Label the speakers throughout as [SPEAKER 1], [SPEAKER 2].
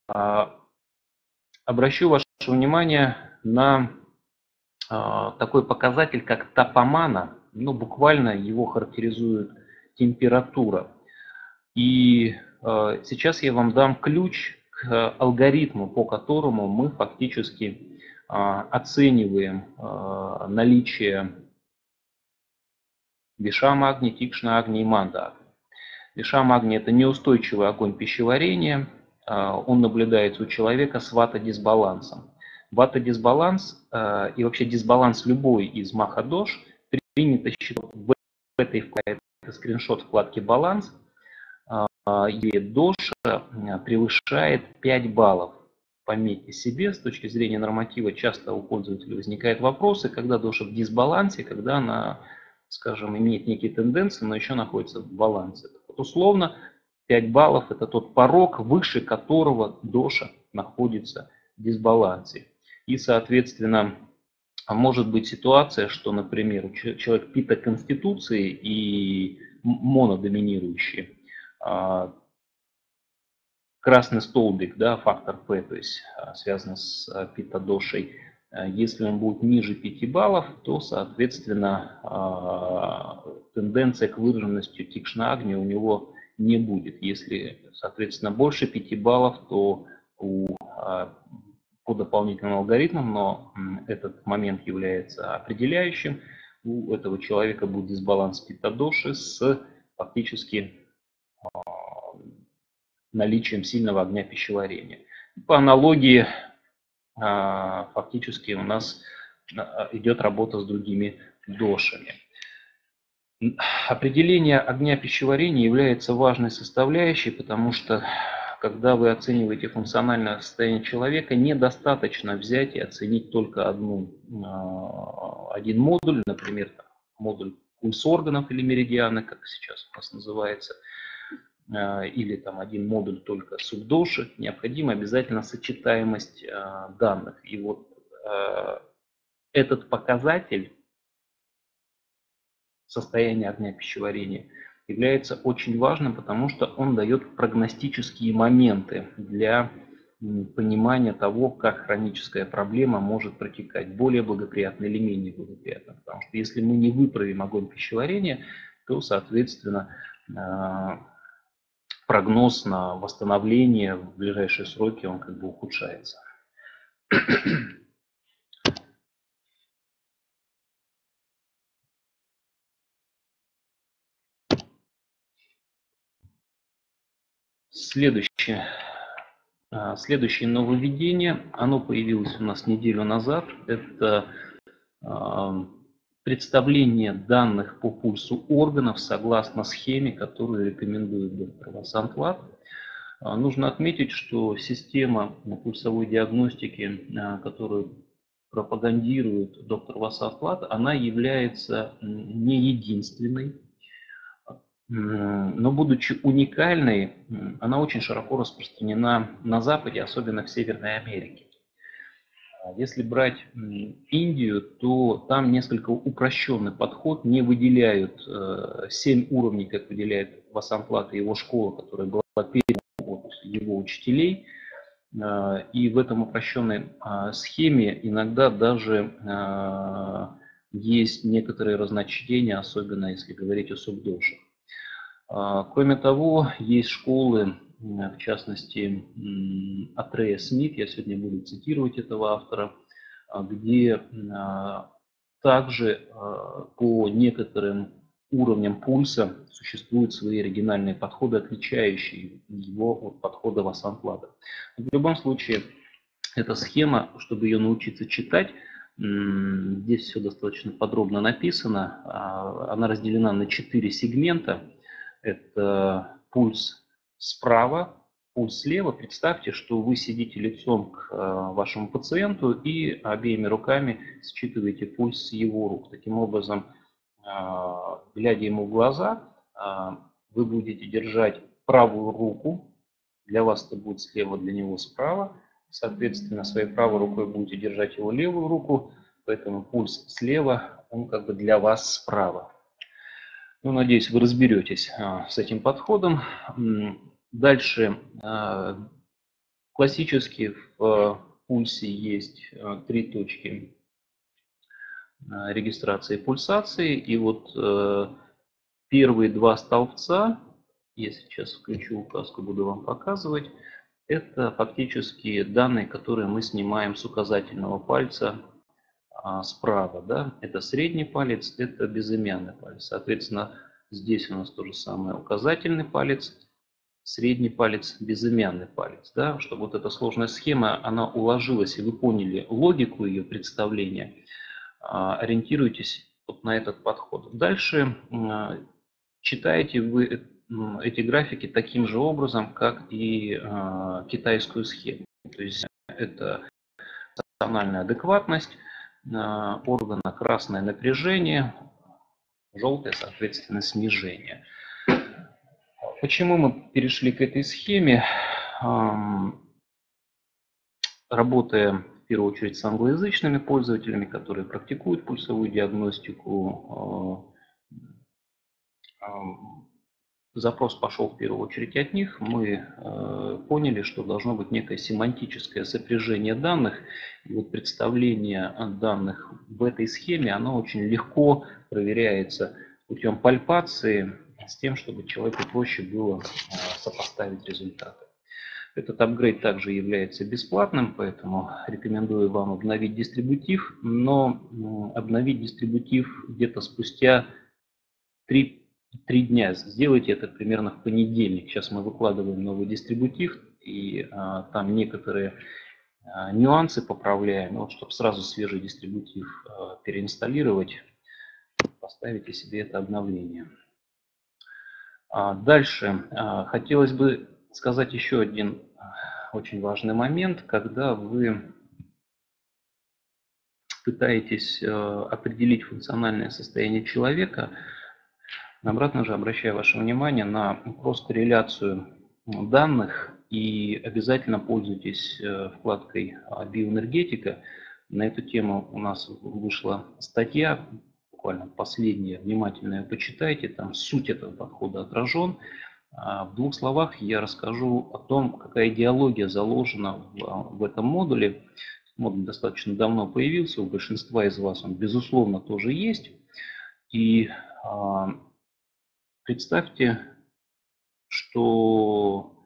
[SPEAKER 1] Обращу ваше внимание на такой показатель, как тапомана. Ну, буквально его характеризует температура. И сейчас я вам дам ключ к алгоритму, по которому мы фактически оцениваем наличие вишам Агни, Тикшна Агни и Манда Агни. Вишам Агни – это неустойчивый огонь пищеварения. Он наблюдается у человека с вата-дисбалансом. Вата-дисбаланс и вообще дисбаланс любой из маха-дош принято считать в этой вкладке, это скриншот вкладки «Баланс», и доша превышает 5 баллов. Пометьте себе, с точки зрения норматива часто у пользователей возникают вопросы, когда доша в дисбалансе, когда она, скажем, имеет некие тенденции, но еще находится в балансе. Вот условно 5 баллов – это тот порог, выше которого доша находится в дисбалансе. И, соответственно, может быть ситуация, что, например, человек пита-конституции и монодоминирующий, красный столбик, да, фактор P, то есть связан с пита-дошей, если он будет ниже 5 баллов, то, соответственно, тенденция к выраженности Тикшна-Агни у него не будет. Если, соответственно, больше 5 баллов, то по дополнительным алгоритмам, но этот момент является определяющим, у этого человека будет дисбаланс пита-доши с фактически наличием сильного огня пищеварения. По аналогии, фактически у нас идет работа с другими дошами. Определение огня пищеварения является важной составляющей, потому что, когда вы оцениваете функциональное состояние человека, недостаточно взять и оценить только один модуль, например, модуль пульс органов или меридианы, как сейчас у нас называется, или там один модуль только субдоши. Необходима обязательно сочетаемость данных. И вот этот показатель состояния огня пищеварения является очень важным, потому что он дает прогностические моменты для понимания того, как хроническая проблема может протекать, более благоприятно или менее благоприятно. Потому что если мы не выправим огонь пищеварения, то, соответственно, прогноз на восстановление в ближайшие сроки, он как бы ухудшается. Следующее нововведение, оно появилось у нас неделю назад. Это представление данных по пульсу органов согласно схеме, которую рекомендует доктор Васант Лад. Нужно отметить, что система пульсовой диагностики, которую пропагандирует доктор Васант Лад, она является не единственной. Но, будучи уникальной, она очень широко распространена на Западе, особенно в Северной Америке. Если брать Индию, то там несколько упрощенный подход, не выделяют 7 уровней, как выделяет Васант Лад и его школа, которая была передана от его учителей. И в этом упрощенной схеме иногда даже есть некоторые разночтения, особенно если говорить о субдошах. Кроме того, есть школы, в частности, Атрея Смит, я сегодня буду цитировать этого автора, где также по некоторым уровням пульса существуют свои оригинальные подходы, отличающие его от подхода Васант Лада. В любом случае, эта схема, чтобы ее научиться читать, здесь все достаточно подробно написано, она разделена на 4 сегмента. Это пульс справа, пульс слева. Представьте, что вы сидите лицом к вашему пациенту и обеими руками считываете пульс с его рук. Таким образом, глядя ему в глаза, вы будете держать правую руку. Для вас это будет слева, для него справа. Соответственно, своей правой рукой будете держать его левую руку. Поэтому пульс слева, он как бы для вас справа. Ну, надеюсь, вы разберетесь с этим подходом. Дальше Классически в пульсе есть 3 точки регистрации пульсации. И вот первые 2 столбца, я сейчас включу указку, буду вам показывать, это фактически данные, которые мы снимаем с указательного пальца справа. Да? Это средний палец, это безымянный палец. Соответственно, здесь у нас то же самое: указательный палец, средний палец, безымянный палец. Да? Чтобы вот эта сложная схема, она уложилась, и вы поняли логику ее представления, ориентируйтесь вот на этот подход. Дальше читаете вы эти графики таким же образом, как и китайскую схему. То есть это функциональная адекватность органа, красное напряжение, желтое, соответственно, снижение. Почему мы перешли к этой схеме? Работая в первую очередь с англоязычными пользователями, которые практикуют пульсовую диагностику, запрос пошел в первую очередь от них. Мы поняли, что должно быть некое семантическое сопряжение данных. И вот представление данных в этой схеме, оно очень легко проверяется путем пальпации, с тем, чтобы человеку проще было сопоставить результаты. Этот апгрейд также является бесплатным, поэтому рекомендую вам обновить дистрибутив, но обновить дистрибутив где-то спустя 3 дня. Сделайте это примерно в понедельник. Сейчас мы выкладываем новый дистрибутив, и там некоторые нюансы поправляем. Вот, чтобы сразу свежий дистрибутив переинсталлировать, поставите себе это обновление. Дальше хотелось бы сказать еще один очень важный момент. Когда вы пытаетесь определить функциональное состояние человека, обратно же обращаю ваше внимание на кросс-корреляцию данных и обязательно пользуйтесь вкладкой «Биоэнергетика». На эту тему у нас вышла статья, буквально последняя, внимательно ее почитайте, там суть этого подхода отражен. В 2 словах я расскажу о том, какая идеология заложена в этом модуле. Модуль достаточно давно появился, у большинства из вас он, безусловно, тоже есть. И представьте, что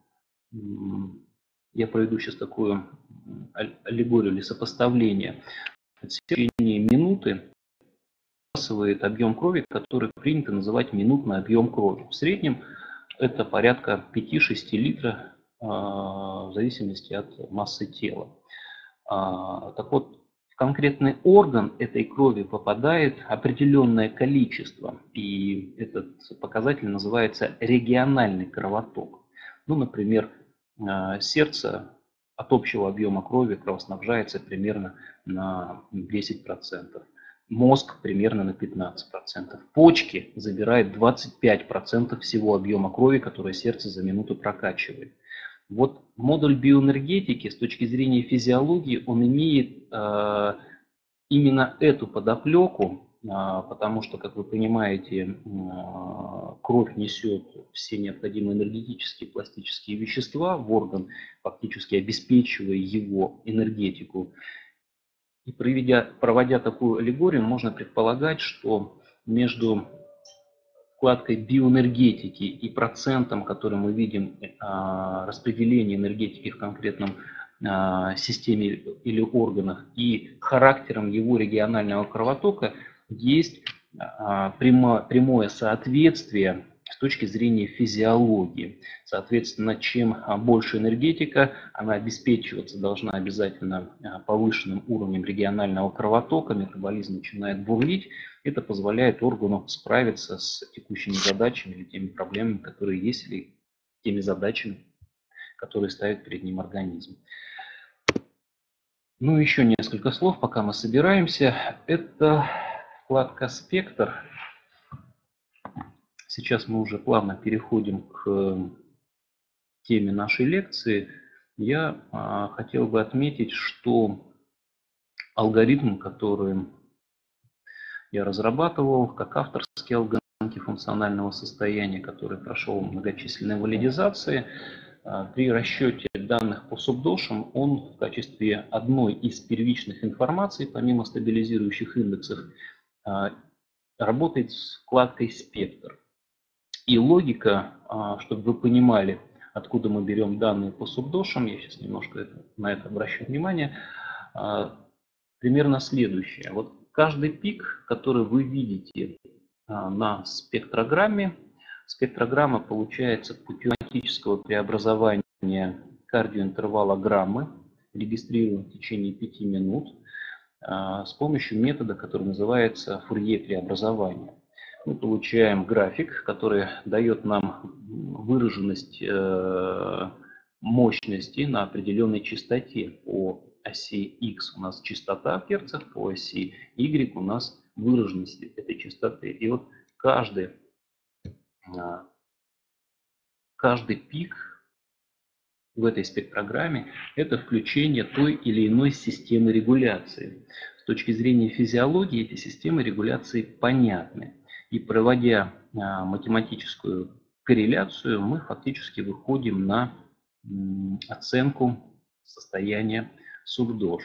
[SPEAKER 1] я проведу сейчас такую аллегорию или сопоставление. В течение минуты выбрасывает объем крови, который принято называть минутный объем крови. В среднем это порядка 5-6 литров в зависимости от массы тела. Так вот, в конкретный орган этой крови попадает определенное количество, и этот показатель называется региональный кровоток. Ну, например, сердце от общего объема крови кровоснабжается примерно на 10%. Мозг примерно на 15%. Почки забирают 25% всего объема крови, которое сердце за минуту прокачивает. Вот модуль биоэнергетики с точки зрения физиологии, он имеет именно эту подоплеку, потому что, как вы понимаете, кровь несет все необходимые энергетические, пластические вещества в орган, фактически обеспечивая его энергетику. И проводя такую аллегорию, можно предполагать, что между вкладкой биоэнергетики и процентом, который мы видим распределение энергетики в конкретном системе или органах, и характером его регионального кровотока, есть прямое соответствие с точки зрения физиологии. Соответственно, чем больше энергетика, она обеспечиваться должна обязательно повышенным уровнем регионального кровотока, метаболизм начинает бурлить. Это позволяет органу справиться с текущими задачами или теми проблемами, которые есть, или теми задачами, которые ставит перед ним организм. Ну, еще несколько слов, пока мы собираемся. Это вкладка «Спектр». Сейчас мы уже плавно переходим к теме нашей лекции. Я хотел бы отметить, что алгоритм, который я разрабатывал как авторский алгоритм функционального состояния, который прошел многочисленные валидизации, При расчете данных по субдошам он в качестве одной из первичных информаций, помимо стабилизирующих индексов, работает с вкладкой «Спектр». И логика, чтобы вы понимали, откуда мы берем данные по субдошам, я сейчас немножко на это обращу внимание, примерно следующее. Вот каждый пик, который вы видите на спектрограмме, спектрограмма получается путем математического преобразования кардиоинтервала граммы, регистрируем в течение 5 минут с помощью метода, который называется Фурье-преобразование. Мы получаем график, который дает нам выраженность мощности на определенной частоте. По оси X у нас частота в герцах, по оси Y у нас выраженность этой частоты. И вот каждый пик в этой спектрограмме – это включение той или иной системы регуляции. С точки зрения физиологии эти системы регуляции понятны. И проводя математическую корреляцию, мы фактически выходим на оценку состояния субдош.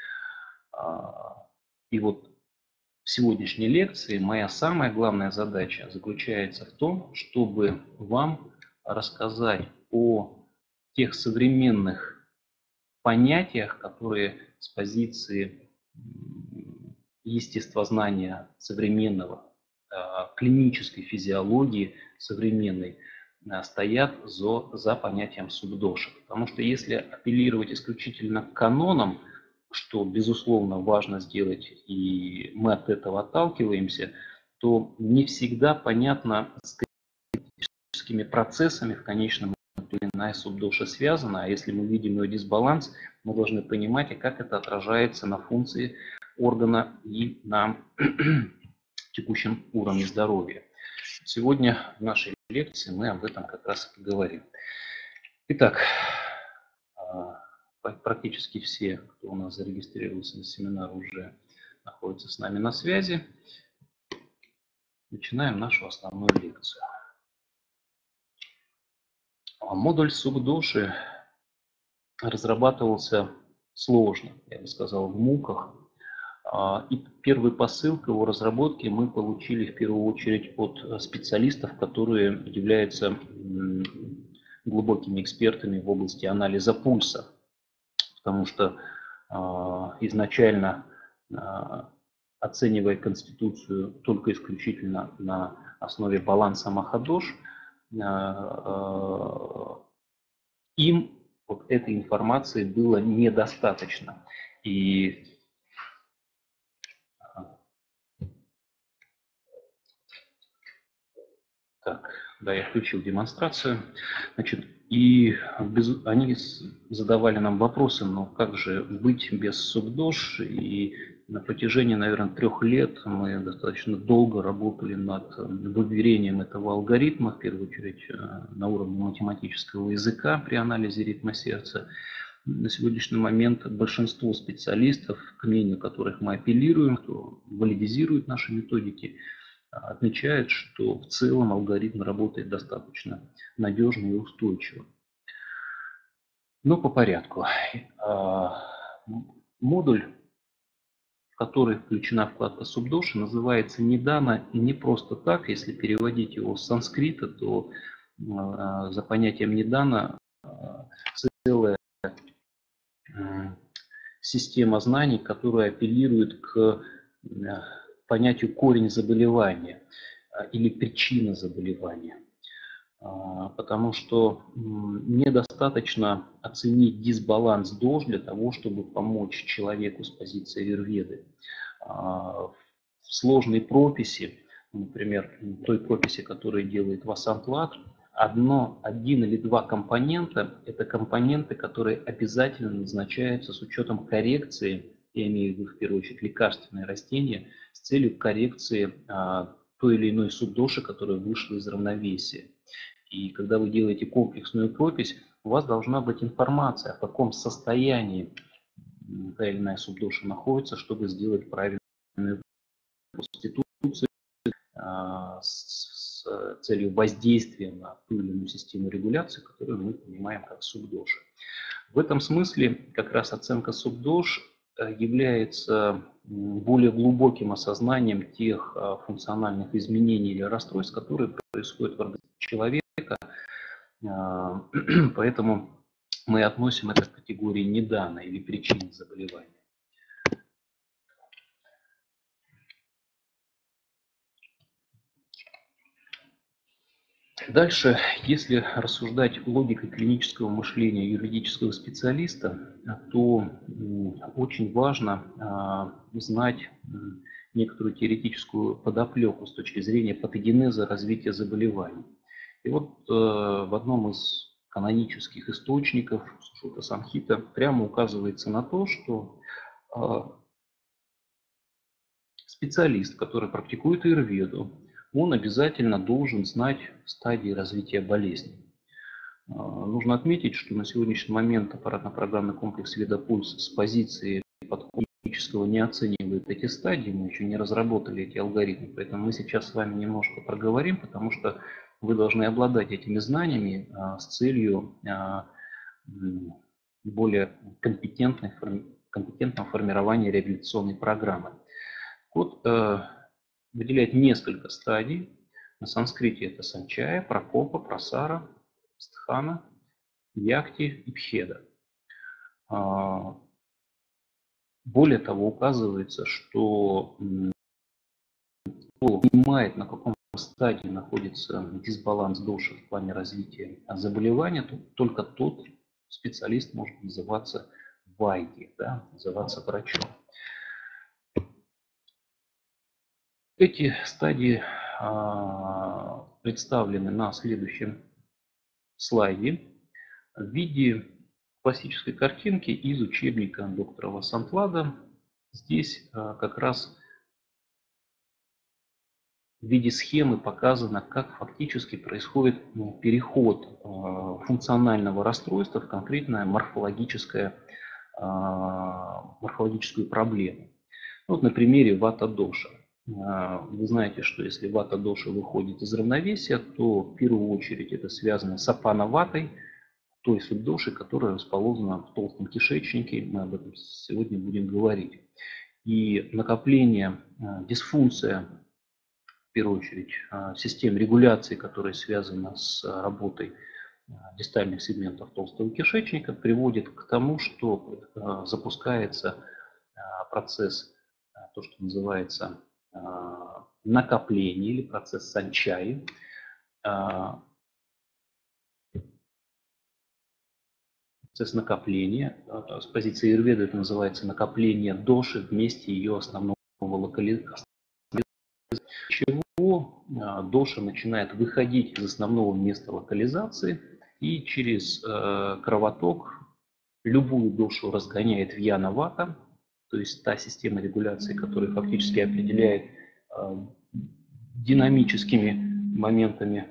[SPEAKER 1] И вот в сегодняшней лекции моя самая главная задача заключается в том, чтобы вам рассказать о тех современных понятиях, которые с позиции естествознания современного, клинической физиологии современной стоят за понятием субдоша. Потому что если апеллировать исключительно к канонам, что, безусловно, важно сделать, и мы от этого отталкиваемся, то не всегда понятно, с какими процессами в конечном итоге иная субдоша связана, а если мы видим ее дисбаланс, мы должны понимать, и как это отражается на функции органа и на текущем уровне здоровья. Сегодня в нашей лекции мы об этом как раз и поговорим. Итак, практически все, кто у нас зарегистрировался на семинар, уже находятся с нами на связи. Начинаем нашу основную лекцию. Модуль субдоши разрабатывался сложно, я бы сказал, в муках. И первый посыл к его разработке мы получили в первую очередь от специалистов, которые являются глубокими экспертами в области анализа пульса. Потому что изначально, оценивая конституцию только исключительно на основе баланса Махадош, им вот этой информации было недостаточно. И так, да, я включил демонстрацию. Значит, и они задавали нам вопросы, но как же быть без субдош? И на протяжении, наверное, 3 лет мы достаточно долго работали над выверением этого алгоритма, в первую очередь на уровне математического языка при анализе ритма сердца. На сегодняшний момент большинство специалистов, к мнению которых мы апеллируем, кто валидизирует наши методики, отмечает, что в целом алгоритм работает достаточно надежно и устойчиво. Но по порядку. Модуль, в который включена вкладка субдоши, называется Нидана не просто так. Если переводить его с санскрита, то за понятием Нидана целая система знаний, которая апеллирует к понятию корень заболевания или причина заболевания. Потому что недостаточно оценить дисбаланс ДОЖ для того, чтобы помочь человеку с позиции аюрведы. В сложной прописи, например, той прописи, которую делает Васант Лакш, один или два компонента – это компоненты, которые обязательно назначаются с учетом коррекции, я имею в виду в первую очередь лекарственные растения, с целью коррекции той или иной субдоши, которая вышла из равновесия. И когда вы делаете комплексную пропись, у вас должна быть информация, в каком состоянии та или иная субдоша находится, чтобы сделать правильную конституцию с с целью воздействия на ту или иную систему регуляции, которую мы понимаем как субдоша. В этом смысле как раз оценка субдош является более глубоким осознанием тех функциональных изменений или расстройств, которые происходят в организме человека. Поэтому мы относим это к категории недана или причины заболевания. Дальше, если рассуждать логикой клинического мышления юридического специалиста, то очень важно знать некоторую теоретическую подоплеку с точки зрения патогенеза развития заболеваний. И вот в одном из канонических источников Сушрута Самхита прямо указывается на то, что специалист, который практикует аюрведу, он обязательно должен знать стадии развития болезни. Нужно отметить, что на сегодняшний момент аппаратно-программный комплекс Ведапульс с позиции подходического не оценивает эти стадии, мы еще не разработали эти алгоритмы, поэтому мы сейчас с вами немножко проговорим, потому что вы должны обладать этими знаниями с целью более компетентного формирования реабилитационной программы. Вот выделяет несколько стадий. На санскрите это санчая, пракопа, прасара, стхана, якти и пхеда. Более того, указывается, что кто понимает, на каком стадии находится дисбаланс доши в плане развития заболевания, то только тот специалист может называться вайди, да, называться врачом. Эти стадии представлены на следующем слайде в виде классической картинки из учебника доктора Васантлада. Здесь как раз в виде схемы показано, как фактически происходит переход функционального расстройства в конкретную морфологическую проблему. Вот на примере вата-доша. Вы знаете, что если вата-доша выходит из равновесия, то в первую очередь это связано с апана-ватой, той субдоши, которая расположена в толстом кишечнике. Мы об этом сегодня будем говорить. И накопление, дисфункция, в первую очередь, систем регуляции, которая связана с работой дистальных сегментов толстого кишечника, приводит к тому, что запускается процесс, то, что называется накопление или процесс санчаи. Процесс накопления, с позиции аюрведы это называется накопление доши в месте ее основного локализации, чего доша начинает выходить из основного места локализации и через кровоток любую дошу разгоняет в яна-вата, то есть та система регуляции, которая фактически определяет динамическими моментами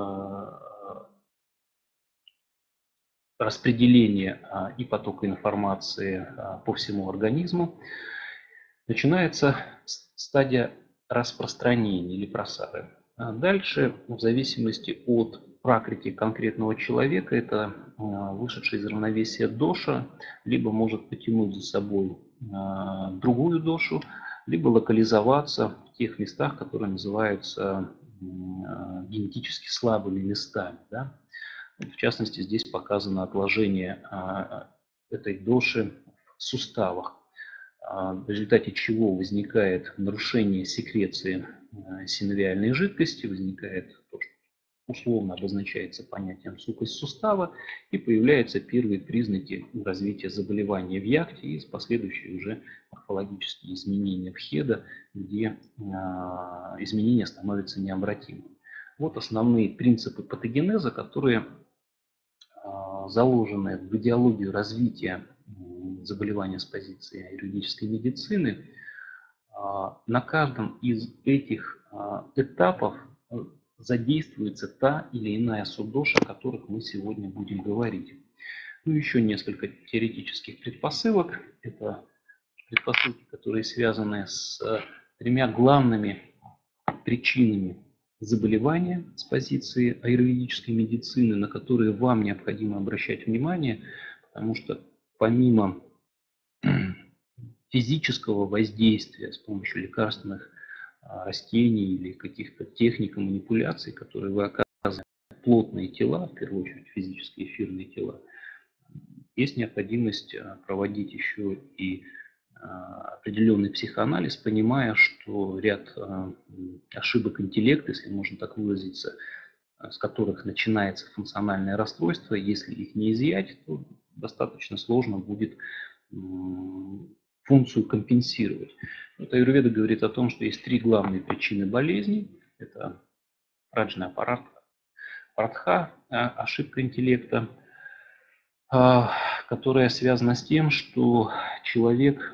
[SPEAKER 1] распределение и потока информации по всему организму. Начинается стадия распространения или просары. Дальше, в зависимости от пракрити конкретного человека, это вышедший из равновесия доша, либо может потянуть за собой другую дошу, либо локализоваться в тех местах, которые называются генетически слабыми местами. Да? В частности, здесь показано отложение этой доши в суставах, в результате чего возникает нарушение секреции синовиальной жидкости, возникает то, что условно обозначается понятием сухость сустава, и появляются первые признаки развития заболевания в якте и последующие уже морфологические изменения в хеда, где изменения становятся необратимыми. Вот основные принципы патогенеза, которые заложены в идеологию развития заболевания с позиции юридической медицины. На каждом из этих этапов задействуется та или иная субдоша, о которых мы сегодня будем говорить. Ну, еще несколько теоретических предпосылок. Это предпосылки, которые связаны с тремя главными причинами заболевания с позиции аюрведической медицины, на которые вам необходимо обращать внимание, потому что помимо физического воздействия с помощью лекарственных растений или каких-то техник и манипуляций, которые вы оказываете на плотные тела, в первую очередь физические эфирные тела, есть необходимость проводить еще и определенный психоанализ, понимая, что ряд ошибок интеллекта, если можно так выразиться, с которых начинается функциональное расстройство, если их не изъять, то достаточно сложно будет функцию компенсировать. Вот аюрведа говорит о том, что есть три главные причины болезни. Это праджная парадха, ошибка интеллекта, которая связана с тем, что человек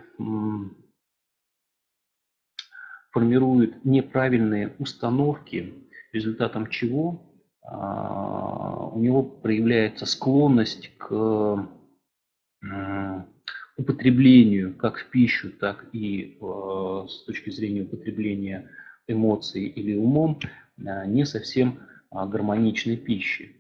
[SPEAKER 1] формирует неправильные установки, результатом чего у него проявляется склонность к употреблению как в пищу, так и с точки зрения употребления эмоций или умом не совсем гармоничной пищи.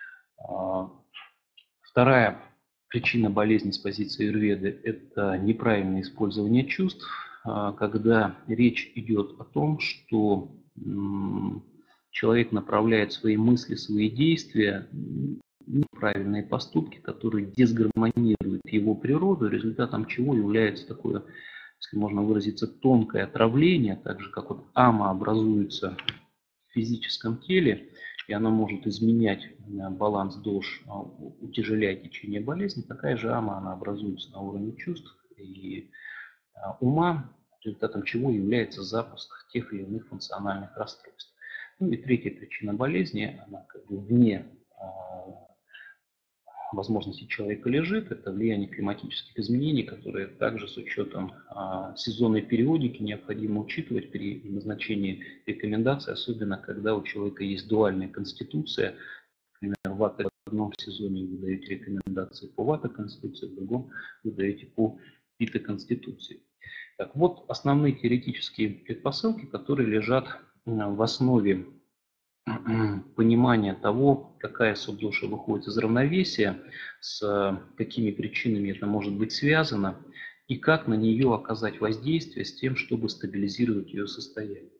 [SPEAKER 1] Вторая причина болезни с позиции аюрведы – это неправильное использование чувств, когда речь идет о том, что человек направляет свои мысли, свои действия, неправильные поступки, которые дисгармонируют его природу, результатом чего является такое, если можно выразиться, тонкое отравление, так же как вот ама образуется в физическом теле, и она может изменять баланс дош, утяжеляя течение болезни, такая же ама, она образуется на уровне чувств и ума, результатом чего является запуск тех или иных функциональных расстройств. Ну и третья причина болезни, она как бы вне возможности человека лежит, это влияние климатических изменений, которые также с учетом сезонной периодики необходимо учитывать при назначении рекомендаций, особенно когда у человека есть дуальная конституция. Например, в одном сезоне вы даете рекомендации по вата-конституции, в другом вы даете по пита-конституции. Так вот, основные теоретические предпосылки, которые лежат в основе понимание того, какая субдуша выходит из равновесия, с какими причинами это может быть связано, и как на нее оказать воздействие с тем, чтобы стабилизировать ее состояние.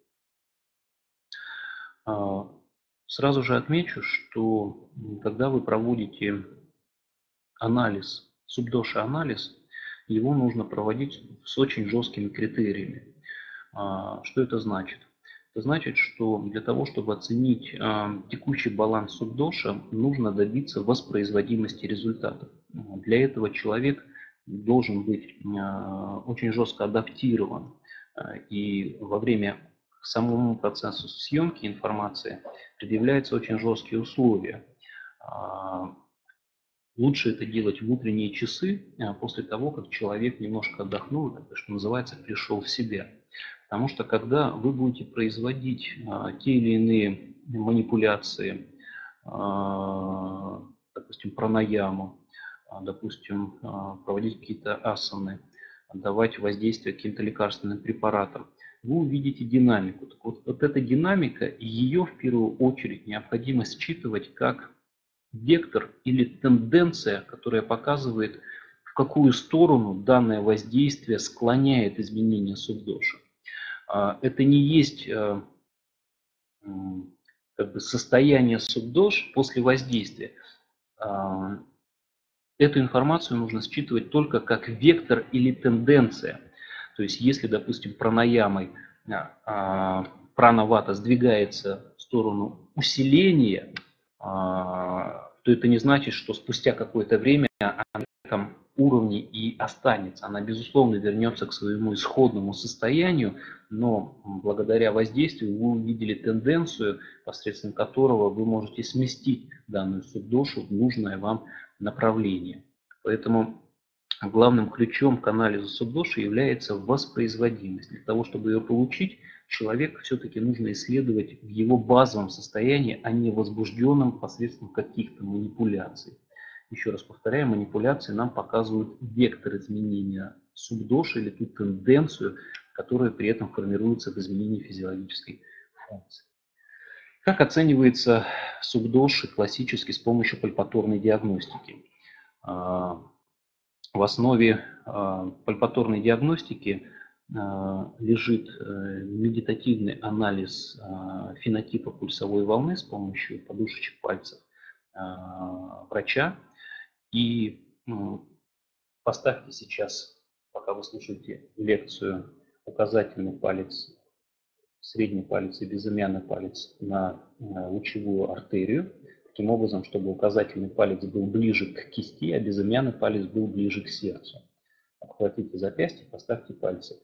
[SPEAKER 1] Сразу же отмечу, что когда вы проводите анализ, субдоша-анализ, его нужно проводить с очень жесткими критериями. Что это значит? Это значит, что для того, чтобы оценить текущий баланс субдоша, нужно добиться воспроизводимости результатов. Для этого человек должен быть очень жестко адаптирован. И во время самому процессу съемки информации предъявляются очень жесткие условия. Лучше это делать в утренние часы, после того, как человек немножко отдохнул, что называется, пришел в себя. Потому что когда вы будете производить те или иные манипуляции, допустим, пранаяму, допустим, проводить какие-то асаны, давать воздействие каким-то лекарственным препаратам, вы увидите динамику. Так вот эта динамика, ее в первую очередь необходимо считывать как вектор или тенденция, которая показывает, в какую сторону данное воздействие склоняет изменение субдоша. Это не есть как бы состояние субдош после воздействия. Эту информацию нужно считывать только как вектор или тенденция. То есть если, допустим, пранаямой пранавата сдвигается в сторону усиления, то это не значит, что спустя какое-то время она на этом уровне и останется. Она, безусловно, вернется к своему исходному состоянию, но благодаря воздействию вы увидели тенденцию, посредством которого вы можете сместить данную субдошу в нужное вам направление. Поэтому главным ключом к анализу субдоши является воспроизводимость. Для того, чтобы ее получить, человек все-таки нужно исследовать в его базовом состоянии, а не возбужденном посредством каких-то манипуляций. Еще раз повторяю, манипуляции нам показывают вектор изменения субдоши или ту тенденцию, которая при этом формируется в изменении физиологической функции. Как оценивается субдоши классически с помощью пальпаторной диагностики? В основе пальпаторной диагностики лежит медитативный анализ фенотипа пульсовой волны с помощью подушечек пальцев врача. И поставьте сейчас, пока вы слушаете лекцию, указательный палец, средний палец и безымянный палец на лучевую артерию, таким образом, чтобы указательный палец был ближе к кисти, а безымянный палец был ближе к сердцу. Обхватите запястье, поставьте пальцы.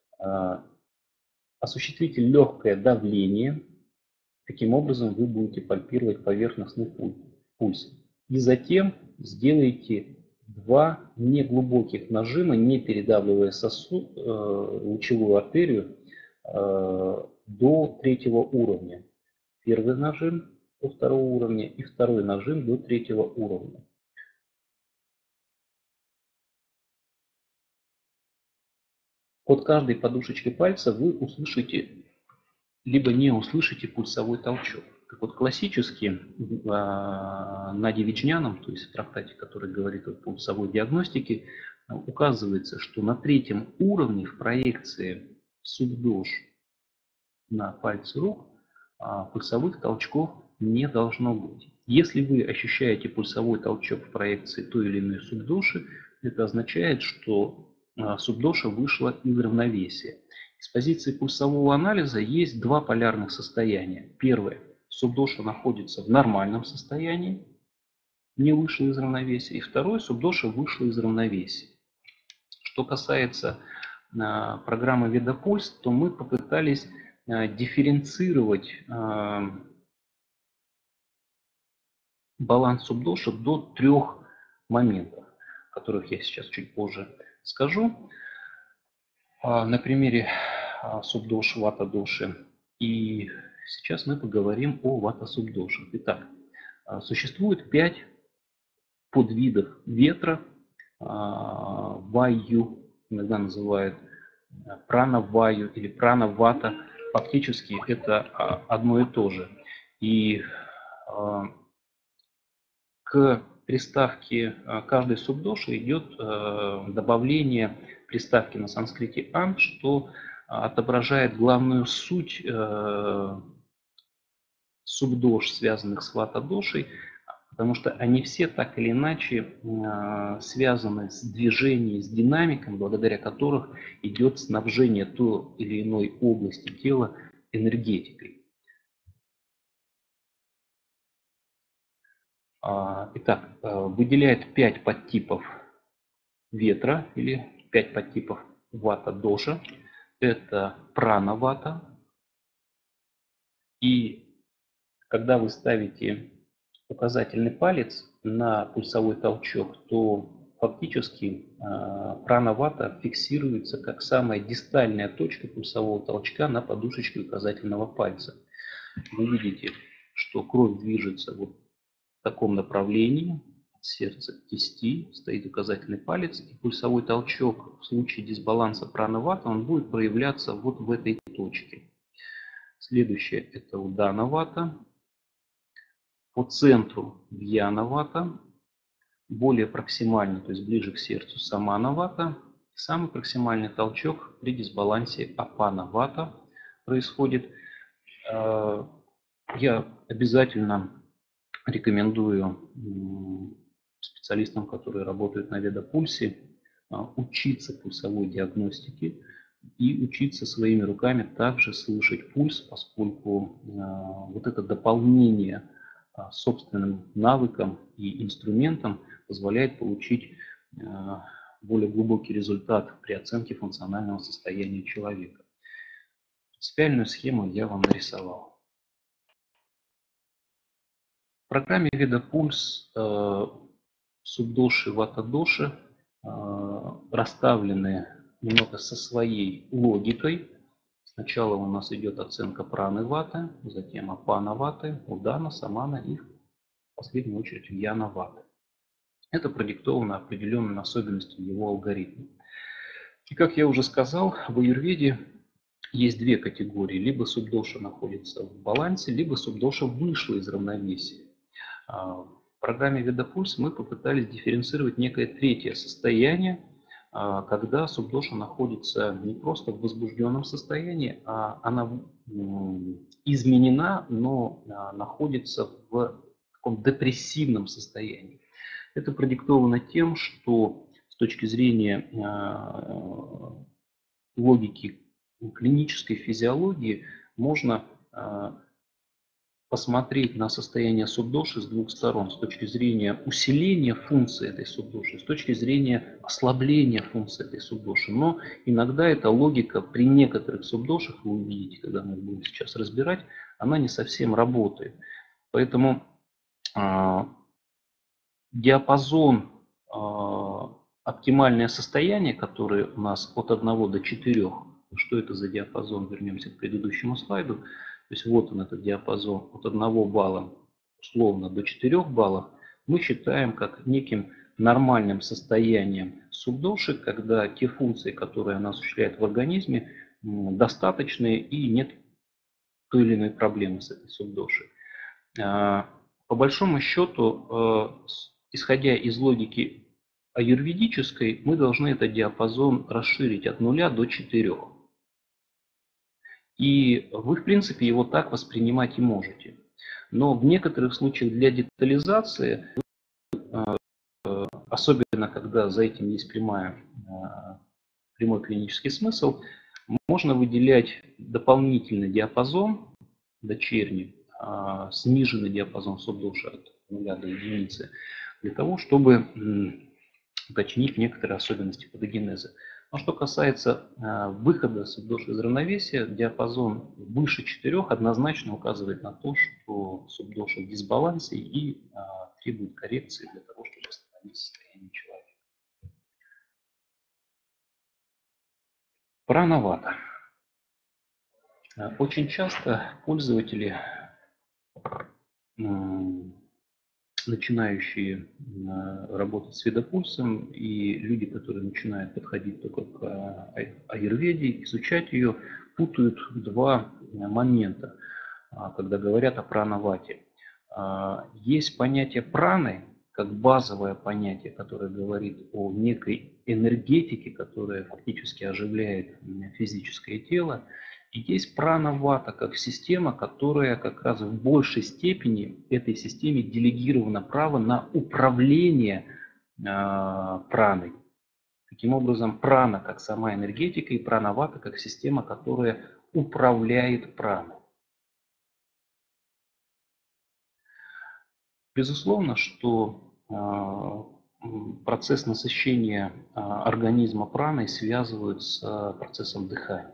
[SPEAKER 1] Осуществите легкое давление, таким образом вы будете пальпировать поверхностный пульс. И затем сделайте 2 неглубоких нажима, не передавливая лучевую артерию, до 3-го уровня. Первый нажим до 2-го уровня и второй нажим до 3-го уровня. Под каждой подушечкой пальца вы услышите, либо не услышите пульсовой толчок. Так вот, классически на Девичняном, то есть в трактате, который говорит о пульсовой диагностике, указывается, что на 3-м уровне в проекции субдош на пальцы рук пульсовых толчков не должно быть. Если вы ощущаете пульсовой толчок в проекции той или иной субдоши, это означает, что субдоша вышла из равновесия. С позиции пульсового анализа есть 2 полярных состояния. Первое. Субдоша находится в нормальном состоянии, не вышла из равновесия. И второе. Субдоша вышла из равновесия. Что касается программы Ведапульс, то мы попытались дифференцировать баланс субдоша до 3 моментов, о которых я сейчас чуть позже скажу. На примере субдоши, вата-доши. И сейчас мы поговорим о вата-субдошах. Итак, существует 5 подвидов ветра. Ваю, иногда называют прана-ваю или прана-вата. Фактически это одно и то же. И к приставке каждой субдоши идет добавление приставки на санскрите «ан», что отображает главную суть субдош, связанных с вата-дошей, потому что они все так или иначе связаны с движением, с динамиком, благодаря которых идет снабжение той или иной области тела энергетикой. Итак, выделяет 5 подтипов ветра или 5 подтипов вата-доша. Это прана-вата. И когда вы ставите указательный палец на пульсовой толчок, то фактически прана-вата фиксируется как самая дистальная точка пульсового толчка на подушечке указательного пальца. Вы видите, что кровь движется вот в таком направлении, от сердца к кисти, стоит указательный палец, и пульсовой толчок в случае дисбаланса прана-вата, он будет проявляться вот в этой точке. Следующее – это удана-вата. По центру вьяна-вата, более проксимальный, то есть ближе к сердцу самана-вата. Самый проксимальный толчок при дисбалансе апана-вата происходит. Я обязательно рекомендую специалистам, которые работают на Ведапульсе, учиться пульсовой диагностике и учиться своими руками также слышать пульс, поскольку вот это дополнение собственным навыкам и инструментам позволяет получить более глубокий результат при оценке функционального состояния человека. Принципиальную схему я вам нарисовал. В программе Ведапульс субдоши, вата-доши расставлены немного со своей логикой. Сначала у нас идет оценка праны-ваты, затем апана-ваты, удана, самана и в последнюю очередь вьяна-ваты. Это продиктовано определенными особенностями его алгоритма. И как я уже сказал, в аюрведе есть две категории. Либо субдоша находится в балансе, либо субдоша вышла из равновесия. В программе Ведопульс мы попытались дифференцировать некое третье состояние, когда субдоша находится не просто в возбужденном состоянии, а она изменена, но находится в таком депрессивном состоянии. Это продиктовано тем, что с точки зрения логики клинической физиологии можно посмотреть на состояние субдоши с двух сторон, с точки зрения усиления функции этой субдоши, с точки зрения ослабления функции этой субдоши. Но иногда эта логика при некоторых субдошах, вы увидите, когда мы будем сейчас разбирать, она не совсем работает. Поэтому диапазон, оптимальное состояние, которое у нас от 1 до 4, что это за диапазон, вернемся к предыдущему слайду. То есть вот он, этот диапазон от 1 балла условно до 4 баллов, мы считаем как неким нормальным состоянием субдоши, когда те функции, которые она осуществляет в организме, достаточные и нет той или иной проблемы с этой субдошей. По большому счету, исходя из логики аюрведической, мы должны этот диапазон расширить от 0 до 4. И вы, в принципе, его так воспринимать и можете. Но в некоторых случаях для детализации, особенно когда за этим есть прямой клинический смысл, можно выделять дополнительный диапазон дочерний, сниженный диапазон субдоши от 0 до единицы, для того, чтобы уточнить некоторые особенности патогенеза. Но что касается выхода субдоши из равновесия, диапазон выше 4 однозначно указывает на то, что субдоша в дисбалансе и требует коррекции для того, чтобы восстановить состояние человека. Прана-вата. Очень часто пользователи, начинающие работать с Ведопульсом, и люди, которые начинают подходить только к аюрведе, изучать ее, путают два момента, когда говорят о прана-вате. Есть понятие праны, как базовое понятие, которое говорит о некой энергетике, которая фактически оживляет физическое тело. И есть прана-вата как система, которая как раз в большей степени этой системе делегировано право на управление праной. Таким образом, прана как сама энергетика и прана-вата как система, которая управляет праной. Безусловно, что процесс насыщения организма праной связывают с процессом дыхания.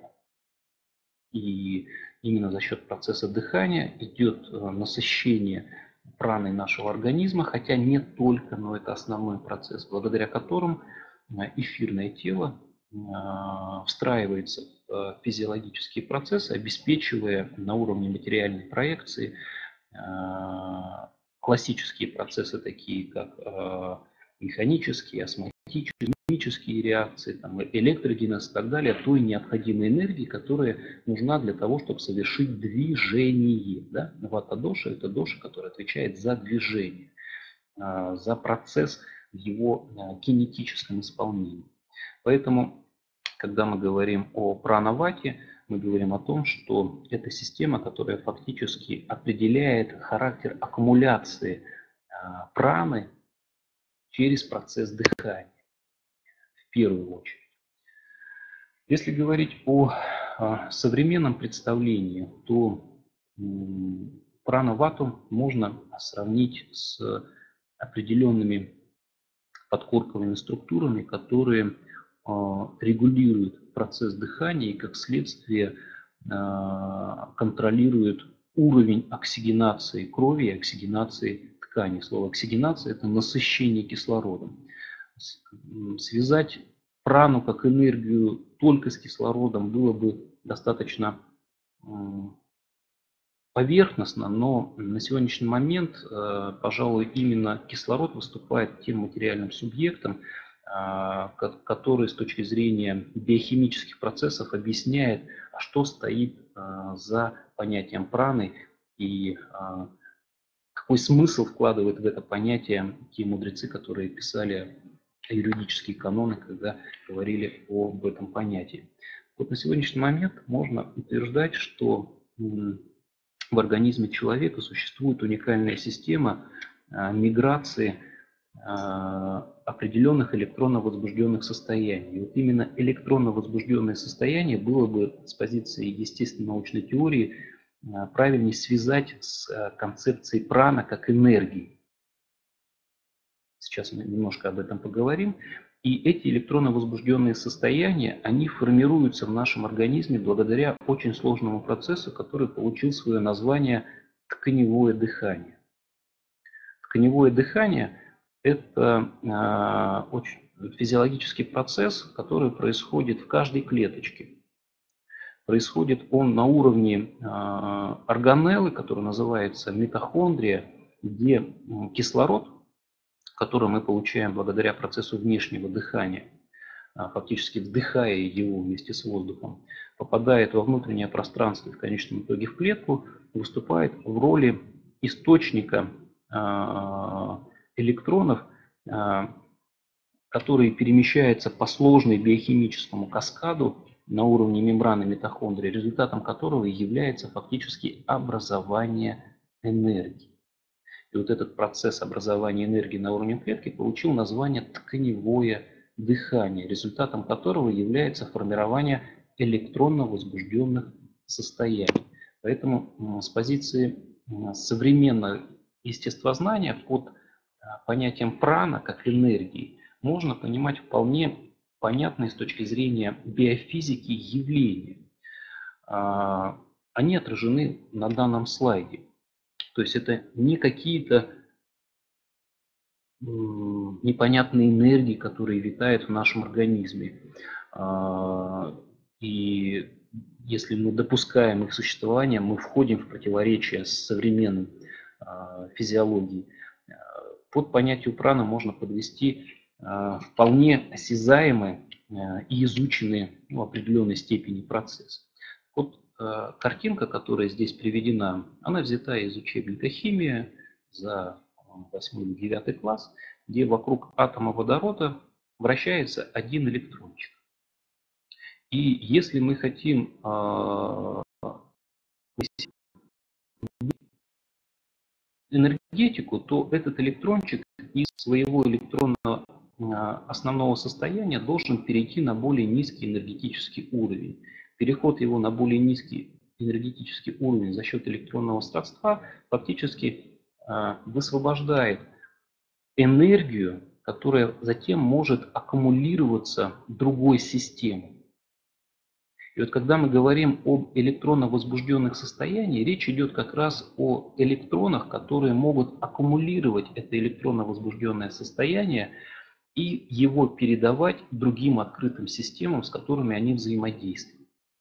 [SPEAKER 1] И именно за счет процесса дыхания идет насыщение праной нашего организма, хотя не только, но это основной процесс, благодаря которому эфирное тело встраивается в физиологические процессы, обеспечивая на уровне материальной проекции классические процессы, такие как механические, осмотические, химические реакции, там, электрогенез и так далее, той необходимой энергии, которая нужна для того, чтобы совершить движение. Да? Вата-доша – это доша, которая отвечает за движение, за процесс в его кинетическом исполнении. Поэтому, когда мы говорим о прана-вате, мы говорим о том, что это система, которая фактически определяет характер аккумуляции праны через процесс дыхания в первую очередь. Если говорить о современном представлении, то прана-вату можно сравнить с определенными подкорковыми структурами, которые регулируют процесс дыхания и как следствие контролируют уровень оксигенации крови и оксигенации тканей. Слово оксигенация – это насыщение кислородом. Связать прану как энергию только с кислородом было бы достаточно поверхностно, но на сегодняшний момент, пожалуй, именно кислород выступает тем материальным субъектом, который с точки зрения биохимических процессов объясняет, что стоит за понятием праны и какой смысл вкладывают в это понятие те мудрецы, которые писали юридические каноны, когда говорили об этом понятии. Вот на сегодняшний момент можно утверждать, что в организме человека существует уникальная система миграции определенных электронно возбужденных состояний. И вот именно электронно возбужденное состояние было бы с позиции естественно-научной теории правильнее связать с концепцией прана как энергии. Сейчас мы немножко об этом поговорим. И эти электронно возбужденные состояния, они формируются в нашем организме благодаря очень сложному процессу, который получил свое название тканевое дыхание. Тканевое дыхание – это очень физиологический процесс, который происходит в каждой клеточке. Происходит он на уровне органеллы, которая называется митохондрия, где кислород, который мы получаем благодаря процессу внешнего дыхания, фактически вдыхая его вместе с воздухом, попадает во внутреннее пространство и в конечном итоге в клетку, выступает в роли источника электронов, которые перемещаются по сложной биохимическому каскаду на уровне мембраны митохондрии, результатом которого является фактически образование энергии. И вот этот процесс образования энергии на уровне клетки получил название тканевое дыхание, результатом которого является формирование электронно возбужденных состояний. Поэтому с позиции современного естествознания под понятием прана как энергии можно понимать вполне понятные с точки зрения биофизики явления. Они отражены на данном слайде. То есть это не какие-то непонятные энергии, которые витают в нашем организме. И если мы допускаем их существование, мы входим в противоречие с современной физиологией. Под понятию праны можно подвести вполне осязаемые и изученные в определенной степени процессы. Вот картинка, которая здесь приведена, она взята из учебника «Химия» за 8 или 9 класс, где вокруг атома водорода вращается один электрончик. И если мы хотим энергетику, то этот электрончик из своего электронного основного состояния должен перейти на более низкий энергетический уровень. Переход его на более низкий энергетический уровень за счет электронного сродства фактически высвобождает энергию, которая затем может аккумулироваться в другой системе. И вот когда мы говорим об электронно возбужденных состояниях, речь идет как раз о электронах, которые могут аккумулировать это электронно возбужденное состояние и его передавать другим открытым системам, с которыми они взаимодействуют.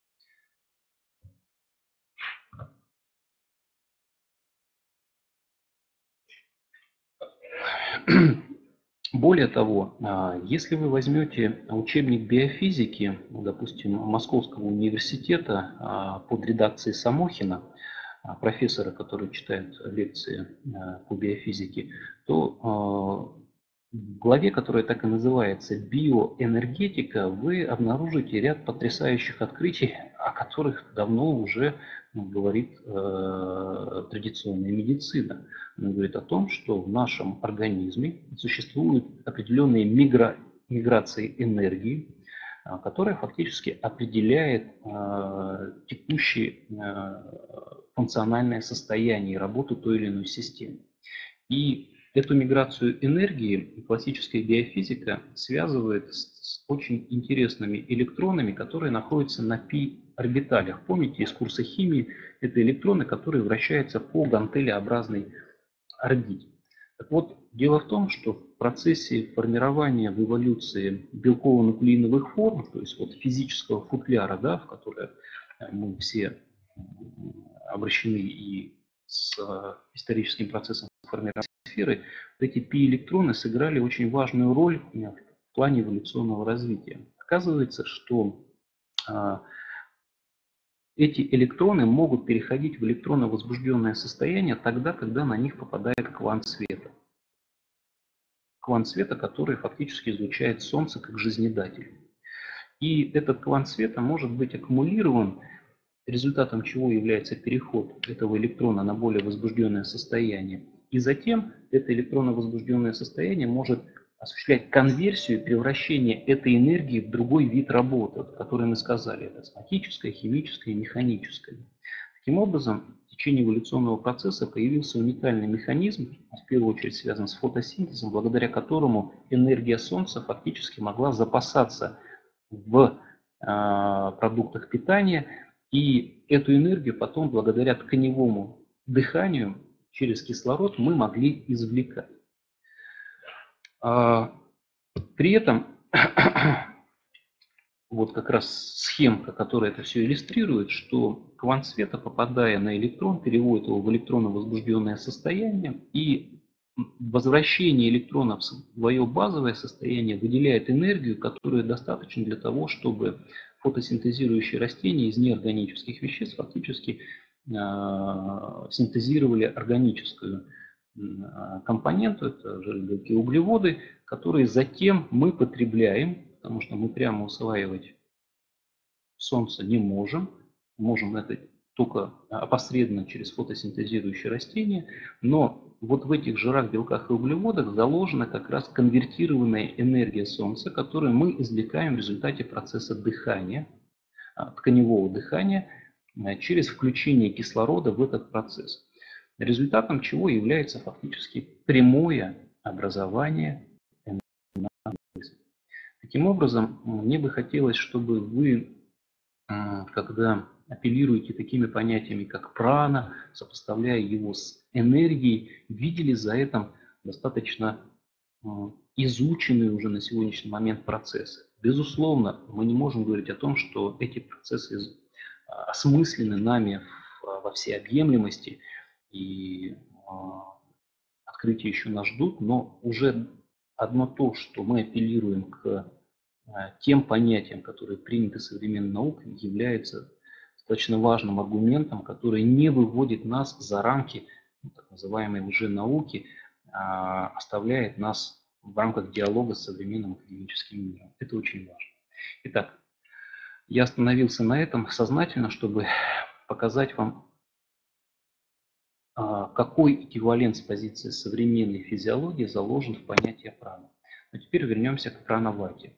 [SPEAKER 1] Более того, если вы возьмете учебник биофизики, допустим, Московского университета под редакцией Самохина, профессора, который читает лекции по биофизике, то в главе, которая так и называется «Биоэнергетика», вы обнаружите ряд потрясающих открытий, о которых давно уже говорит традиционная медицина. Она говорит о том, что в нашем организме существуют определенные миграции энергии, которая фактически определяет текущее функциональное состояние и работу той или иной системы. И эту миграцию энергии классическая биофизика связывает с очень интересными электронами, которые находятся на π-орбиталях. Помните из курса химии, это электроны, которые вращаются по гантелеобразной орбите. Так вот, дело в том, что в процессе формирования в эволюции белково-нуклеиновых форм, то есть вот физического футляра, да, в который мы все обращены и с историческим процессом формирования сферы, эти π-электроны сыграли очень важную роль в плане эволюционного развития. Оказывается, что эти электроны могут переходить в электронно-возбужденное состояние тогда, когда на них попадает квант света. Квант света, который фактически излучает Солнце как жизнедатель. И этот квант света может быть аккумулирован, результатом чего является переход этого электрона на более возбужденное состояние. И затем это электронно-возбужденное состояние может осуществлять конверсию и превращение этой энергии в другой вид работы, который мы сказали, это статическая, химическая и механическая. Таким образом, в течение эволюционного процесса появился уникальный механизм, в первую очередь связан с фотосинтезом, благодаря которому энергия Солнца фактически могла запасаться в продуктах питания, и эту энергию потом, благодаря тканевому дыханию, через кислород мы могли извлекать. При этом, вот как раз схемка, которая это все иллюстрирует, что квант света, попадая на электрон, переводит его в электронно-возбужденное состояние, и возвращение электрона в свое базовое состояние выделяет энергию, которая достаточна для того, чтобы фотосинтезирующие растения из неорганических веществ фактически синтезировали органическую компоненту, это жиры, белки, углеводы, которые затем мы потребляем, потому что мы прямо усваивать Солнце не можем. Можем это только опосредованно через фотосинтезирующие растения, но вот в этих жирах, белках и углеводах заложена как раз конвертированная энергия Солнца, которую мы извлекаем в результате процесса дыхания, тканевого дыхания, через включение кислорода в этот процесс. Результатом чего является фактически прямое образование энергии. Таким образом, мне бы хотелось, чтобы вы, когда апеллируете такими понятиями, как прана, сопоставляя его с энергией, видели за этим достаточно изученные уже на сегодняшний момент процессы. Безусловно, мы не можем говорить о том, что эти процессы осмыслены нами во всеобъемлемости, и открытия еще нас ждут, но уже одно то, что мы апеллируем к тем понятиям, которые приняты современной наукой, является достаточно важным аргументом, который не выводит нас за рамки так называемой лженауки, а оставляет нас в рамках диалога с современным академическим миром. Это очень важно. Итак, я остановился на этом сознательно, чтобы показать вам, какой эквивалент с позиции современной физиологии заложен в понятие праны. Но теперь вернемся к пранавате.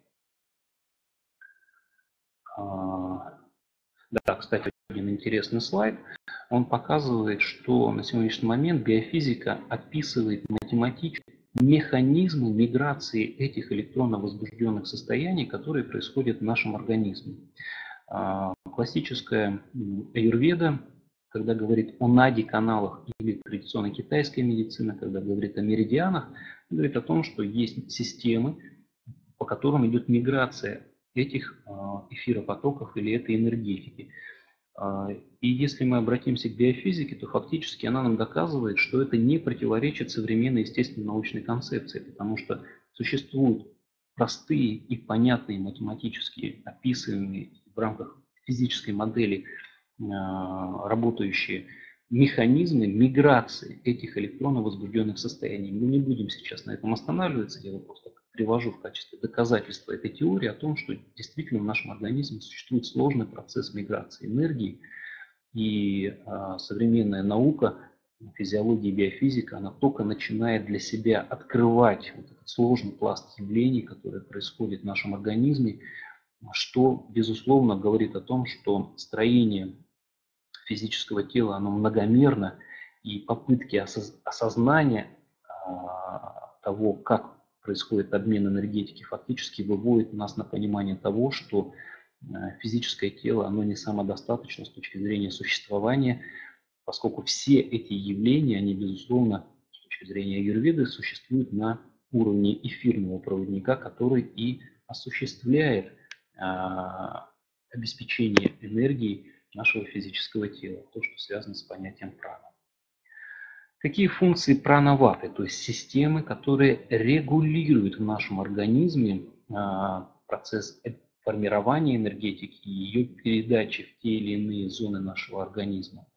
[SPEAKER 1] Да, кстати, один интересный слайд. Он показывает, что на сегодняшний момент биофизика описывает математически механизмы миграции этих электронно-возбужденных состояний, которые происходят в нашем организме. Классическая аюрведа, когда говорит о нади-каналах, или традиционной китайской медицины, когда говорит о меридианах, говорит о том, что есть системы, по которым идет миграция этих эфиропотоков или этой энергетики. И если мы обратимся к биофизике, то фактически она нам доказывает, что это не противоречит современной естественно-научной концепции, потому что существуют простые и понятные математически описываемые в рамках физической модели работающие механизмы миграции этих электронно-возбужденных состояний. Мы не будем сейчас на этом останавливаться, я просто привожу в качестве доказательства этой теории о том, что действительно в нашем организме существует сложный процесс миграции энергии, и современная наука, физиология и биофизика, она только начинает для себя открывать вот этот сложный пласт явлений, которые происходят в нашем организме, что, безусловно, говорит о том, что строение физического тела, оно многомерно, и попытки осознания того, как происходит обмен энергетики, фактически выводит нас на понимание того, что физическое тело, оно не самодостаточно с точки зрения существования, поскольку все эти явления, они, безусловно, с точки зрения аюрведы, существуют на уровне эфирного проводника, который и осуществляет обеспечение энергии нашего физического тела, то, что связано с понятием прана. Какие функции пранаваты, то есть системы, которые регулируют в нашем организме процесс формирования энергетики и ее передачи в те или иные зоны нашего организма.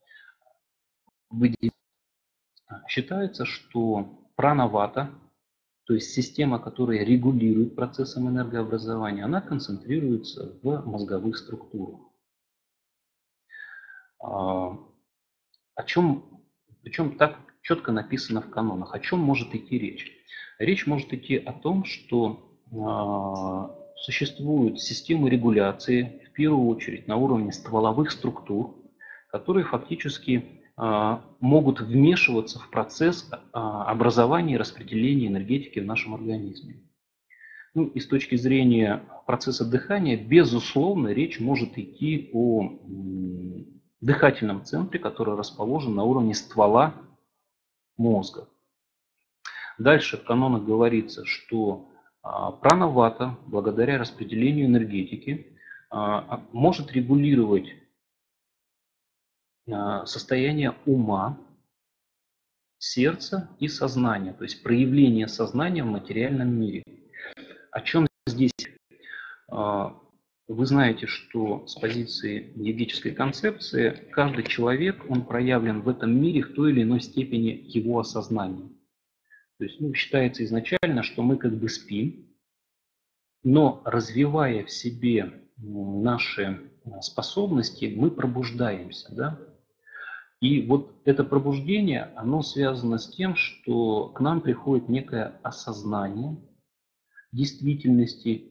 [SPEAKER 1] Считается, что пранавата, то есть система, которая регулирует процессом энергообразования, она концентрируется в мозговых структурах. Причем так четко написано в канонах. О чем может идти речь? Речь может идти о том, что существуют системы регуляции, в первую очередь на уровне стволовых структур, которые фактически могут вмешиваться в процесс образования и распределения энергетики в нашем организме. Ну, и с точки зрения процесса дыхания, безусловно, речь может идти о дыхательном центре, который расположен на уровне ствола мозга. Дальше в канонах говорится, что пранавата, благодаря распределению энергетики, может регулировать состояние ума, сердца и сознания, то есть проявление сознания в материальном мире. О чем здесь? Вы знаете, что с позиции йогической концепции каждый человек, он проявлен в этом мире в той или иной степени его осознания. То есть считается изначально, что мы как бы спим, но развивая в себе наши способности, мы пробуждаемся. Да? И вот это пробуждение, оно связано с тем, что к нам приходит некое осознание действительности,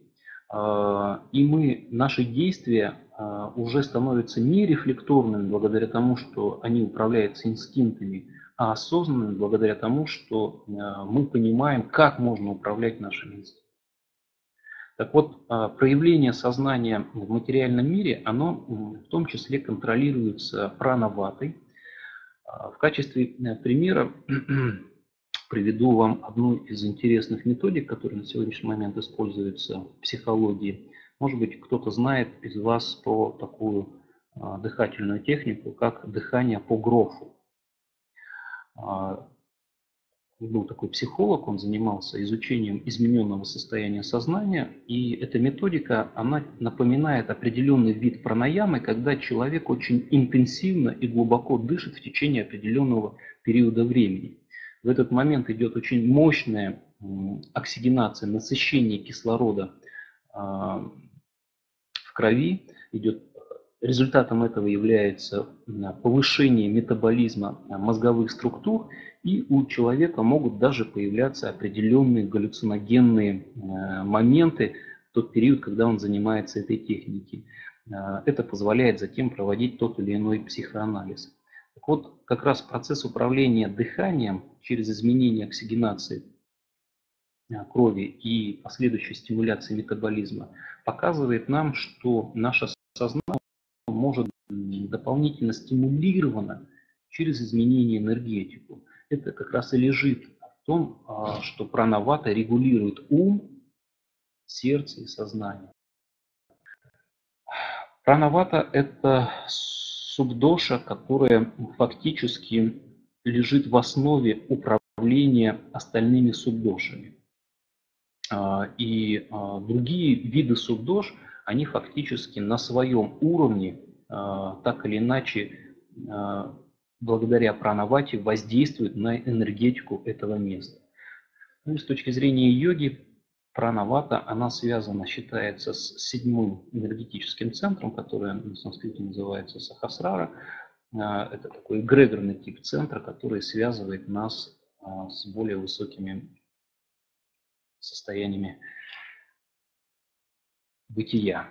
[SPEAKER 1] и наши действия уже становятся не рефлекторными благодаря тому, что они управляются инстинктами, а осознанными благодаря тому, что мы понимаем, как можно управлять нашими инстинктами. Так вот, проявление сознания в материальном мире, оно в том числе контролируется пранаватой. В качестве примера приведу вам одну из интересных методик, которая на сегодняшний момент используется в психологии. Может быть, кто-то знает из вас про такую дыхательную технику, как дыхание по Грофу. Был такой психолог, он занимался изучением измененного состояния сознания, и эта методика, она напоминает определенный вид пранаямы, когда человек очень интенсивно и глубоко дышит в течение определенного периода времени. В этот момент идет очень мощная оксигенация, насыщение кислорода в крови, результатом этого является повышение метаболизма мозговых структур, и у человека могут даже появляться определенные галлюциногенные моменты в тот период, когда он занимается этой техникой. Это позволяет затем проводить тот или иной психоанализ. Так вот, как раз процесс управления дыханием через изменение оксигенации крови и последующей стимуляции метаболизма показывает нам, что наше сознание может дополнительно стимулировано через изменение энергетику. Это как раз и лежит в том, что пранавата регулирует ум, сердце и сознание. Пранавата – это субдоша, которая фактически лежит в основе управления остальными субдошами. И другие виды субдош, они фактически на своем уровне, так или иначе, благодаря пранавате воздействуют на энергетику этого места. Ну и с точки зрения йоги, пранавата, она связана, считается, с седьмым энергетическим центром, который на санскрите называется сахасрара. Это такой эгрегорный тип центра, который связывает нас с более высокими состояниями бытия.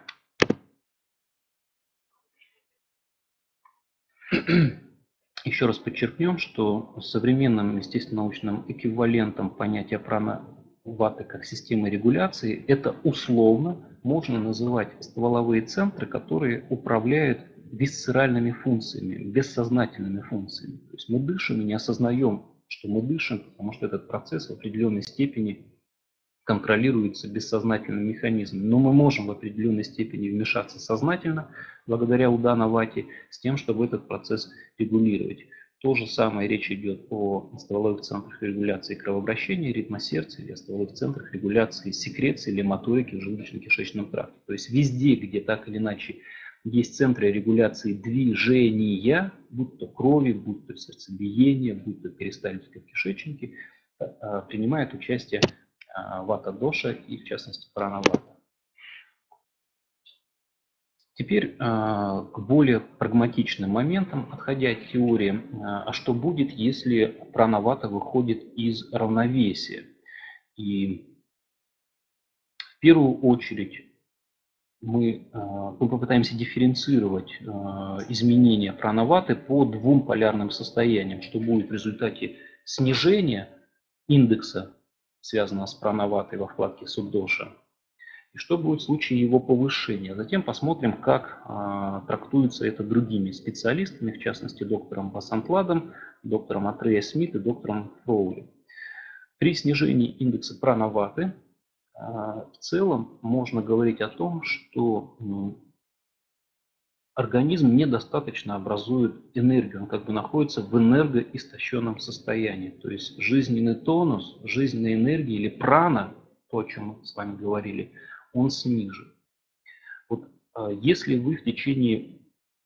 [SPEAKER 1] Еще раз подчеркнем, что современным естественно-научным эквивалентом понятия пранаваты как системы регуляции это условно можно называть стволовые центры, которые управляют висцеральными функциями, бессознательными функциями. То есть мы дышим и не осознаем, что мы дышим, потому что этот процесс в определенной степени контролируется бессознательным механизмом. Но мы можем в определенной степени вмешаться сознательно, благодаря удана вати, с тем, чтобы этот процесс регулировать. То же самое речь идет о стволовых центрах регуляции кровообращения, ритма сердца или о стволовых центрах регуляции секреции или моторики в желудочно-кишечном тракте. То есть везде, где так или иначе есть центры регуляции движения, будь то крови, будь то сердцебиение, будь то перистальтика в кишечнике, принимает участие вата-доша и в частности прана-вата. Теперь к более прагматичным моментам, отходя от теории, а что будет, если прана-вата выходит из равновесия? И в первую очередь мы попытаемся дифференцировать изменения прана-ваты по двум полярным состояниям, что будет в результате снижения индекса, связанного с прана-ватой во вкладке субдоша, и что будет в случае его повышения. Затем посмотрим, как трактуется это другими специалистами, в частности доктором Басантладом, доктором Атрея Смит и доктором Фроули. При снижении индекса прана-ваты в целом можно говорить о том, что организм недостаточно образует энергию, он как бы находится в энергоистощенном состоянии. То есть жизненный тонус, жизненная энергия или прана, то, о чем мы с вами говорили, он снижен. Вот, если вы в течение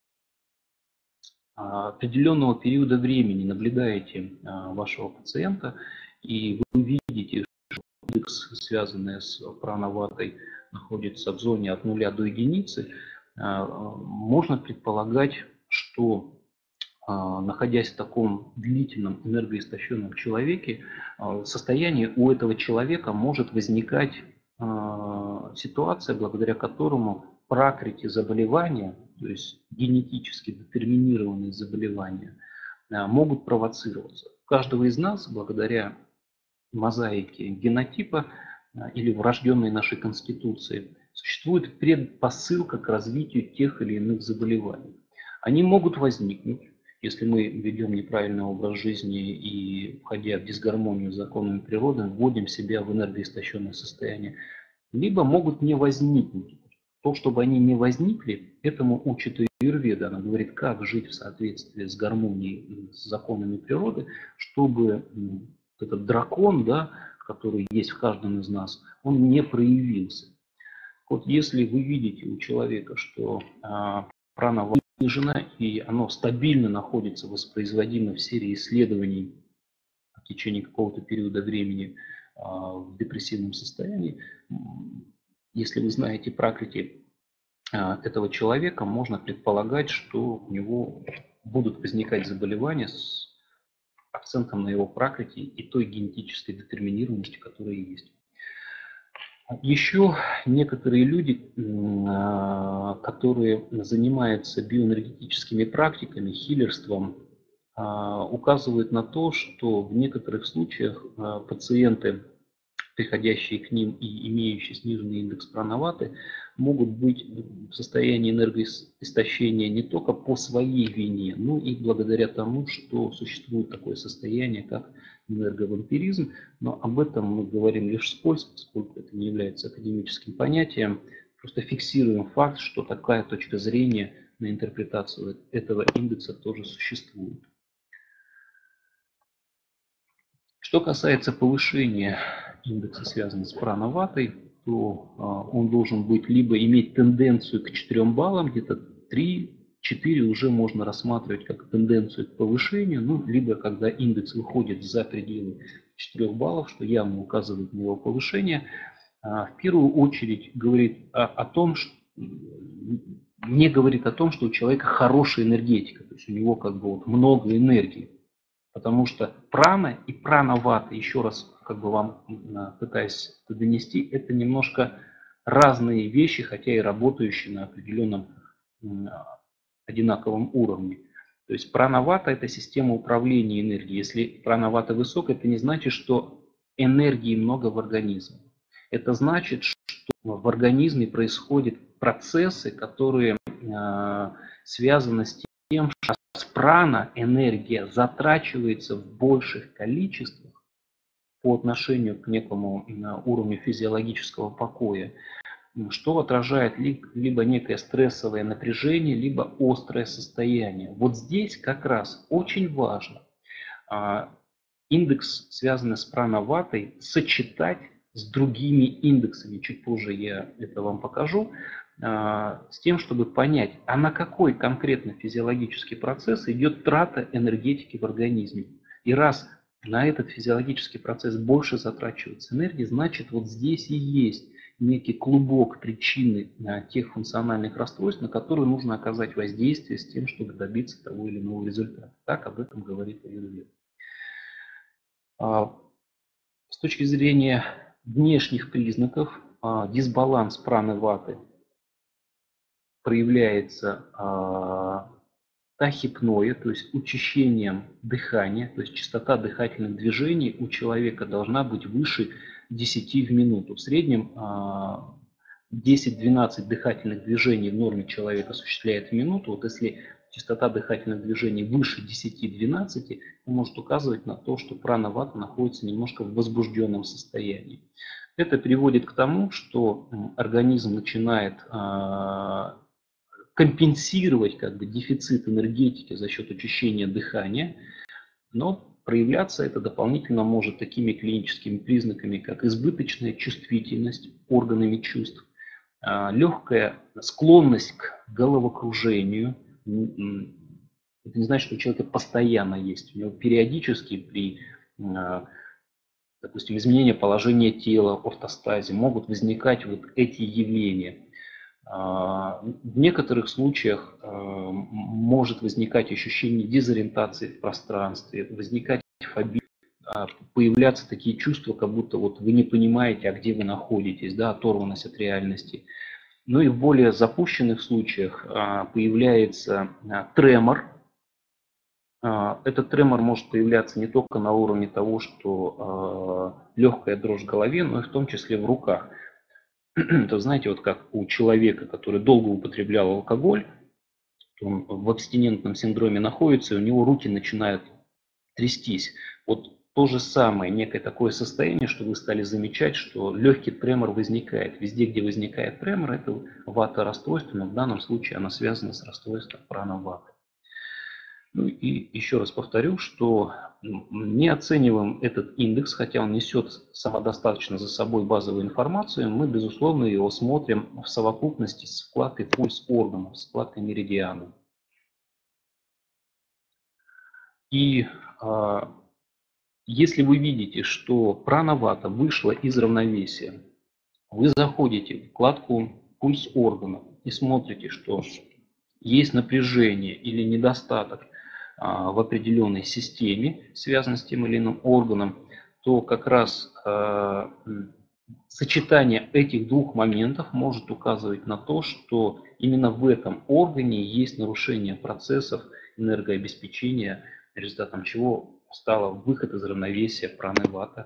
[SPEAKER 1] определенного периода времени наблюдаете вашего пациента, и вы видите, что индекс, связанный с прана-ватой, находится в зоне от 0 до единицы, можно предполагать, что, находясь в таком длительном энергоистощенном человеке, состояние у этого человека может возникать ситуация, благодаря которому пракрити заболевания, то есть генетически детерминированные заболевания, могут провоцироваться. У каждого из нас, благодаря мозаике генотипа или врожденной нашей конституции, существует предпосылка к развитию тех или иных заболеваний. Они могут возникнуть, если мы ведем неправильный образ жизни и, входя в дисгармонию с законами природы, вводим себя в энергоистощенное состояние, либо могут не возникнуть. То, чтобы они не возникли, этому учит аюрведа. Она говорит, как жить в соответствии с гармонией, с законами природы, чтобы этот дракон, да, который есть в каждом из нас, он не проявился. Вот если вы видите у человека, что прана снижена и оно стабильно находится, воспроизводимо в серии исследований в течение какого-то периода времени в депрессивном состоянии, если вы знаете пракрити этого человека, можно предполагать, что у него будут возникать заболевания с акцентом на его пракрити и той генетической детерминированности, которая есть. Еще некоторые люди, которые занимаются биоэнергетическими практиками, хилерством, указывают на то, что в некоторых случаях пациенты, приходящие к ним и имеющие сниженный индекс прана-ваты, могут быть в состоянии энергоистощения не только по своей вине, но и благодаря тому, что существует такое состояние, как энерговампиризм. Но об этом мы говорим лишь вскользь, поскольку это не является академическим понятием. Просто фиксируем факт, что такая точка зрения на интерпретацию этого индекса тоже существует. Что касается повышения индекса, связанного с прана-ватой, то он должен быть либо иметь тенденцию к 4 баллам, где-то 3-4 уже можно рассматривать как тенденцию к повышению, ну, либо когда индекс выходит за пределы 4 баллов, что явно указывает на его повышение, в первую очередь говорит о том, что не говорит о том, что у человека хорошая энергетика, то есть у него как бы вот много энергии. Потому что прана и прана-вата, еще раз как бы вам пытаюсь это донести, это немножко разные вещи, хотя и работающие на определенном одинаковом уровне. То есть прана-вата – это система управления энергией. Если прана-вата высокая, это не значит, что энергии много в организме. Это значит, что в организме происходят процессы, которые связаны с тем, что прана энергия затрачивается в больших количествах по отношению к некому уровню физиологического покоя. что отражает либо некое стрессовое напряжение, либо острое состояние. Вот здесь как раз очень важно индекс, связанный с пранаватой, сочетать с другими индексами. Чуть позже я это вам покажу. С тем, чтобы понять, а на какой конкретно физиологический процесс идет трата энергетики в организме. И раз на этот физиологический процесс больше затрачивается энергии, значит вот здесь и есть некий клубок причины тех функциональных расстройств, на которые нужно оказать воздействие с тем, чтобы добиться того или иного результата. Так об этом говорит аюрведа. С точки зрения внешних признаков, дисбаланс праны ваты проявляется тахипноя, то есть учащением дыхания, то есть частота дыхательных движений у человека должна быть выше 10 в минуту. В среднем 10-12 дыхательных движений в норме человек осуществляет в минуту. Вот если частота дыхательных движений выше 10-12, это может указывать на то, что прана вата находится немножко в возбужденном состоянии. Это приводит к тому, что организм начинает компенсировать дефицит энергетики за счет учащения дыхания, но проявляться это дополнительно может такими клиническими признаками, как избыточная чувствительность органами чувств, легкая склонность к головокружению. Это не значит, что у человека постоянно есть. У него периодически при, допустим, изменении положения тела, ортостазе могут возникать вот эти явления. В некоторых случаях может возникать ощущение дезориентации в пространстве, возникать фобия, появляться такие чувства, как будто вот вы не понимаете, а где вы находитесь, да, оторванность от реальности. Ну и в более запущенных случаях появляется тремор. Этот тремор может появляться не только на уровне того, что легкая дрожь в голове, но и в том числе в руках. То знаете, вот как у человека, который долго употреблял алкоголь, он в абстинентном синдроме находится, и у него руки начинают трястись. Вот то же самое, некое такое состояние, что вы стали замечать, что легкий тремор возникает. Везде, где возникает тремор, это вата-расстройство, но в данном случае оно связано с расстройством прана-ваты. Ну и еще раз повторю, что не оцениваем этот индекс, хотя он несет самодостаточно за собой базовую информацию, мы, безусловно, его смотрим в совокупности с вкладкой пульс органов, с вкладкой меридианы. И если вы видите, что прана-вата вышла из равновесия, вы заходите в вкладку пульс органов и смотрите, что есть напряжение или недостаток в определенной системе, связанной с тем или иным органом, то как раз сочетание этих двух моментов может указывать на то, что именно в этом органе есть нарушение процессов энергообеспечения, результатом чего стал выход из равновесия праны-вата,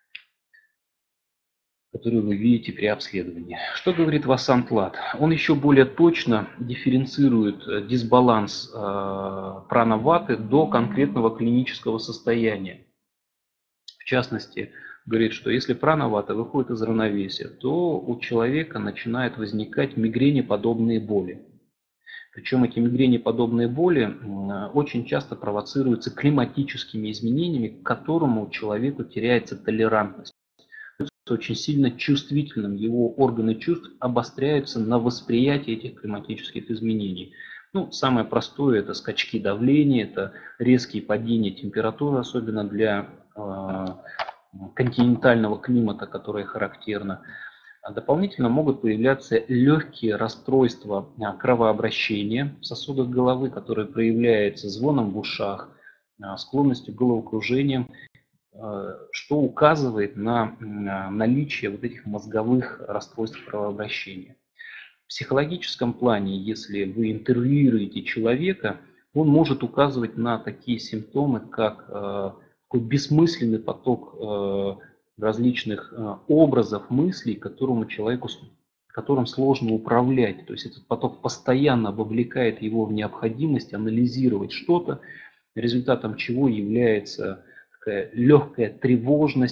[SPEAKER 1] которую вы видите при обследовании. Что говорит Васант-Лад? Он еще более точно дифференцирует дисбаланс прана-ваты до конкретного клинического состояния. В частности, говорит, что если прана-вата выходит из равновесия, то у человека начинают возникать мигренеподобные боли. Причем эти мигренеподобные боли очень часто провоцируются климатическими изменениями, к которым у человека теряется толерантность. Очень сильно чувствительным, его органы чувств обостряются на восприятие этих климатических изменений. Ну, самое простое — это скачки давления, это резкие падения температуры, особенно для континентального климата, которое характерно. Дополнительно могут появляться легкие расстройства кровообращения в сосудах головы, которые проявляются звоном в ушах, склонностью к головокружениям, что указывает на наличие вот этих мозговых расстройств кровообращения. В психологическом плане, если вы интервьюируете человека, он может указывать на такие симптомы, как такой бессмысленный поток различных образов, мыслей, которым сложно управлять. То есть этот поток постоянно вовлекает его в необходимость анализировать что-то, результатом чего является такая легкая тревожность,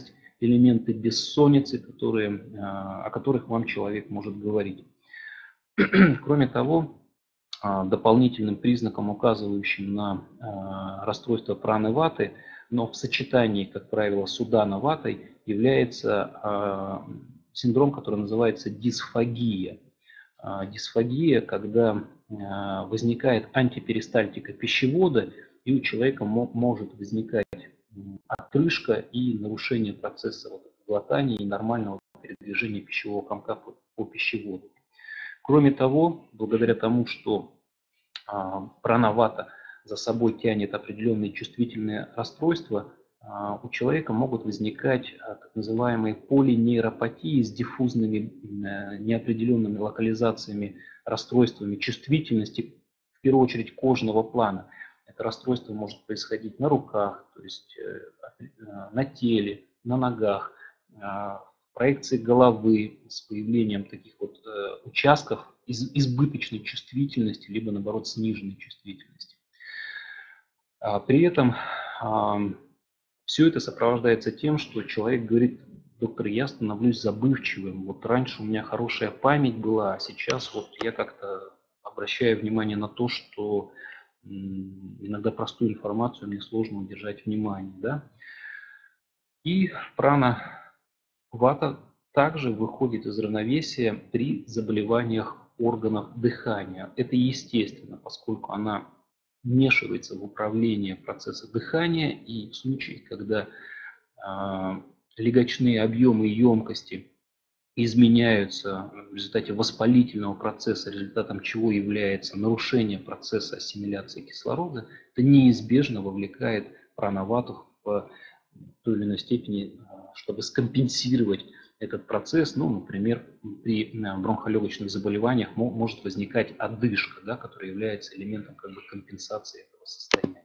[SPEAKER 1] элементы бессонницы, о которых вам человек может говорить. Кроме того, дополнительным признаком, указывающим на расстройство праны ваты, но в сочетании, как правило, с удана ватой, является синдром, который называется дисфагия. Дисфагия, когда возникает антиперистальтика пищевода, и у человека может возникать отрыжка и нарушение процесса глотания и нормального передвижения пищевого комка по пищеводу. Кроме того, благодаря тому, что прана вата за собой тянет определенные чувствительные расстройства, у человека могут возникать так называемые полинейропатии с диффузными неопределенными локализациями, расстройствами чувствительности, в первую очередь кожного плана. Это расстройство может происходить на руках, то есть на теле, на ногах, проекции головы с появлением таких вот участков избыточной чувствительности, либо наоборот сниженной чувствительности. При этом все это сопровождается тем, что человек говорит: доктор, я становлюсь забывчивым, вот раньше у меня хорошая память была, а сейчас вот я как-то обращаю внимание на то, что иногда простую информацию мне сложно удержать внимание. Да? И прана вата также выходит из равновесия при заболеваниях органов дыхания. Это естественно, поскольку она вмешивается в управление процессом дыхания, и в случае, когда легочные объемы и емкости изменяются в результате воспалительного процесса, результатом чего является нарушение процесса ассимиляции кислорода, это неизбежно вовлекает прана вату в той или иной степени, чтобы скомпенсировать этот процесс. Ну, например, при бронхолегочных заболеваниях может возникать одышка, да, которая является элементом как бы компенсации этого состояния.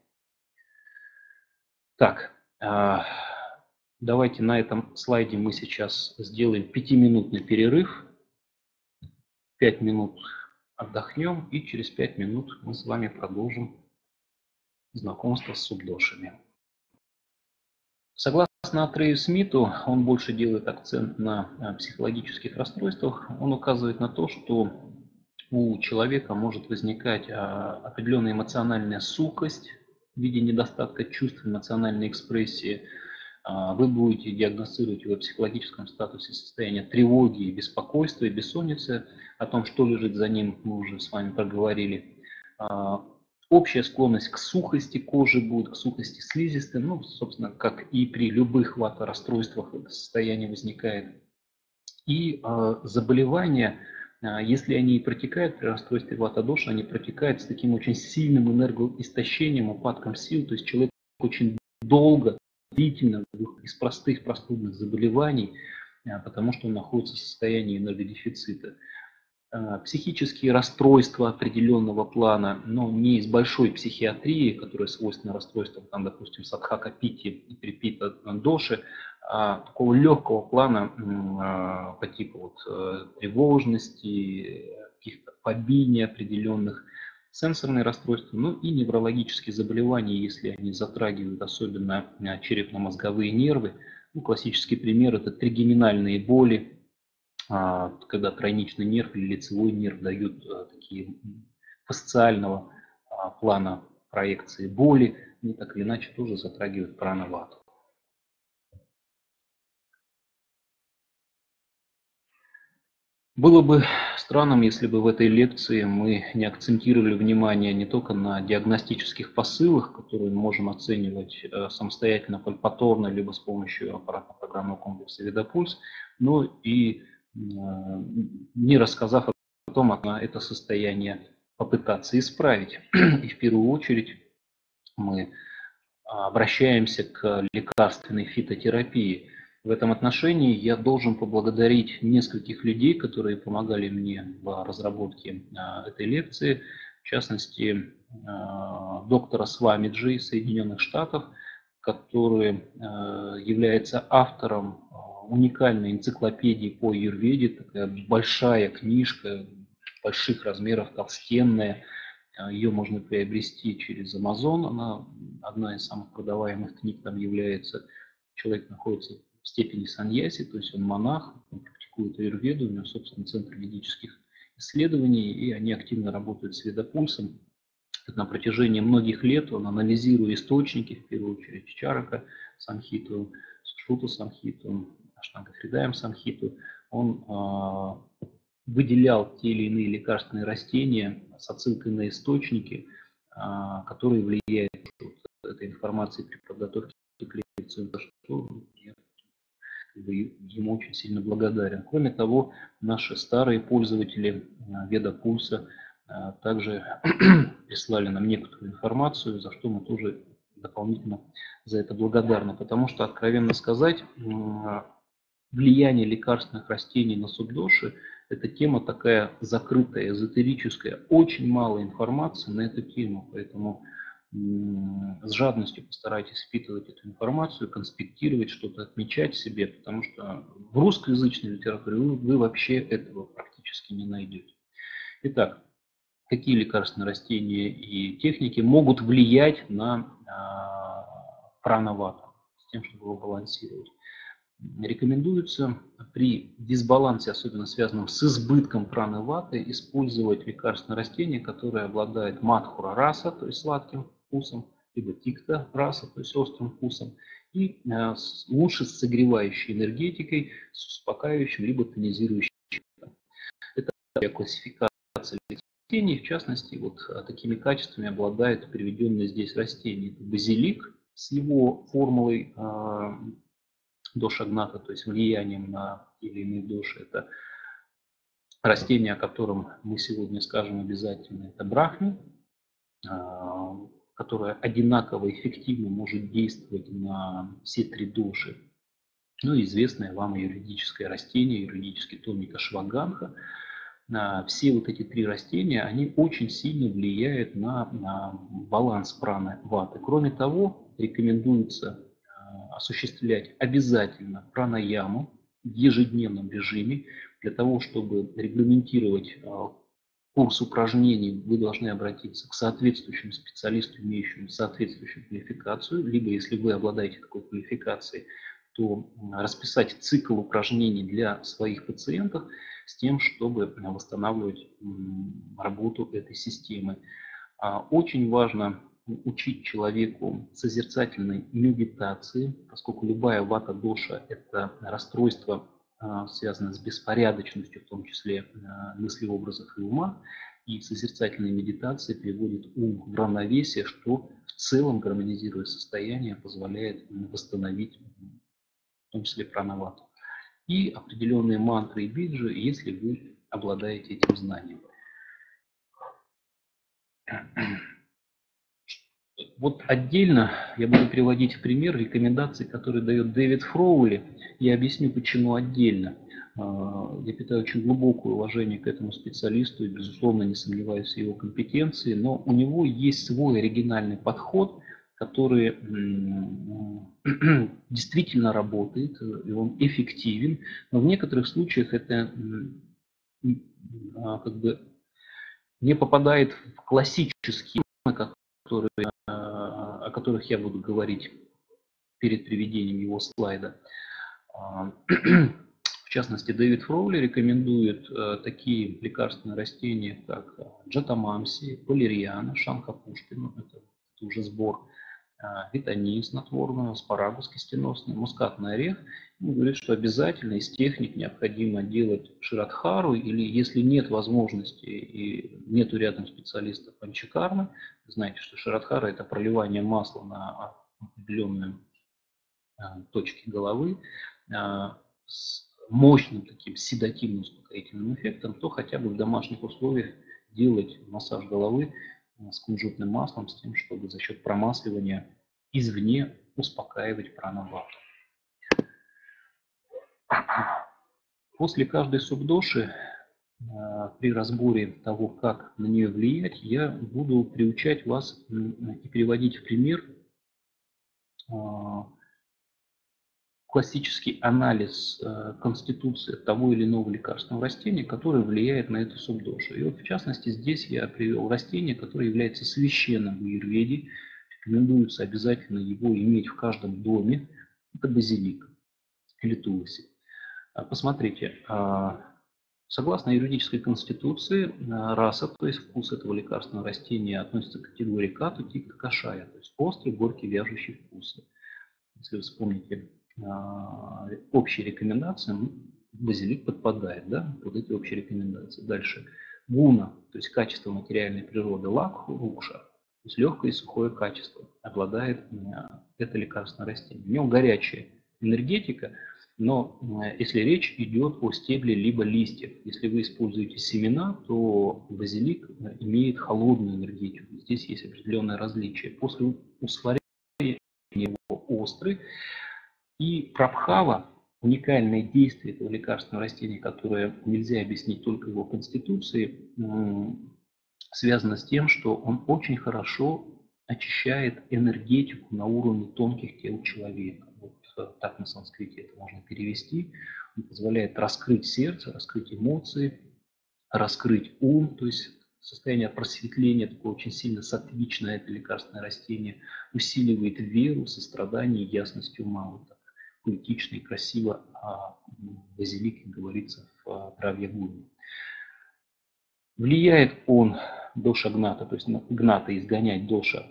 [SPEAKER 1] Так, давайте на этом слайде мы сейчас сделаем 5-минутный перерыв. 5 минут отдохнем, и через 5 минут мы с вами продолжим знакомство с субдошами. Согласно Атрею Смиту, он больше делает акцент на психологических расстройствах. Он указывает на то, что у человека может возникать определенная эмоциональная сухость в виде недостатка чувств, эмоциональной экспрессии. Вы будете диагностировать его в психологическом статусе состояние тревоги, беспокойства и бессонницы. О том, что лежит за ним, мы уже с вами проговорили. Общая склонность к сухости кожи будет, к сухости слизистой, ну, собственно, как и при любых ваторасстройствах это состояние возникает. И заболевания, если они и протекают при расстройстве вата-доши, они протекают с таким очень сильным энергоистощением, упадком сил, то есть человек очень долго, длительно из простых простудных заболеваний, потому что он находится в состоянии энергодефицита. Психические расстройства определенного плана, но не из большой психиатрии, которая свойственна расстройствам, там, допустим, садхака питти и припита доши, а такого легкого плана по типу вот, тревожности, каких-то фобий неопределенных, сенсорные расстройства, ну и неврологические заболевания, если они затрагивают особенно черепно-мозговые нервы. Ну, классический пример – это тригеминальные боли, когда тройничный нерв или лицевой нерв дают такие фасциального плана проекции боли, они так или иначе тоже затрагивают прана вату. Было бы странным, если бы в этой лекции мы не акцентировали внимание не только на диагностических посылах, которые мы можем оценивать самостоятельно, пальпаторно, либо с помощью аппаратно-программного комплекса Видопульс, но и не рассказав о том, как это состояние попытаться исправить. И в первую очередь мы обращаемся к лекарственной фитотерапии. В этом отношении я должен поблагодарить нескольких людей, которые помогали мне в разработке этой лекции. В частности, доктора Свамиджи из Соединенных Штатов, который является автором уникальной энциклопедии по аюрведе, такая большая книжка, больших размеров, толстенная. Ее можно приобрести через Amazon, она одна из самых продаваемых книг там является. Человек находится в в степени саньяси, то есть он монах, он практикует аюрведу, у него, собственно, центр ведических исследований, и они активно работают с ведопульсом. На протяжении многих лет он, анализируя источники, в первую очередь Чарака Самхиту, Сушрута Самхиту, Аштанга Хридаям Самхиту, он выделял те или иные лекарственные растения с отсылкой на источники, которые влияют на этой информации при подготовке к лекции, за что я ему очень сильно благодарен. Кроме того, наши старые пользователи Ведопульса также прислали нам некоторую информацию, за что мы тоже дополнительно за это благодарны. Потому что, откровенно сказать, влияние лекарственных растений на субдоши – это тема такая закрытая, эзотерическая. Очень мало информации на эту тему, поэтому с жадностью постарайтесь впитывать эту информацию, конспектировать, что-то отмечать себе, потому что в русскоязычной литературе вы вообще этого практически не найдете. Итак, какие лекарственные растения и техники могут влиять на пранавату, с тем, чтобы его балансировать? Рекомендуется при дисбалансе, особенно связанном с избытком праны-ваты, использовать лекарственное растение, которое обладает мадхура раса, то есть сладким вкусом, либо тикта раса, то есть острым вкусом, и лучше с согревающей энергетикой, с успокаивающим, либо тонизирующим. Это классификация растений, в частности, вот такими качествами обладает приведенное здесь растение. Это базилик с его формулой доша-гната, то есть влиянием на те или иные доши. Это растение, о котором мы сегодня скажем обязательно, это брахми, которое одинаково эффективно может действовать на все три доши. Ну и известное вам юридическое растение, юридический томик ашваганха. Все вот эти три растения, они очень сильно влияют на баланс праны ваты. Кроме того, рекомендуется осуществлять обязательно пранаяму в ежедневном режиме. Для того, чтобы регламентировать курс упражнений, вы должны обратиться к соответствующему специалисту, имеющему соответствующую квалификацию, либо, если вы обладаете такой квалификацией, то расписать цикл упражнений для своих пациентов с тем, чтобы восстанавливать работу этой системы. Очень важно учить человеку созерцательной медитации, поскольку любая вата-доша – это расстройство, связанное с беспорядочностью, в том числе мыслей, образов и ума. И созерцательная медитация приводит ум в равновесие, что в целом, гармонизируя состояние, позволяет восстановить в том числе пранавату. И определенные мантры и биджи, если вы обладаете этим знанием. Вот отдельно я буду приводить в пример рекомендации, которые дает Дэвид Фроули. Я объясню, почему отдельно. Я питаю очень глубокое уважение к этому специалисту и, безусловно, не сомневаюсь в его компетенции, но у него есть свой оригинальный подход, который действительно работает, и он эффективен, но в некоторых случаях это как бы не попадает в классические, о которых я буду говорить перед приведением его слайда. В частности, Дэвид Фроули рекомендует такие лекарственные растения, как джатамамси, валерьяна, шанха-пушкина, это уже сбор, витамин снотворный, аспарагус кистеносный, мускатный орех. Он говорит, что обязательно из техник необходимо делать ширадхару, или если нет возможности и нету рядом специалистов панчакармы, знаете, что ширадхара – это проливание масла на определенные точки головы с мощным таким седативным успокоительным эффектом, то хотя бы в домашних условиях делать массаж головы с кунжутным маслом, с тем, чтобы за счет промасливания извне успокаивать пранавату. После каждой субдоши при разборе того, как на нее влиять, я буду приучать вас и приводить в пример классический анализ конституции того или иного лекарственного растения, которое влияет на эту субдошу. И вот в частности здесь я привел растение, которое является священным в аюрведе. Рекомендуется обязательно его иметь в каждом доме. Это базилик. или тулусе. Посмотрите, согласно юридической конституции, раса, то есть вкус этого лекарственного растения, относится к категории кату, типа кашая, то есть острый, горький, вяжущий вкус. Если вы вспомните общие рекомендации, базилик подпадает, да, под эти общие рекомендации. Дальше. Гуна, то есть качество материальной природы, лакху, рукша, то есть легкое и сухое качество обладает это лекарственное растение. У него горячая энергетика, но если речь идет о стебле либо листьях, если вы используете семена, то базилик имеет холодную энергетику. Здесь есть определенное различие. После усвоения его острый. И прабхава, уникальное действие этого лекарственного растения, которое нельзя объяснить только его конституцией, связано с тем, что он очень хорошо очищает энергетику на уровне тонких тел человека. Вот так на санскрите это можно перевести. Он позволяет раскрыть сердце, раскрыть эмоции, раскрыть ум, то есть состояние просветления, такое очень сильно сатвичное это лекарственное растение, усиливает веру, сострадание и ясность ума. Вот так поэтично и красиво о базилике говорится в травье гуни. Влияет он доша гната, то есть гната изгонять доша,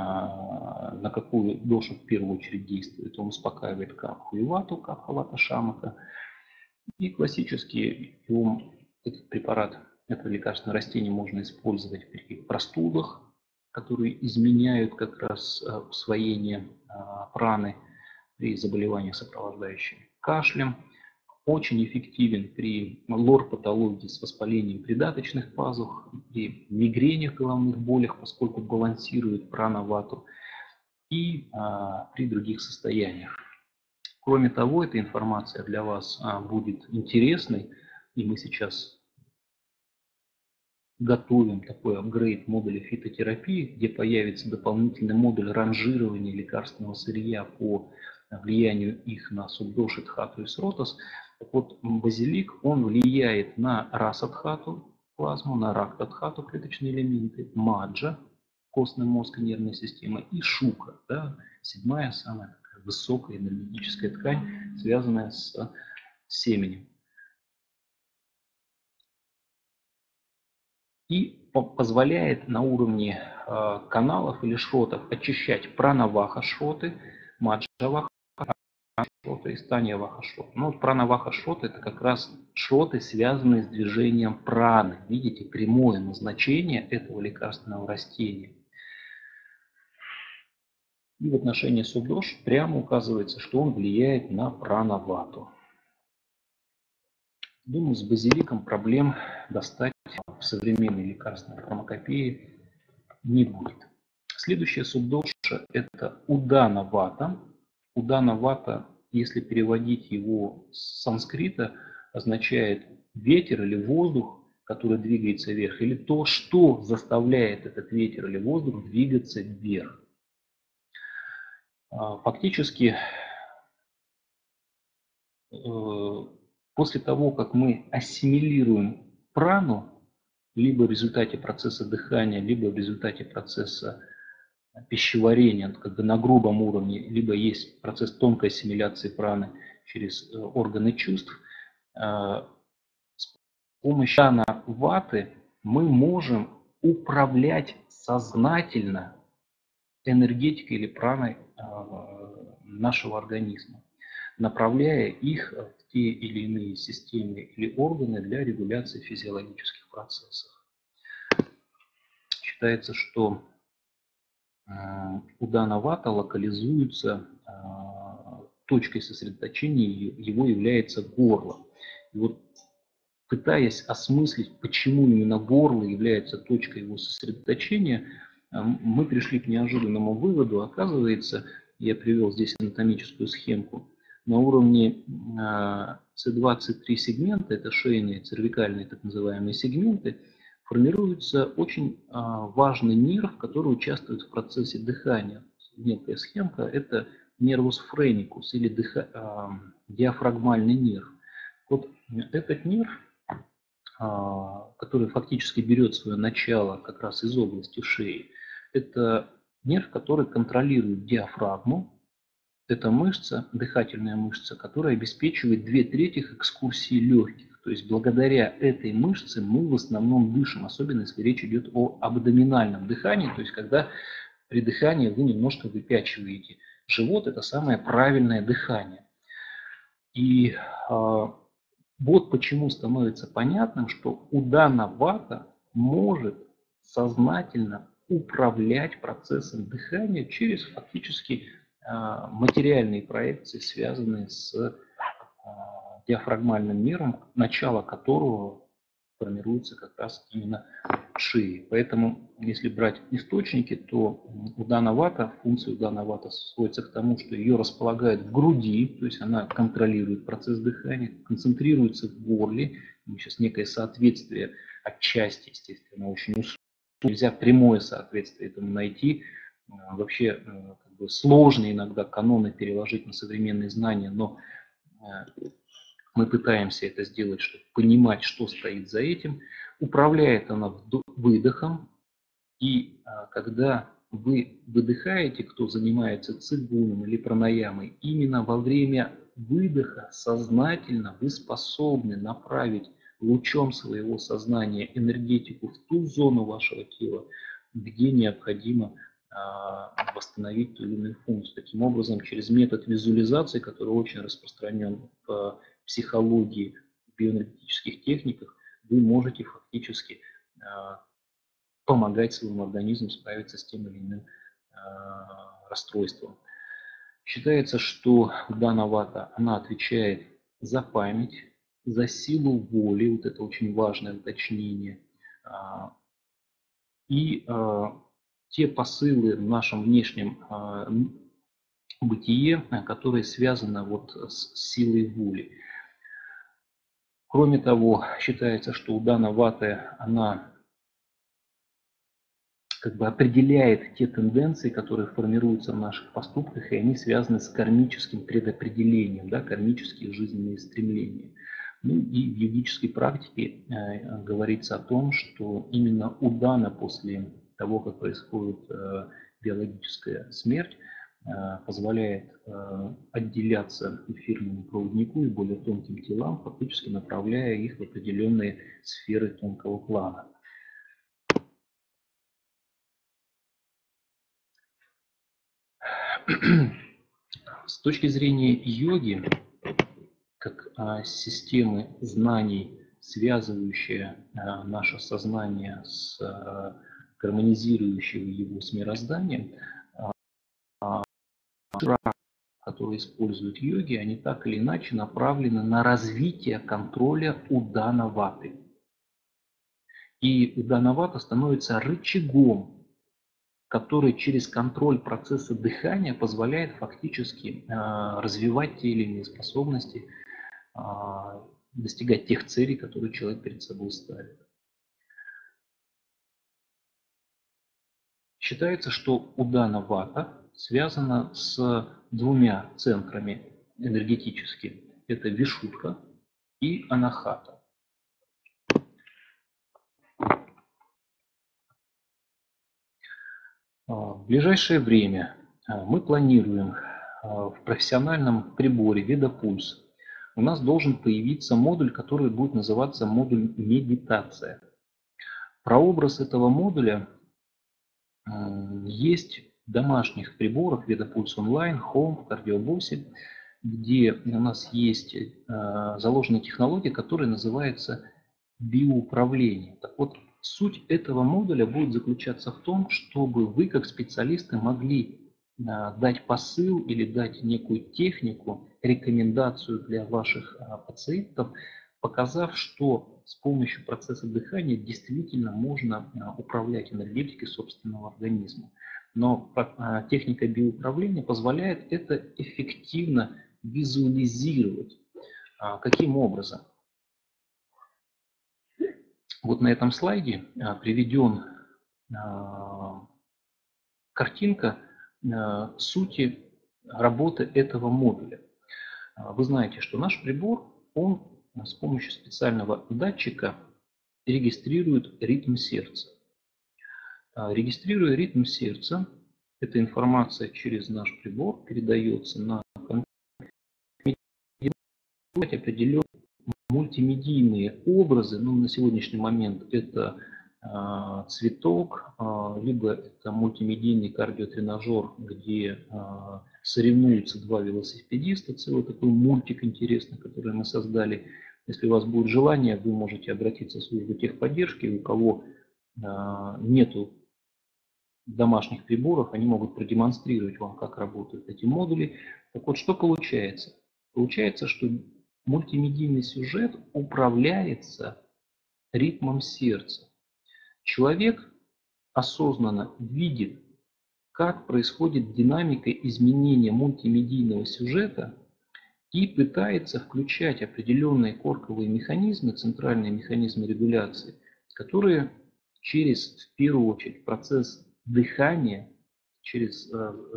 [SPEAKER 1] на какую дошу в первую очередь действует. Он успокаивает капху и вату, капха вата шамака. И классически этот препарат, это лекарственное растение можно использовать при простудах, которые изменяют как раз усвоение праны при заболеваниях, сопровождающих кашлем. Очень эффективен при лор-патологии с воспалением придаточных пазух, при мигренях, головных болях, поскольку балансирует прана-вату, и при других состояниях. Кроме того, эта информация для вас будет интересной, и мы сейчас готовим такой апгрейд модуля фитотерапии, где появится дополнительный модуль ранжирования лекарственного сырья по влиянию их на субдоши, дхату и сротас. Так вот, базилик, он влияет на расадхату, плазму, на рактадхату, клеточные элементы, маджа, костный мозг и нервная система, и шука, да, седьмая, самая такая высокая энергетическая ткань, связанная с семенем. И позволяет на уровне каналов или шротов очищать пранаваха-шроты, маджа-ваха-шроты и станья-ваха-шроты. Ну, вот пранаваха-шроты – это как раз шроты, связанные с движением праны. Видите, прямое назначение этого лекарственного растения. И в отношении субдош прямо указывается, что он влияет на пранавату. Думаю, с базиликом проблем достать в современной лекарственной фармакопее не будет. Следующая субдоша – это удана-вата. Удана-вата, если переводить его с санскрита, означает ветер или воздух, который двигается вверх, или то, что заставляет этот ветер или воздух двигаться вверх. Фактически, после того, как мы ассимилируем прану, либо в результате процесса дыхания, либо в результате процесса пищеварения, как бы на грубом уровне, либо есть процесс тонкой ассимиляции праны через органы чувств, с помощью дана-ваты мы можем управлять сознательно энергетикой или праной нашего организма, направляя их в те или иные системы или органы для регуляции физиологических процессов. Считается, что удана-вата локализуется, точкой сосредоточения его является горло. И вот пытаясь осмыслить, почему именно горло является точкой его сосредоточения, мы пришли к неожиданному выводу. Оказывается, я привел здесь анатомическую схемку, на уровне C23 сегмента, это шейные, цервикальные так называемые сегменты, формируется очень важный нерв, который участвует в процессе дыхания. Мелкая схемка – это нервус френикус или диафрагмальный нерв. Вот этот нерв, который фактически берет свое начало как раз из области шеи, это нерв, который контролирует диафрагму, это мышца, дыхательная мышца, которая обеспечивает 2/3 экскурсии легких. То есть благодаря этой мышце мы в основном дышим, особенно если речь идет о абдоминальном дыхании, то есть когда при дыхании вы немножко выпячиваете живот, это самое правильное дыхание. И вот почему становится понятным, что Удана Вата может сознательно управлять процессом дыхания через фактически материальные проекции, связанные с диафрагмальным нервом, начало которого формируется как раз именно в шее. Поэтому, если брать источники, то Удана Вата, функция Удана Вата сводится к тому, что ее располагают в груди, то есть она контролирует процесс дыхания, концентрируется в горле. Сейчас некое соответствие отчасти, естественно, очень условно. Нельзя прямое соответствие этому найти. Вообще как бы сложно иногда каноны переложить на современные знания, но мы пытаемся это сделать, чтобы понимать, что стоит за этим. Управляет она выдохом. И когда вы выдыхаете, кто занимается цигуном или пранаямой, именно во время выдоха сознательно вы способны направить лучом своего сознания энергетику в ту зону вашего тела, где необходимо восстановить ту или иную функцию. Таким образом, через метод визуализации, который очень распространен в психологии, в биоэнергетических техниках, вы можете фактически помогать своему организму справиться с тем или иным расстройством. Считается, что Удана Вата, она отвечает за память, за силу воли, вот это очень важное уточнение, и те посылы в нашем внешнем бытие, которые связаны вот с силой воли. Кроме того, считается, что Удана Вата, она как бы определяет те тенденции, которые формируются в наших поступках, и они связаны с кармическим предопределением, да, кармические жизненные стремления. Ну и в йогической практике говорится о том, что именно Удана после того, как происходит биологическая смерть, позволяет отделяться эфирному проводнику и более тонким телам, фактически направляя их в определенные сферы тонкого плана. С точки зрения йоги, как системы знаний, связывающие наше сознание с гармонизирующим его с мирозданием, которые используют йоги, они так или иначе направлены на развитие контроля Удана Ваты. И Удана Вата становится рычагом, который через контроль процесса дыхания позволяет фактически развивать те или иные способности, достигать тех целей, которые человек перед собой ставит. Считается, что Удана Вата связана с двумя центрами энергетически. Это Вишудха и Анахата. В ближайшее время мы планируем в профессиональном приборе Ведапульс у нас должен появиться модуль, который будет называться модуль медитация. Прообраз этого модуля есть в домашних приборах Ведапульс онлайн, Home, в Кардиобоксе, где у нас есть заложена технология, которая называется биоуправление. Так вот, суть этого модуля будет заключаться в том, чтобы вы, как специалисты, могли дать посыл или дать некую технику, рекомендацию для ваших пациентов, показав, что с помощью процесса дыхания действительно можно управлять энергетикой собственного организма. Но техника биоуправления позволяет это эффективно визуализировать. Каким образом? Вот на этом слайде приведен картинка сути работы этого модуля. Вы знаете, что наш прибор, он с помощью специального датчика регистрирует ритм сердца. Регистрируя ритм сердца, эта информация через наш прибор передается на определенные мультимедийные образы. Ну, на сегодняшний момент это цветок, либо это мультимедийный кардиотренажер, где соревнуются два велосипедиста, целый такой мультик интересный, который мы создали. Если у вас будет желание, вы можете обратиться в службу техподдержки, у кого нету домашних приборов, они могут продемонстрировать вам, как работают эти модули. Так вот, что получается? Получается, что мультимедийный сюжет управляется ритмом сердца. Человек осознанно видит, как происходит динамика изменения мультимедийного сюжета и пытается включать определенные корковые механизмы, центральные механизмы регуляции, которые через, в первую очередь, процесс дыхания, через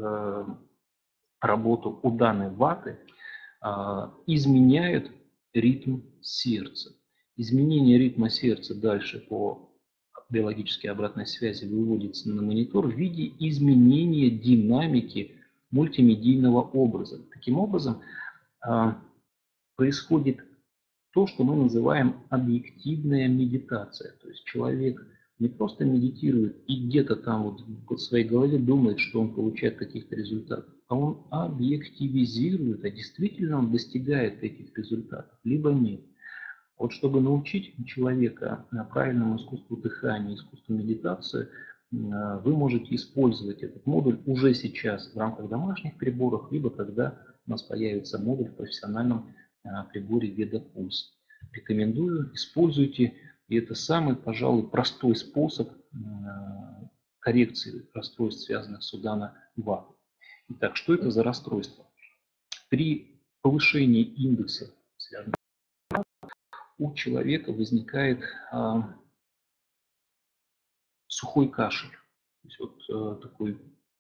[SPEAKER 1] работу ударной ваты изменяют ритм сердца. Изменение ритма сердца дальше по биологической обратной связи выводится на монитор в виде изменения динамики мультимедийного образа. Таким образом, происходит то, что мы называем объективная медитация. То есть человек не просто медитирует и где-то там вот в своей голове думает, что он получает каких-то результатов, а он объективизирует, а действительно он достигает этих результатов, либо нет. Вот чтобы научить человека правильному искусству дыхания, искусству медитации, вы можете использовать этот модуль уже сейчас в рамках домашних приборов, либо когда у нас появится модуль в профессиональном приборе VedaPulse. Рекомендую, используйте. И это самый, пожалуй, простой способ коррекции расстройств, связанных с Удана-Ваты. Итак, что это за расстройство? При повышении индекса у человека возникает сухой кашель. То есть вот такой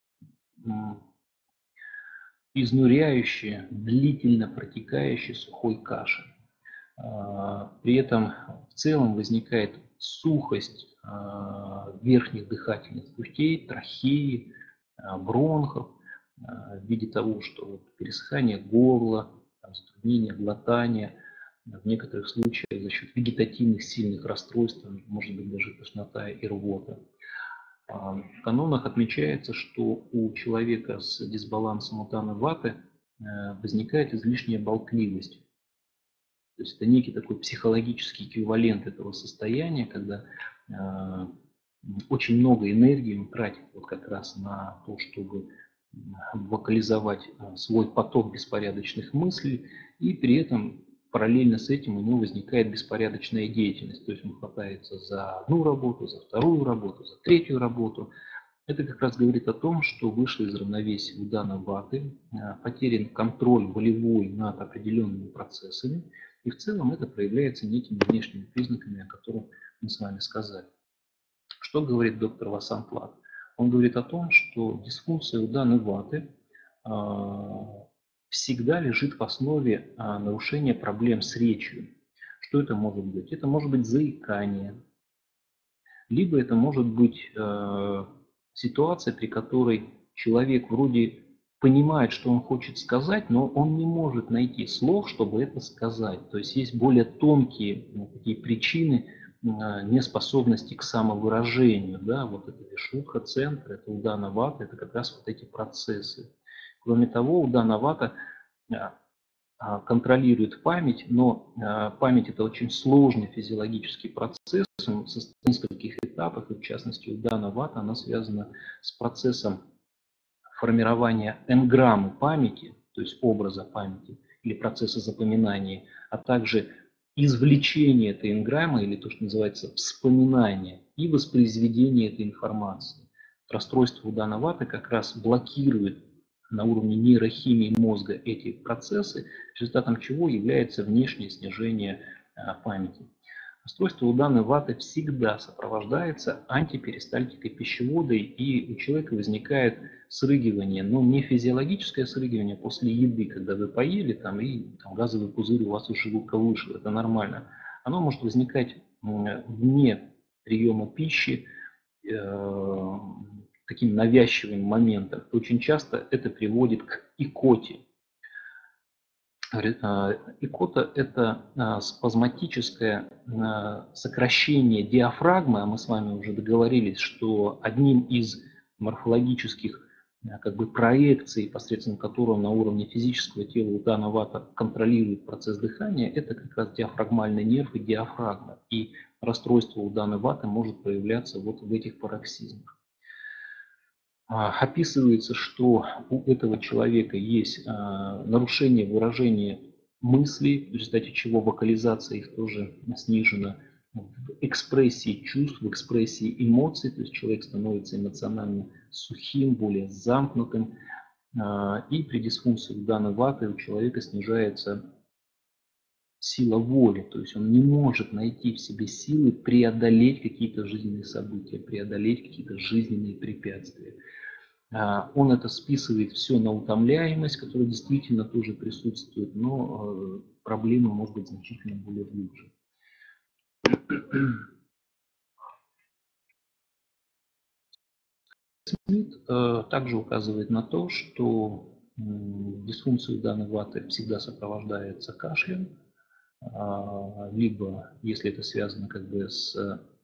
[SPEAKER 1] изнуряющий, длительно протекающий сухой кашель. При этом в целом возникает сухость верхних дыхательных путей, трахеи, бронхов, в виде того, что пересыхание горла, затруднение глотания, в некоторых случаях за счет вегетативных сильных расстройств, может быть даже тошнота и рвота. В канонах отмечается, что у человека с дисбалансом Удана-Ваты возникает излишняя болтливость. То есть это некий такой психологический эквивалент этого состояния, когда очень много энергии он тратит вот как раз на то, чтобы вокализовать свой поток беспорядочных мыслей, и при этом параллельно с этим у него возникает беспорядочная деятельность. То есть он хватается за одну работу, за вторую работу, за третью работу. Это как раз говорит о том, что вышло из равновесия Удана-Ваты, потерян контроль волевой над определенными процессами, и в целом это проявляется некими внешними признаками, о которых мы с вами сказали. Что говорит доктор Васант Лад? Он говорит о том, что дисфункция Удана-Ваты всегда лежит в основе нарушения проблем с речью. Что это может быть? Это может быть заикание, либо это может быть ситуация, при которой человек вроде понимает, что он хочет сказать, но он не может найти слов, чтобы это сказать. То есть есть более тонкие такие причины неспособности к самовыражению. Да? Вот это Вишудха, центр, это Удана-Вата, это как раз вот эти процессы. Кроме того, Удана-Вата контролирует память, но память это очень сложный физиологический процесс, он состоит из нескольких этапов, и в частности Удана-Вата, она связана с процессом формирования энграммы памяти, то есть образа памяти или процесса запоминания, а также извлечения этой энграммы или то, что называется вспоминание и воспроизведение этой информации. Расстройство Удана-Ваты как раз блокирует на уровне нейрохимии мозга эти процессы, результатом чего является внешнее снижение памяти. Расстройство Удана-Ваты всегда сопровождается антиперистальтикой пищевода, и у человека возникает срыгивание, но не физиологическое срыгивание после еды, когда вы поели и газовый пузырь у вас из желудка вышел, это нормально. Оно может возникать вне приема пищи, таким навязчивым моментам, то очень часто это приводит к икоте. Икота – это спазматическое сокращение диафрагмы, а мы с вами уже договорились, что одним из морфологических как бы проекций, посредством которого на уровне физического тела у данного вата контролирует процесс дыхания, это как раз диафрагмальный нерв и диафрагма. И расстройство у данной ваты может проявляться вот в этих пароксизмах. Описывается, что у этого человека есть нарушение выражения мыслей, в результате чего вокализация их тоже снижена, в экспрессии чувств, в экспрессии эмоций, то есть человек становится эмоционально сухим, более замкнутым, и при дисфункции данной ваты у человека снижается сила воли, то есть он не может найти в себе силы преодолеть какие-то жизненные события, преодолеть какие-то жизненные препятствия. Он это списывает все на утомляемость, которая действительно тоже присутствует, но проблема может быть значительно более глубже. Смит также указывает на то, что дисфункция данной ваты всегда сопровождается кашлем, либо, если это связано как бы с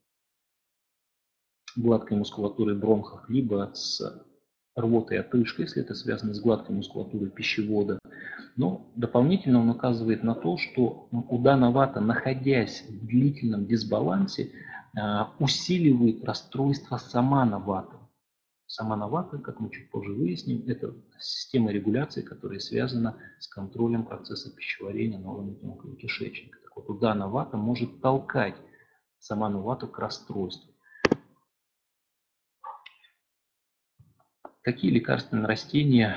[SPEAKER 1] гладкой мускулатурой бронхов, либо с рвотой и отрыжкой, если это связано с гладкой мускулатурой пищевода. Но дополнительно он указывает на то, что у данного вата, находясь в длительном дисбалансе, усиливает расстройство самана ваты. Самана вата, как мы чуть позже выясним, это система регуляции, которая связана с контролем процесса пищеварения на уровне тонкого кишечника. Так вот, у данного вата может толкать саману вату к расстройству. Какие лекарственные растения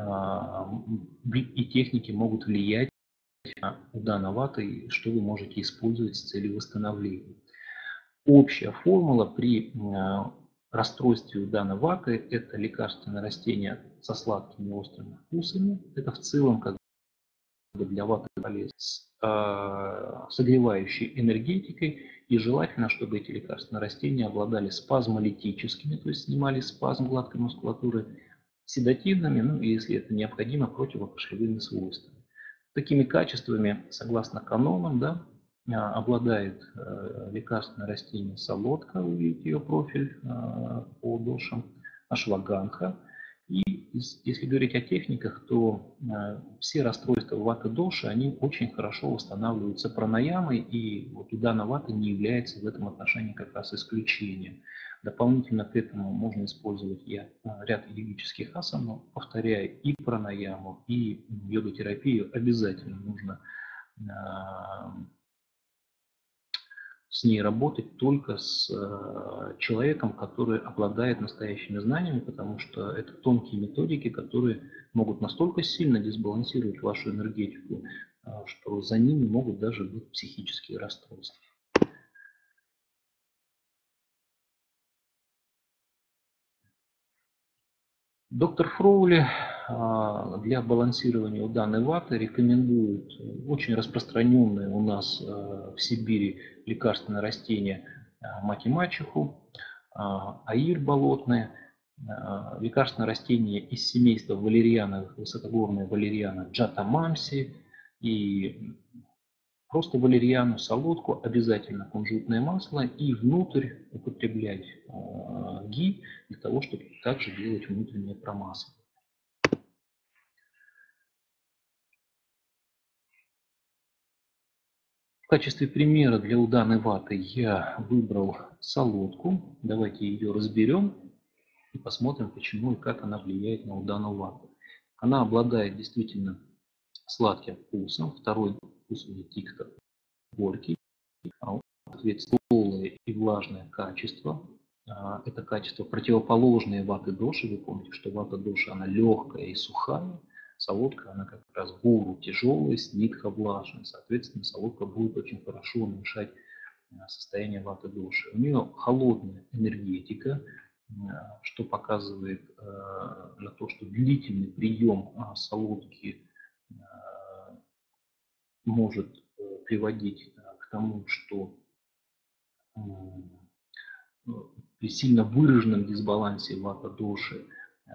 [SPEAKER 1] и техники могут влиять на данного вата и что вы можете использовать с целью восстановления? Общая формула при расстройстве данной ваты – это лекарственные растения со сладкими и острыми вкусами. Это в целом как бы для ваты полезно. С согревающей энергетикой. И желательно, чтобы эти лекарственные растения обладали спазмолитическими, то есть снимали спазм гладкой мускулатуры, седативными, ну и если это необходимо, противокашлевыми свойствами. Такими качествами, согласно канонам, да, обладает лекарственное растение солодка, вы видите ее профиль по дошам, ашвагандха. И если говорить о техниках, то все расстройства ваты доши, они очень хорошо восстанавливаются пранаямой, и вот удана вата не является в этом отношении как раз исключением. Дополнительно к этому можно использовать ряд йогических асан, но, повторяю, и пранаяму, и йога-терапию обязательно нужно с ней работать только с человеком, который обладает настоящими знаниями, потому что это тонкие методики, которые могут настолько сильно дисбалансировать вашу энергетику, что за ними могут даже быть психические расстройства. Доктор Фроули для балансирования данной ваты рекомендует очень распространенное у нас в Сибири лекарственное растение мати-мачеху, аир болотное, лекарственное растение из семейства валериановых, высокогорная валериана джатамамси и просто валерьяну, солодку, обязательно кунжутное масло и внутрь употреблять ги для того, чтобы также делать внутреннее промасывание. В качестве примера для ударной ваты я выбрал солодку. Давайте ее разберем и посмотрим, почему и как она влияет на ударную вату. Она обладает действительно сладким вкусом. Второй вкус у нее дико горький. Соответственно, и влажное качество. Это качество противоположное ваты доши. Вы помните, что вата доши она легкая и сухая. Солодка она как раз буру тяжелая, снитха влажная. Соответственно, солодка будет очень хорошо уменьшать состояние ваты доши. У нее холодная энергетика, что показывает на то, что длительный прием солодки может приводить к тому, что при сильно выраженном дисбалансе вата-доши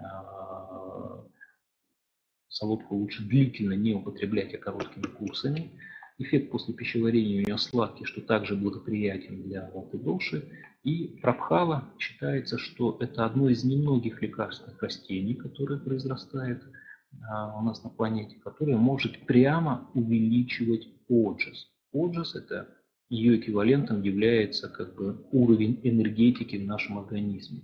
[SPEAKER 1] солодку лучше длительно не употреблять, а короткими курсами. Эффект после пищеварения у нее сладкий, что также благоприятен для ваты-доши. И прабхава считается, что это одно из немногих лекарственных растений, которое произрастает у нас на планете, которое может прямо увеличивать оджас. Оджас – это ее эквивалентом является как бы уровень энергетики в нашем организме.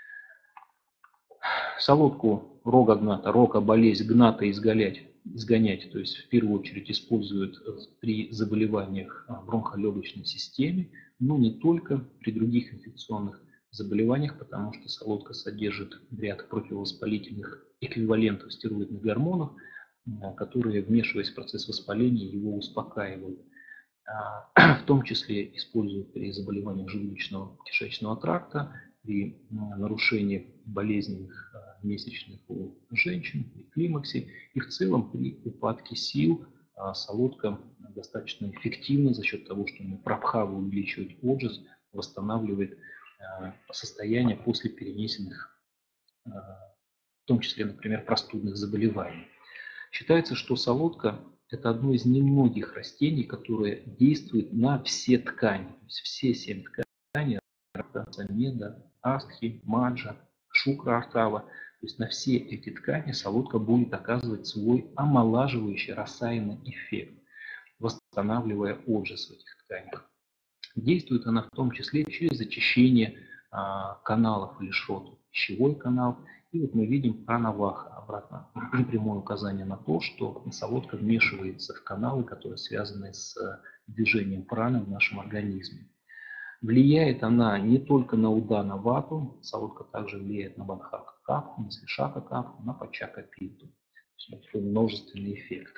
[SPEAKER 1] Солодку рога гната, рога болезнь гната изгонять, то есть в первую очередь используют при заболеваниях бронхолегочной системы, но не только при других инфекционных заболеваниях, потому что солодка содержит ряд противовоспалительных эквивалентов стероидных гормонов, которые, вмешиваясь в процесс воспаления, его успокаивают. В том числе используют при заболеваниях желудочно-кишечного тракта, при нарушении болезненных месячных у женщин, при климаксе и в целом при упадке сил солодка достаточно эффективно за счет того, что прабхава увеличивает оджас, восстанавливает состояние после перенесенных, в том числе, например, простудных заболеваний. Считается, что солодка – это одно из немногих растений, которое действует на все ткани, то есть все 7 тканей, самеда, астхи, маджа, шукра, артава, то есть на все эти ткани солодка будет оказывать свой омолаживающий рассеянный эффект, восстанавливая оджас в этих тканях. Действует она в том числе через очищение каналов или шрот, пищевой канал. И вот мы видим пранаваха, обратно прямое указание на то, что солодка вмешивается в каналы, которые связаны с движением праны в нашем организме. Влияет она не только на удана вату, солодка также влияет на бадхака капху, на свишака капху, на пачака питу. Это множественный эффект.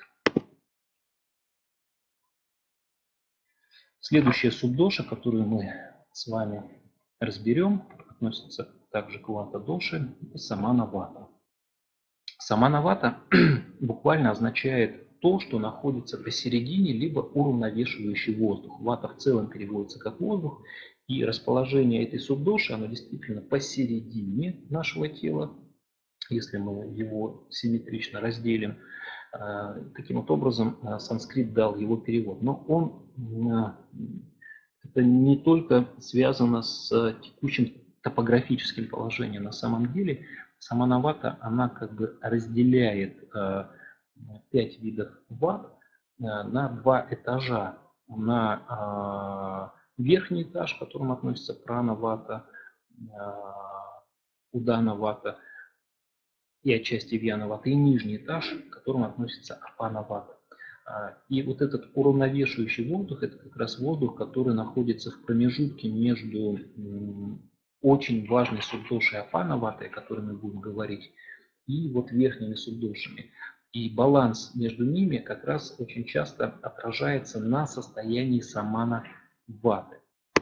[SPEAKER 1] Следующая субдоша, которую мы с вами разберем, относится также к вата-доше, это самана-вата. Самана-вата буквально означает то, что находится посередине, либо уравновешивающий воздух. Вата в целом переводится как воздух, и расположение этой субдоши, оно действительно посередине нашего тела, если мы его симметрично разделим. Таким вот образом санскрит дал его перевод. Но это не только связано с текущим топографическим положением. На самом деле самана-вата, она как бы разделяет 5 видов ват на 2 этажа. На верхний этаж, к которому относится прана-вата, удана-вата и отчасти вьяна-вата, и нижний этаж, к которому относится апана-вата. И вот этот уравновешивающий воздух, это как раз воздух, который находится в промежутке между очень важной субдошей апана-ватой, о которой мы будем говорить, и вот верхними субдошами. И баланс между ними как раз очень часто отражается на состоянии самана-ваты.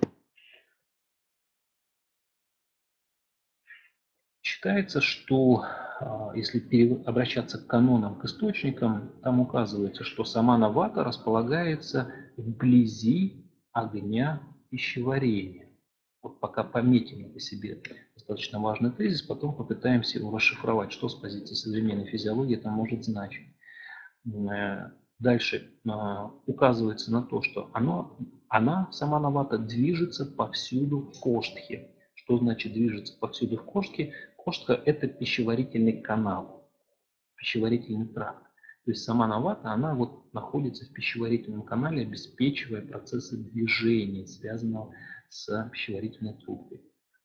[SPEAKER 1] Считается, что если обращаться к канонам, к источникам, там указывается, что самана-вата располагается вблизи огня пищеварения. Вот пока пометим это себе достаточно важный тезис, потом попытаемся его расшифровать, что с позиции современной физиологии это может значить. Дальше указывается на то, что она, самана-вата, движется повсюду в коштхе. Что значит движется повсюду в коштхе? Коштха – это пищеварительный канал, пищеварительный тракт. То есть самана-вата, она вот находится в пищеварительном канале, обеспечивая процессы движения, связанного с пищеварительной трубкой.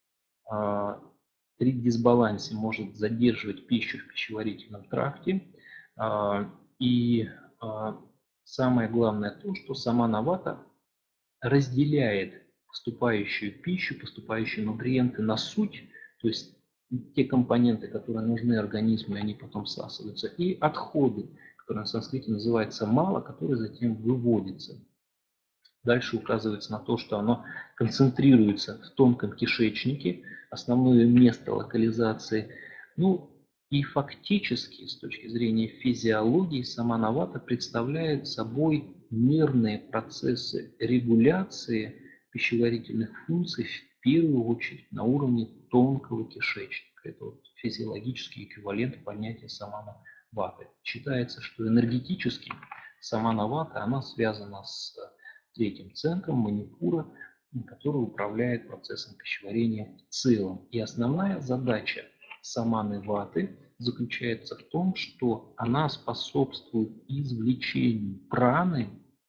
[SPEAKER 1] При дисбалансе может задерживать пищу в пищеварительном тракте. И самое главное то, что самана-вата разделяет поступающую пищу, поступающие нутриенты на суть, то есть те компоненты, которые нужны организму, и они потом всасываются, и отходы, которые на санскрите называются мала, которые затем выводятся. Дальше указывается на то, что оно концентрируется в тонком кишечнике, основное место локализации. И фактически, с точки зрения физиологии, самана-вата представляет собой нервные процессы регуляции пищеварительных функций первую очередь на уровне тонкого кишечника. Это вот физиологический эквивалент понятия самана-ваты. Считается, что энергетически самана-вата, она связана с третьим центром манипура, который управляет процессом пищеварения в целом. И основная задача саманы-ваты заключается в том, что она способствует извлечению праны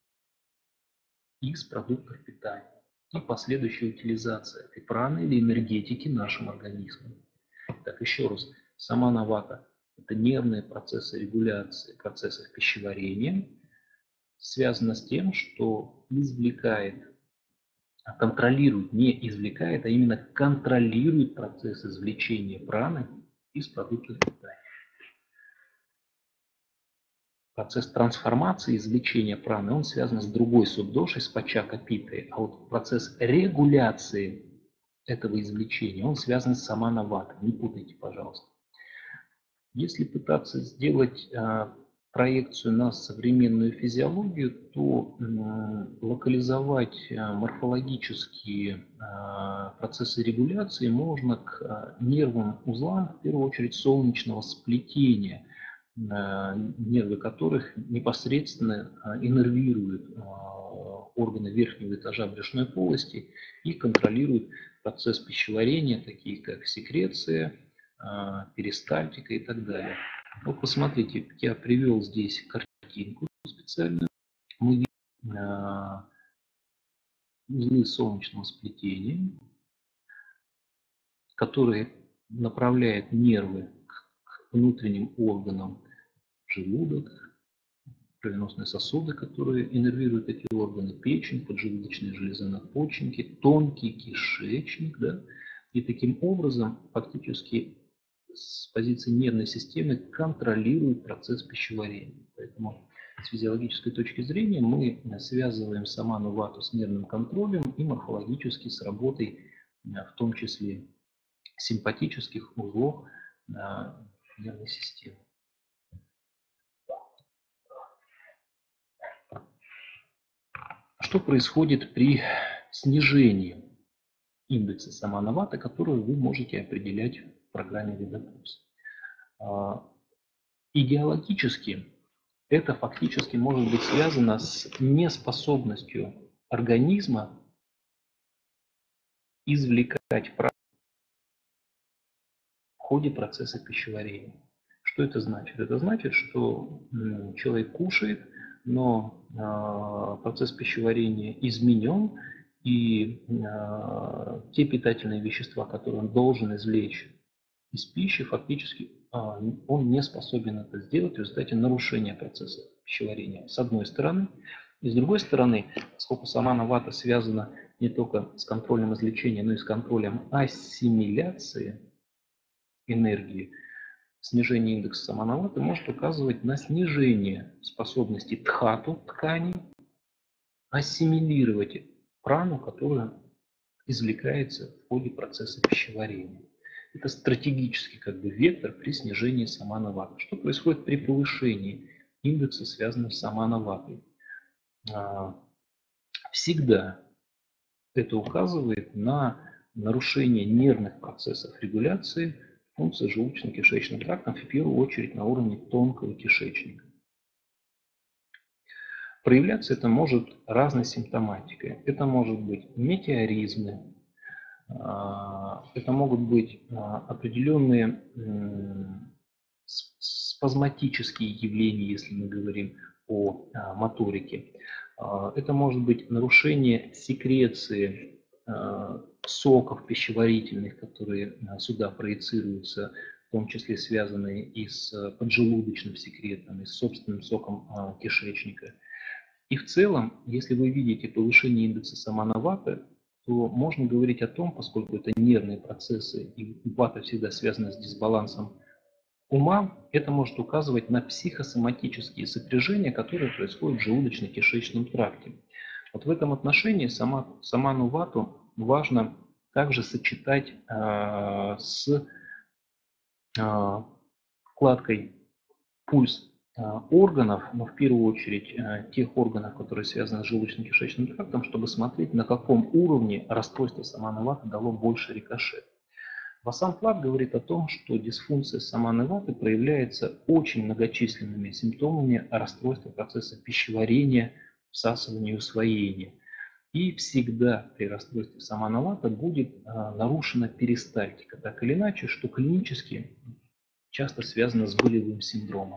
[SPEAKER 1] из продуктов питания и последующей утилизации этой праны или энергетики нашим организмом. Так, еще раз, самана-вата – это нервные процессы регуляции процессов пищеварения, связано с тем, что контролирует, не извлекает, а именно контролирует процесс извлечения праны из продуктов питания. Процесс трансформации, извлечения праны, он связан с другой субдошей, с пачака-питой, а вот процесс регуляции этого извлечения, он связан с самана-ватой. Не путайте, пожалуйста. Если пытаться сделать проекцию на современную физиологию, то локализовать морфологические процессы регуляции можно к нервным узлам, в первую очередь, солнечного сплетения, нервы которых непосредственно иннервируют органы верхнего этажа брюшной полости и контролируют процесс пищеварения, такие как секреция, перистальтика и так далее. Вот посмотрите, я привел здесь картинку специальную. Мы видим узлы солнечного сплетения, которые направляют нервы к внутренним органам: желудок, кровеносные сосуды, которые иннервируют эти органы, печень, поджелудочная железа, надпочечники, тонкий кишечник, да, и таким образом фактически с позиции нервной системы контролирует процесс пищеварения. Поэтому с физиологической точки зрения мы связываем саману-вату с нервным контролем и морфологически с работой, в том числе симпатических узлов нервной системы. Что происходит при снижении индекса самана-ваты, которую вы можете определять в программе Видопульс? Идеологически это фактически может быть связано с неспособностью организма извлекать прану в ходе процесса пищеварения. Что это значит? Это значит, что человек кушает, но процесс пищеварения изменен, и те питательные вещества, которые он должен извлечь из пищи, фактически он не способен это сделать в результате нарушения процесса пищеварения, с одной стороны. И с другой стороны, поскольку самана-вата связана не только с контролем извлечения, но и с контролем ассимиляции энергии, снижение индекса самана-ваты может указывать на снижение способности дхату, ткани, ассимилировать прану, которая извлекается в ходе процесса пищеварения. Это стратегический вектор при снижении самана-ваты. Что происходит при повышении индекса, связанного с самана-ватой? Всегда это указывает на нарушение нервных процессов регуляции функции желудочно-кишечным трактом, в первую очередь на уровне тонкого кишечника. Проявляться это может разной симптоматикой. Это может быть метеоризмы, это могут быть определенные спазматические явления, если мы говорим о моторике. Это может быть нарушение секреции соков пищеварительных, которые сюда проецируются, в том числе связанные и с поджелудочным секретом, и с собственным соком кишечника. И в целом, если вы видите повышение индекса самана-ваты, то можно говорить о том, поскольку это нервные процессы, и вата всегда связана с дисбалансом ума, это может указывать на психосоматические сопряжения, которые происходят в желудочно-кишечном тракте. Вот в этом отношении саману-вату важно также сочетать с вкладкой пульс органов, но в первую очередь тех органов, которые связаны с желудочно-кишечным трактом, чтобы смотреть, на каком уровне расстройство Саманы Ваты дало больше рикошет. Васан-Плат говорит о том, что дисфункция Саманы Ваты проявляется очень многочисленными симптомами расстройства процесса пищеварения, всасывания и усвоения. И всегда при расстройстве Саманы Ваты будет нарушена перистальтика, так или иначе, что клинически часто связано с болевым синдромом.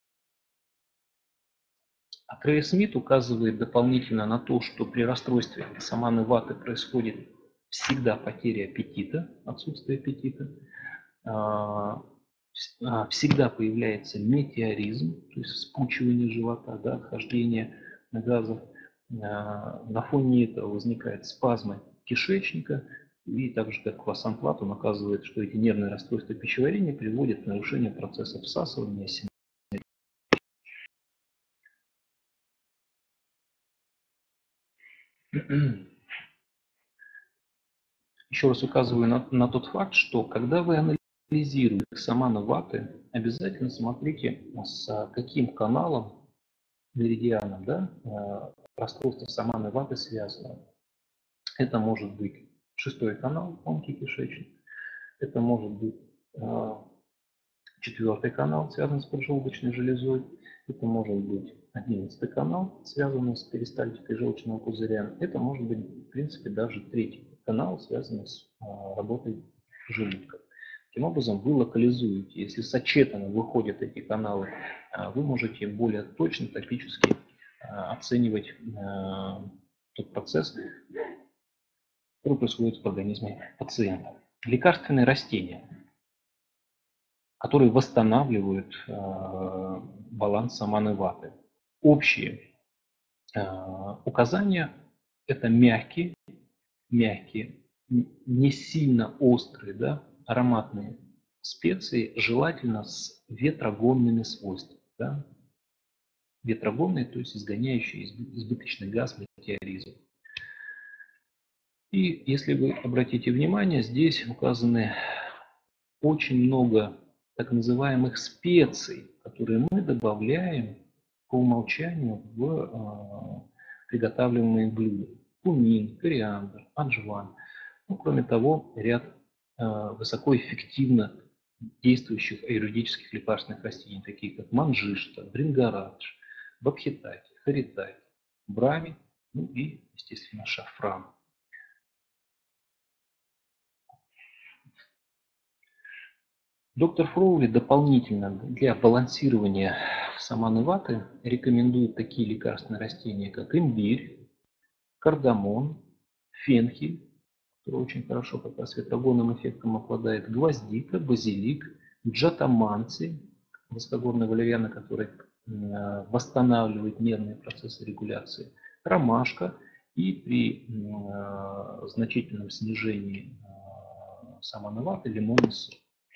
[SPEAKER 1] Атрея Смит указывает дополнительно на то, что при расстройстве Саманы Ваты происходит всегда потеря аппетита, отсутствие аппетита, всегда появляется метеоризм, то есть вспучивание живота, да, отхождение газов. На фоне этого возникают спазмы кишечника, и так же, как Васан-Плат, он указывает, что эти нервные расстройства пищеварения приводят к нарушению процесса всасывания. Еще раз указываю на тот факт, что когда вы анализируете Саману Ваты, обязательно смотрите, с каким каналом, меридианом, да, расстройство Саманы Ваты связано. Это может быть 6-й канал, тонкий кишечник, это может быть 4-й канал, связанный с поджелудочной железой, это может быть 11-й канал, связанный с перистальтикой желчного пузыря, это может быть, в принципе, даже 3-й канал, связанный с работой желудка. Таким образом, вы локализуете, если сочетанно выходят эти каналы, вы можете более точно, топически оценивать тот процесс, который происходит в организме пациента. Лекарственные растения, которые восстанавливают баланс Саманы Ваты. Общие указания – это мягкие, не сильно острые, да, ароматные специи, желательно с ветрогонными свойствами. Да. Ветрогонные, то есть изгоняющие избыточный газ, метеоризм. И если вы обратите внимание, здесь указаны очень много так называемых специй, которые мы добавляем по умолчанию в приготавливаемые блюда. Кумин, кориандр, аджван. Ну, кроме того, ряд высокоэффективно действующих аюрведических лекарственных растений, такие как манджишта, брингарадж, бабхитати, харитати, брахми, ну и, естественно, шафран. Доктор Фроули дополнительно для балансирования Саманы Ваты рекомендует такие лекарственные растения, как имбирь, кардамон, фенхель, который очень хорошо как раз ветрогонным эффектом обладает, гвоздика, базилик, джатаманци, высокогорная валериана, который восстанавливает нервные процессы регуляции, ромашка, и при значительном снижении Саманы Ваты лимонный сок.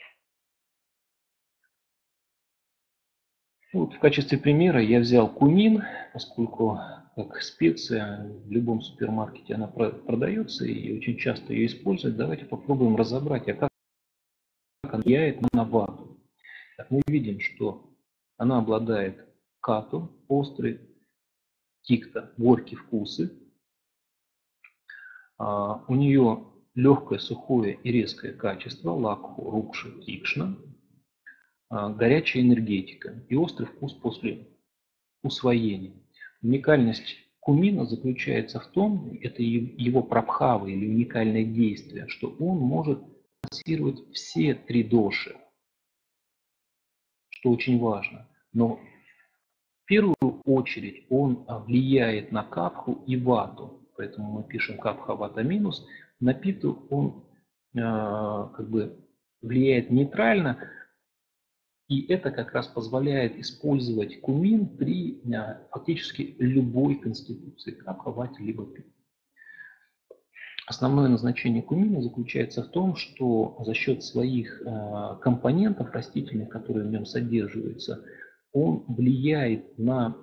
[SPEAKER 1] Вот в качестве примера я взял кумин, поскольку как специя в любом супермаркете она продается и очень часто ее используют. Давайте попробуем разобрать, как она влияет на вату. Так, мы видим, что она обладает кату, острый, тикта, горькие вкусы. У нее легкое, сухое и резкое качество, лакху, рукша, тикшна, горячая энергетика и острый вкус после усвоения. Уникальность кумина заключается в том, это его прабхава или уникальное действие, что он может массировать все 3 доши, что очень важно. Но в первую очередь он влияет на капху и вату, поэтому мы пишем капха вата минус. На питу он как бы влияет нейтрально, и это как раз позволяет использовать кумин при фактически любой конституции, капха, вате, либо пита. Основное назначение кумина заключается в том, что за счет своих компонентов растительных, которые в нем содержатся, он влияет на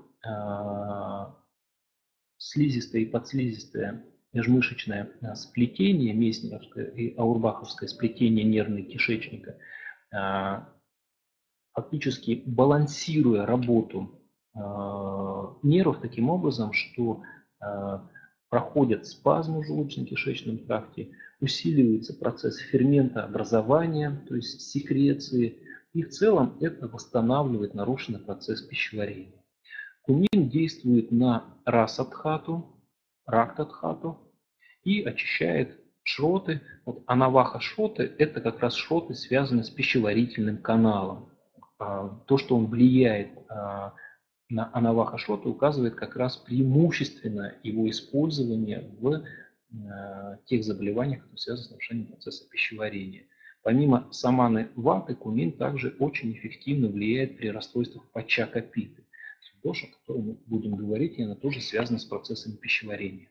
[SPEAKER 1] слизистое и подслизистое межмышечное сплетение, месснеровское и аурбаховское сплетение нервного кишечника, фактически балансируя работу нервов таким образом, что проходят спазмы в желудочно-кишечном тракте, усиливается процесс ферментообразования, то есть секреции, и в целом это восстанавливает нарушенный процесс пищеварения. Кумин действует на расадхату, рактадхату и очищает шроты. Вот анаваха шроты – это как раз шроты, связанные с пищеварительным каналом. То, что он влияет на анаваха шроты, указывает как раз преимущественно его использование в тех заболеваниях, которые связаны с нарушением процесса пищеварения. Помимо саманы ваты, кумин также очень эффективно влияет при расстройствах пачакапиты. Доша, о которой мы будем говорить, и она тоже связана с процессом пищеварения.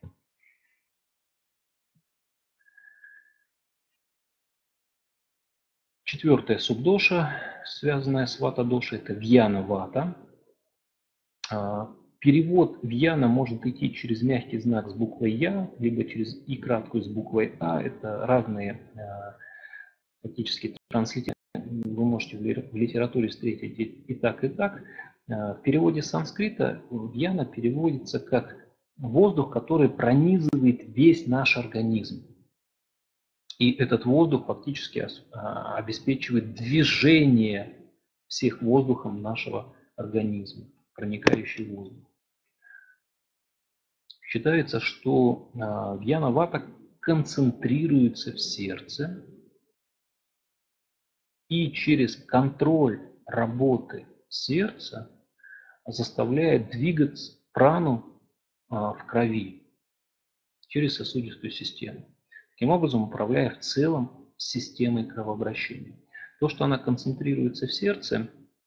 [SPEAKER 1] Четвертая субдоша, связанная с вата-дошей, это вьяна-вата. Перевод вьяна может идти через мягкий знак с буквой Я, либо через И краткую с буквой А. Это разные фактически транслитерации. Вы можете в литературе встретить и так, и так. В переводе с санскрита вьяна переводится как воздух, который пронизывает весь наш организм. И этот воздух фактически обеспечивает движение всех воздухом нашего организма, проникающий воздух. Считается, что вьяна-вата концентрируется в сердце, и через контроль работы сердца заставляет двигаться прану в крови через сосудистую систему. Таким образом, управляя в целом системой кровообращения. То, что она концентрируется в сердце,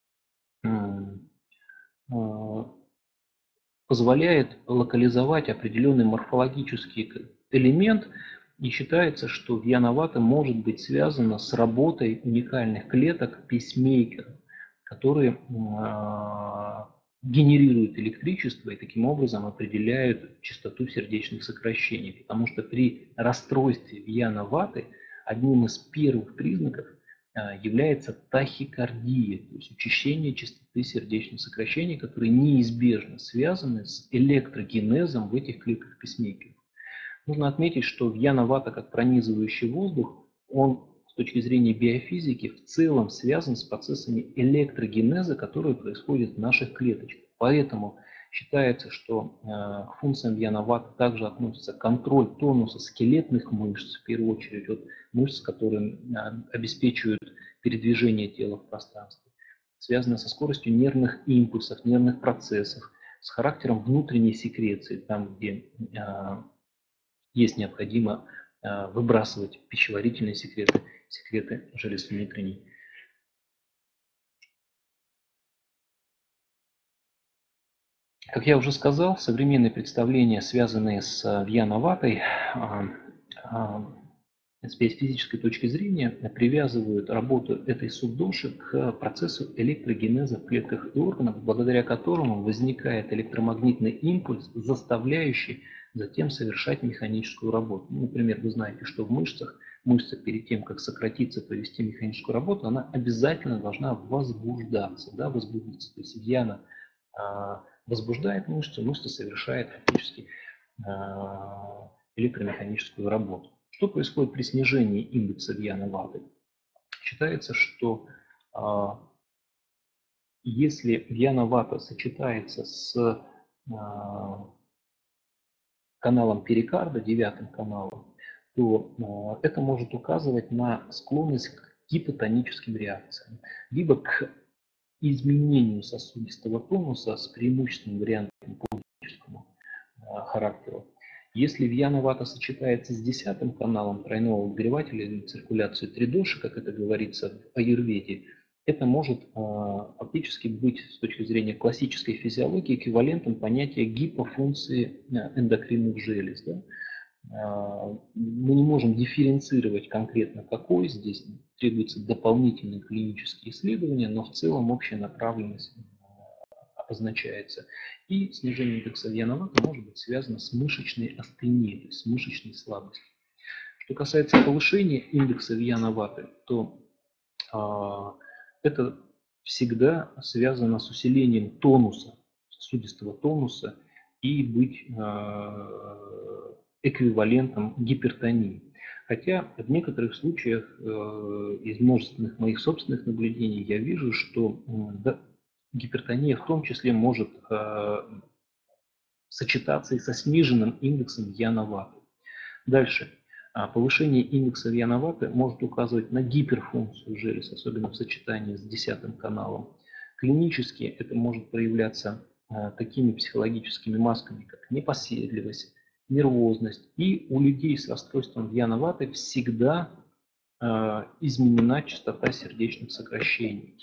[SPEAKER 1] позволяет локализовать определенный морфологический элемент, и считается, что вьяна-вата может быть связана с работой уникальных клеток пейсмейкера, которые генерируют электричество и таким образом определяют частоту сердечных сокращений. Потому что при расстройстве вьяна-ваты одним из первых признаков является тахикардия, то есть учащение частоты сердечных сокращений, которые неизбежно связаны с электрогенезом в этих клетках пейсмейкеров. Нужно отметить, что вьяна-вата как пронизывающий воздух, он с точки зрения биофизики в целом связан с процессами электрогенеза, которые происходят в наших клеточках. Поэтому считается, что к функциям вьяна-ваты также относится контроль тонуса скелетных мышц, в первую очередь от мышц, которые обеспечивают передвижение тела в пространстве, связанное со скоростью нервных импульсов, нервных процессов, с характером внутренней секреции, там, где есть необходимо выбрасывать пищеварительные секреты, секреты желез внутренней. Как я уже сказал, современные представления, связанные с вьяна-ватой, с биофизической точки зрения привязывают работу этой субдоши к процессу электрогенеза в клетках и органах, благодаря которому возникает электромагнитный импульс, заставляющий затем совершать механическую работу. Например, вы знаете, что в мышцах, мышца перед тем, как сократиться, провести механическую работу, она обязательно должна возбуждаться, да, возбудиться. То есть вьяна возбуждает мышцу, мышца совершает фактически электромеханическую работу. Что происходит при снижении индекса вьяна-ваты? Считается, что если вьяна-вата сочетается с каналом перикарда, 9 каналом, то это может указывать на склонность к гипотоническим реакциям, либо к изменению сосудистого тонуса с преимущественным вариантом по физическому характеру. Если вьяна-вата сочетается с 10 каналом тройного выгревателя или циркуляции тридоши, как это говорится в аюрведе, это может фактически быть с точки зрения классической физиологии эквивалентом понятия гипофункции эндокринных желез. Да? Мы не можем дифференцировать конкретно какой, здесь требуются дополнительные клинические исследования, но в целом общая направленность обозначается. И снижение индекса вьяна-ваты может быть связано с мышечной астенией, то есть с мышечной слабостью. Что касается повышения индекса вьяна-ваты, то это всегда связано с усилением тонуса, сосудистого тонуса, и быть эквивалентом гипертонии. Хотя в некоторых случаях из множественных моих собственных наблюдений я вижу, что гипертония в том числе может сочетаться и со сниженным индексом Яна-Ваты. Дальше. Повышение индекса Яна-Ваты может указывать на гиперфункцию желез, особенно в сочетании с 10 каналом. Клинически это может проявляться такими психологическими масками, как непоседливость, нервозность. И у людей с расстройством Яна-Ваты всегда изменена частота сердечных сокращений.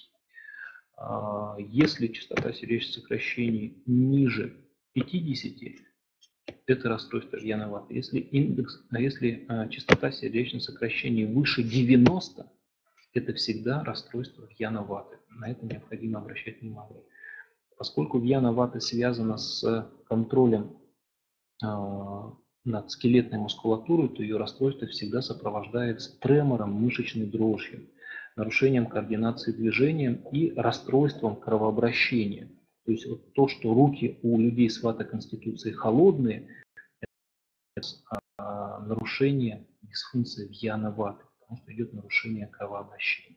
[SPEAKER 1] Если частота сердечных сокращений ниже 50, это расстройство Яна-Ваты. Если частота сердечных сокращений выше 90, это всегда расстройство Яна-Ваты. На это необходимо обращать внимание. Поскольку Яна-Ваты связана с контролем над скелетной мускулатурой, то ее расстройство всегда сопровождается тремором, мышечной дрожью, нарушением координации движения и расстройством кровообращения. То есть вот то, что руки у людей с вата-конституцией холодные, нарушение дисфункции в Яна-Ваты, потому что идет нарушение кровообращения.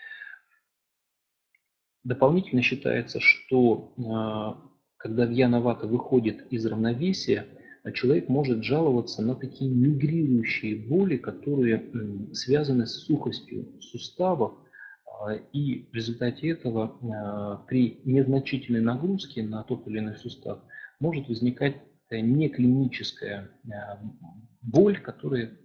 [SPEAKER 1] Дополнительно считается, что когда Яна-Вата выходит из равновесия, человек может жаловаться на такие мигрирующие боли, которые связаны с сухостью суставов, и в результате этого при незначительной нагрузке на тот или иной сустав может возникать неклиническая боль, которая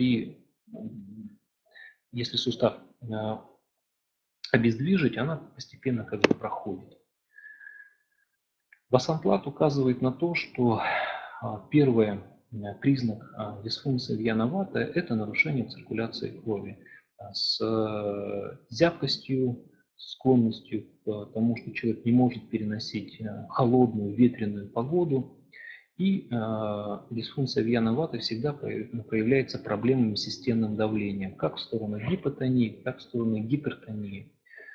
[SPEAKER 1] если сустав обездвижить, она постепенно как бы проходит. Басанплат указывает на то, что первый признак дисфункции в Яна-Вата – это нарушение циркуляции крови с зябкостью, склонностью к тому, что человек не может переносить холодную, ветреную погоду. И дисфункция в Яна-Вата всегда проявляется проблемами с системным давлением, как в сторону гипотонии, так и в сторону гипертонии.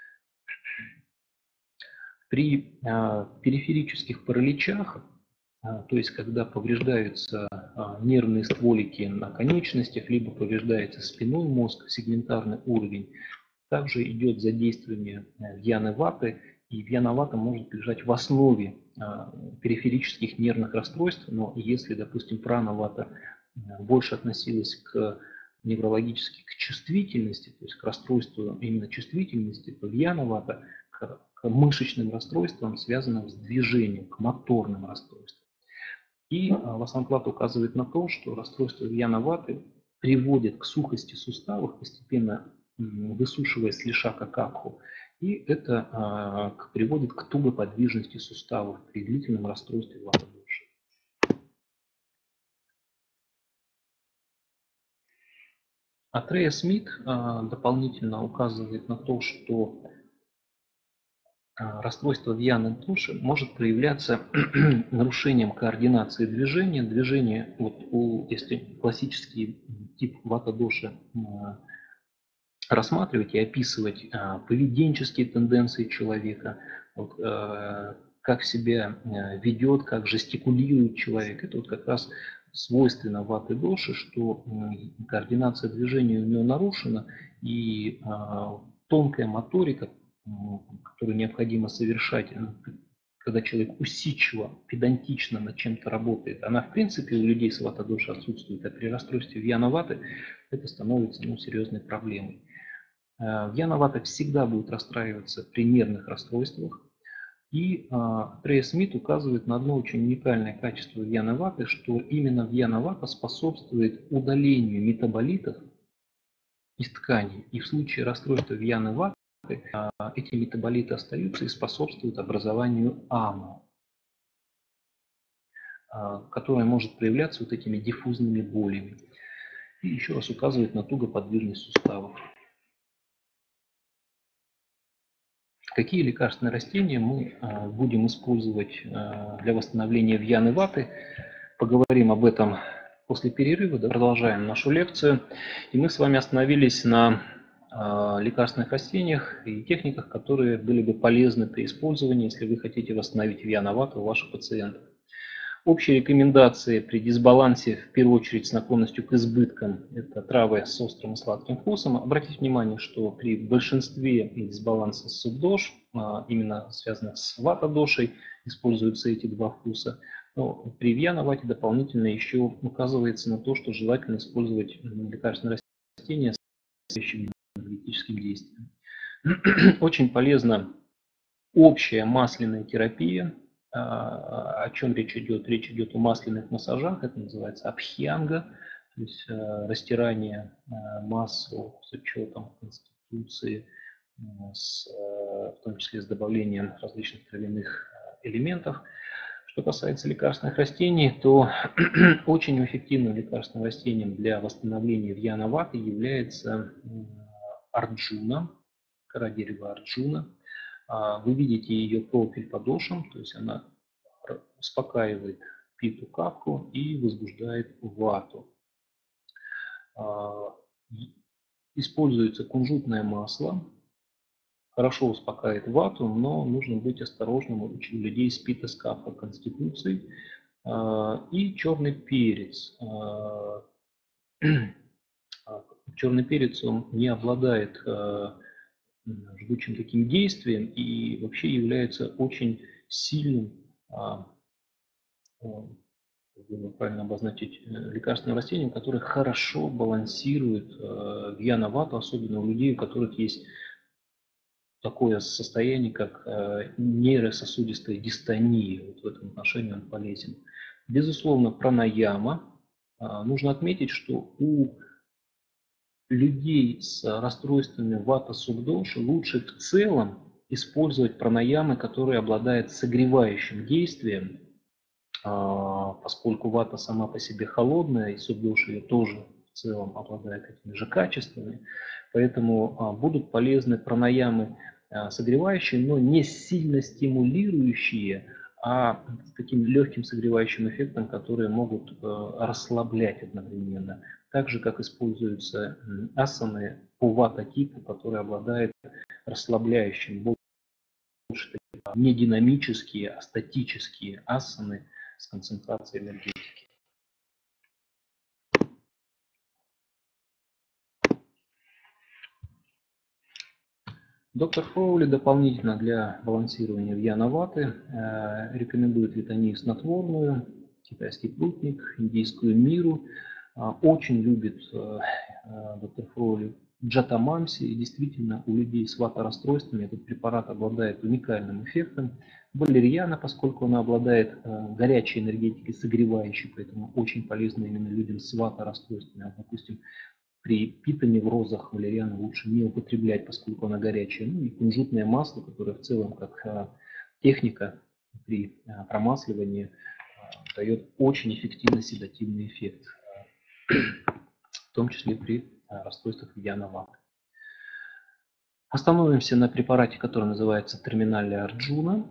[SPEAKER 1] При периферических параличах, то есть когда повреждаются нервные стволики на конечностях, либо повреждается спинной мозг, сегментарный уровень, также идет задействование Яны-Ваты, и Яна-Вата может лежать в основе периферических нервных расстройств, но если, допустим, Прана-Вата больше относилась неврологически к чувствительности, то есть к расстройству именно чувствительности, то Яна-Вата к мышечным расстройствам, связанным с движением, к моторным расстройствам. И Басанплат указывает на то, что расстройство Яна-Ваты приводит к сухости суставов, постепенно высушивая с лишака капху, и это приводит к тугоподвижности суставов при длительном расстройстве вата-доши. Атрея Смит дополнительно указывает на то, что расстройство Яны-Доши может проявляться нарушением координации движения. Движение, если классический тип вата-доши рассматривать и описывать поведенческие тенденции человека, как себя ведет, как жестикулирует человек, это как раз свойственно ваты-доши, что координация движения у него нарушена, и тонкая моторика, которую необходимо совершать, когда человек усидчиво, педантично над чем-то работает, она в принципе у людей с вата-доши отсутствует, а при расстройстве в Яна-Ваты это становится серьезной проблемой. Яна-Вата всегда будет расстраиваться при нервных расстройствах. И Атрея Смит указывает на одно очень уникальное качество Яна-Ваты, что именно Яна-Вата способствует удалению метаболитов из тканей. И в случае расстройства Яны-Ваты эти метаболиты остаются и способствуют образованию ама, которое может проявляться этими диффузными болями. И еще раз указывает на тугоподвижность суставов. Какие лекарственные растения мы будем использовать для восстановления Яны-Ваты? Поговорим об этом после перерыва. Продолжаем нашу лекцию. И мы с вами остановились на лекарственных растениях и техниках, которые были бы полезны при использовании, если вы хотите восстановить виановату у ваших пациентов. Общие рекомендации при дисбалансе, в первую очередь с наклонностью к избыткам, это травы с острым и сладким вкусом. Обратите внимание, что при большинстве дисбаланса субдош, именно связанных с вата-дошей, используются эти два вкуса. Но при вьяновате дополнительно еще указывается на то, что желательно использовать лекарственные растения с энергетическим действием. Очень полезна общая масляная терапия. О чем речь идет? Речь идет о масляных массажах, это называется абхьянга, то есть растирание масел с учетом конституции, в том числе с добавлением различных травяных элементов. Что касается лекарственных растений, то очень эффективным лекарственным растением для восстановления вьяноваты является арджуна, кора дерева арджуна. Вы видите ее профиль по дошам, то есть она успокаивает питу капху и возбуждает вату. Используется кунжутное масло, хорошо успокаивает вату, но нужно быть осторожным у людей с пита-капха конституцией. И черный перец. Черный перец, он не обладает жгучим таким действием и вообще является очень сильным, правильно обозначить, лекарственным растением, которое хорошо балансирует вьяновату, особенно у людей, у которых есть такое состояние, как нейрососудистая дистония. Вот в этом отношении он полезен. Безусловно, пранаяма. Нужно отметить, что у людей с расстройствами вата-субдоши лучше в целом использовать пранаямы, которые обладают согревающим действием, поскольку вата сама по себе холодная, и субдоши ее тоже в целом обладает этими же качествами. Поэтому будут полезны пранаямы согревающие, но не сильно стимулирующие, а с таким легким согревающим эффектом, которые могут расслаблять одновременно. Так же, как используются асаны по вата-типу, которые обладают расслабляющим, больше не динамические, а статические асаны с концентрацией энергетики. Доктор Фроули дополнительно для балансирования вьяноваты рекомендует витамин снотворную, китайский плутник, индийскую миру. Очень любит доктор Фроули джатамамси, и действительно у людей с вата-расстройствами этот препарат обладает уникальным эффектом. Валерьяна, поскольку она обладает горячей энергетикой, согревающей, поэтому очень полезна именно людям с вата-расстройствами. Допустим, при питоневрозах валерьяну лучше не употреблять, поскольку она горячая. Ну и кунжутное масло, которое в целом как техника при промасливании дает очень эффективный седативный эффект, в том числе при расстройствах вьяноваты. Остановимся на препарате, который называется терминальная арджуна.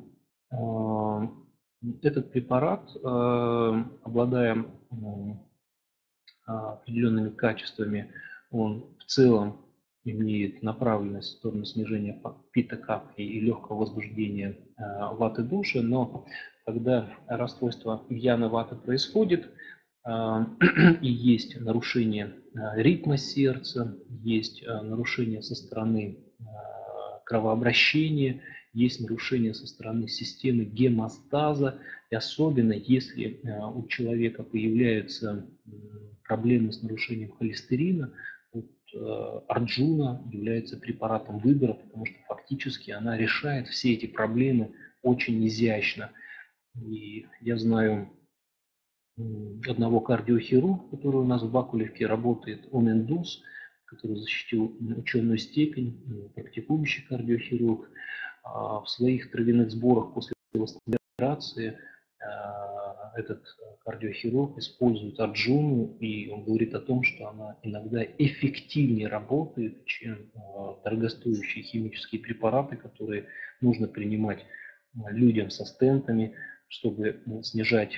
[SPEAKER 1] Этот препарат, обладая определенными качествами, он в целом имеет направленность в сторону снижения пита-капхи и легкого возбуждения ваты-доши, но когда расстройство вьяна-ваты происходит, и есть нарушение ритма сердца, есть нарушение со стороны кровообращения, есть нарушение со стороны системы гемостаза, и особенно если у человека появляются проблемы с нарушением холестерина, арджуна является препаратом выбора, потому что фактически она решает все эти проблемы очень изящно. И я знаю одного кардиохирурга, который у нас в Бакулевке работает, он индус, который защитил ученую степень, практикующий кардиохирург. В своих травяных сборах после операции этот кардиохирург использует арджуну, и он говорит о том, что она иногда эффективнее работает, чем дорогостоящие химические препараты, которые нужно принимать людям со стентами, чтобы снижать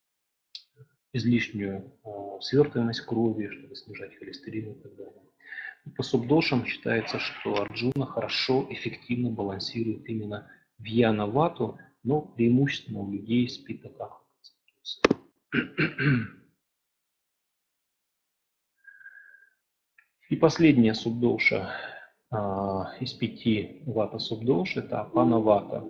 [SPEAKER 1] излишнюю свертываемость крови, чтобы снижать холестерин и так далее. По субдошам считается, что Арджуна хорошо, эффективно балансирует именно вьяна-вату, но преимущественно у людей с пита-капха. И последняя субдоша из 5 вата-субдош – это апана-вата.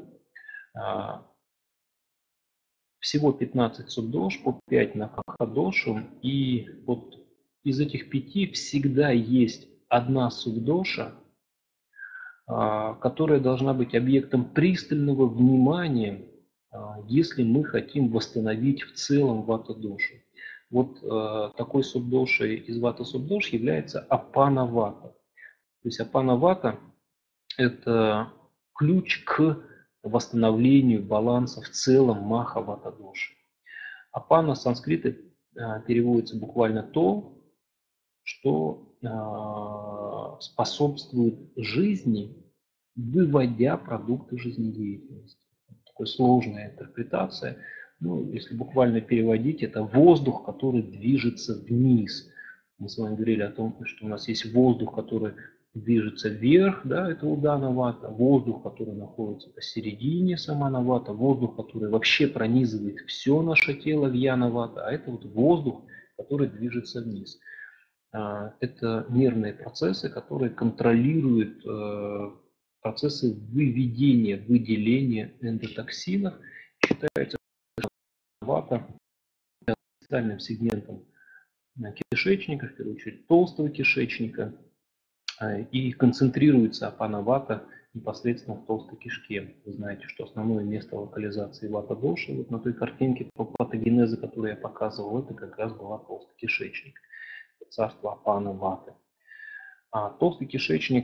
[SPEAKER 1] Всего 15 субдош, по 5 на каха-дошу, и вот из этих 5 всегда есть одна субдоша, которая должна быть объектом пристального внимания, если мы хотим восстановить в целом вата-дошу. Вот такой субдошей из вата-субдош является апана-вата. То есть апана-вата – это ключ к восстановлению баланса в целом маха-вата-доши. Апана с санскрита переводится буквально то, что способствует жизни, выводя продукты жизнедеятельности. Такая сложная интерпретация. Ну, если буквально переводить, это воздух, который движется вниз. Мы с вами говорили о том, что у нас есть воздух, который движется вверх, да, это удана вата, воздух, который находится посередине, самана вата, воздух, который вообще пронизывает все наше тело, вьяна вата, а это вот воздух, который движется вниз. Это нервные процессы, которые контролируют процессы выведения, выделения эндотоксинов. Считается, что вата специальным сегментом кишечника, в первую очередь толстого кишечника, и концентрируется апана-вата непосредственно в толстой кишке. Вы знаете, что основное место локализации вата-доши, вот на той картинке по патогенезу, которую я показывал, это как раз была толстый кишечник, царство апана-ваты. А толстый кишечник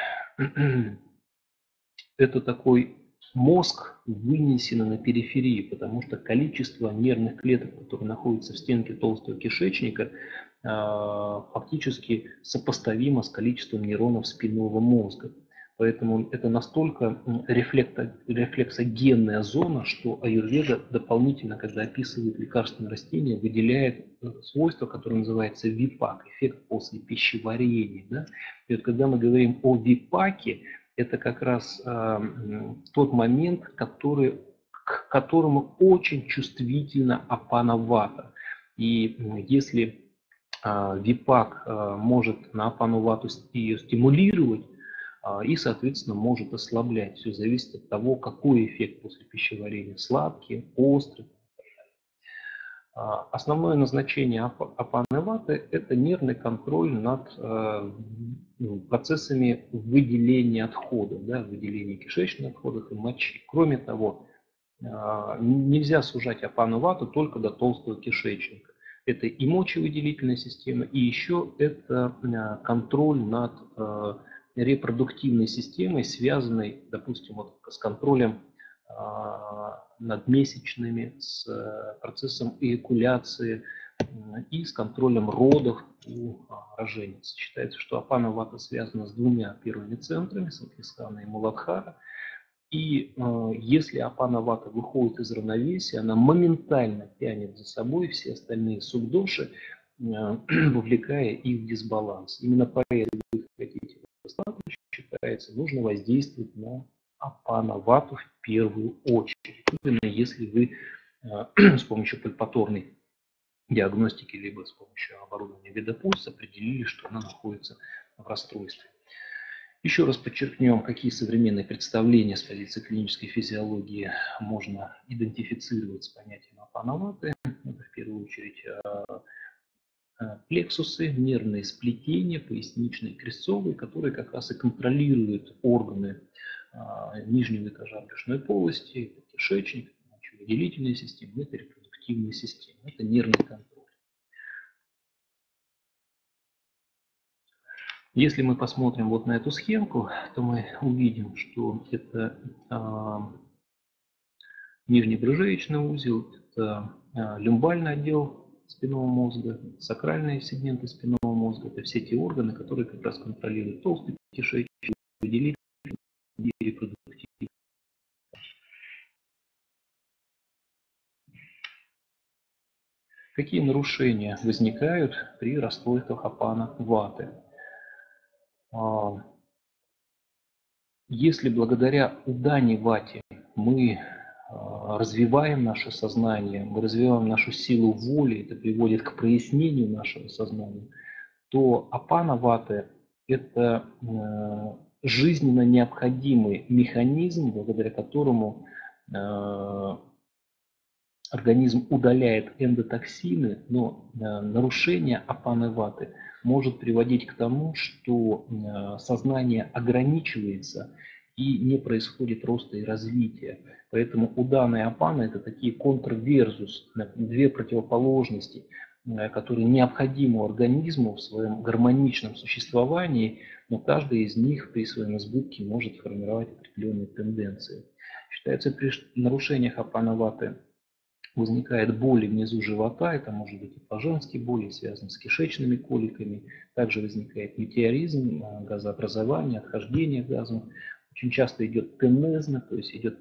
[SPEAKER 1] – это такой мозг, вынесенный на периферии, потому что количество нервных клеток, которые находятся в стенке толстого кишечника, фактически сопоставимо с количеством нейронов спинного мозга. Поэтому это настолько рефлексогенная зона, что аюрведа дополнительно, когда описывает лекарственные растения, выделяет свойство, которое называется випак, эффект после пищеварения. Да? И вот когда мы говорим о випаке, это как раз тот момент, к которому очень чувствительна апана-вата. И если випак может на апану-вату ее стимулировать и, соответственно, может ослаблять. Все зависит от того, какой эффект после пищеварения. Сладкий, острый. Основное назначение апаны-ваты – это нервный контроль над процессами выделения отходов, да, выделения кишечных отходов и мочи. Кроме того, нельзя сужать апану-вату только до толстого кишечника. Это и мочевыделительная система, и еще это контроль над репродуктивной системой, связанной, допустим, вот с контролем над месячными, с процессом эякуляции и с контролем родов у рожениц. Считается, что апана-вата связана с двумя первыми центрами, Садхистхана и Муладхара. И если апана-вата выходит из равновесия, она моментально тянет за собой все остальные субдоши, вовлекая их в дисбаланс. Именно поэтому, если вы хотите достаточно, считается, нужно воздействовать на апана-вату в первую очередь. Именно если вы с помощью пальпаторной диагностики, либо с помощью оборудования видопульса определили, что она находится в расстройстве. Еще раз подчеркнем, какие современные представления с позиции клинической физиологии можно идентифицировать с понятием апана-ваты. Это в первую очередь плексусы, нервные сплетения, поясничные, крестцовые, которые как раз и контролируют органы нижнего этажа брюшной полости, это кишечник, мочевыделительная система, это репродуктивная система, это нервный контроль. Если мы посмотрим вот на эту схемку, то мы увидим, что это нижний брюшечный узел, это люмбальный отдел спинного мозга, сакральные сегменты спинного мозга. Это все те органы, которые как раз контролируют толстый кишечник, выделитель и репродуктивный. Какие нарушения возникают при расстройствах апана-ваты? Если благодаря удане вати мы развиваем наше сознание, мы развиваем нашу силу воли, это приводит к прояснению нашего сознания, то апана вата – это жизненно необходимый механизм, благодаря которому организм удаляет эндотоксины, но нарушение апаны ваты может приводить к тому, что сознание ограничивается и не происходит роста и развития. Поэтому удана и апана – это такие контрверзус, две противоположности, которые необходимы организму в своем гармоничном существовании, но каждый из них при своем избытке может формировать определенные тенденции. Считается, при нарушениях апана ваты возникает боли внизу живота, это может быть и по-женски боли, связанные с кишечными коликами. Также возникает метеоризм, газообразование, отхождение газом. Очень часто идет тенезма, то есть идет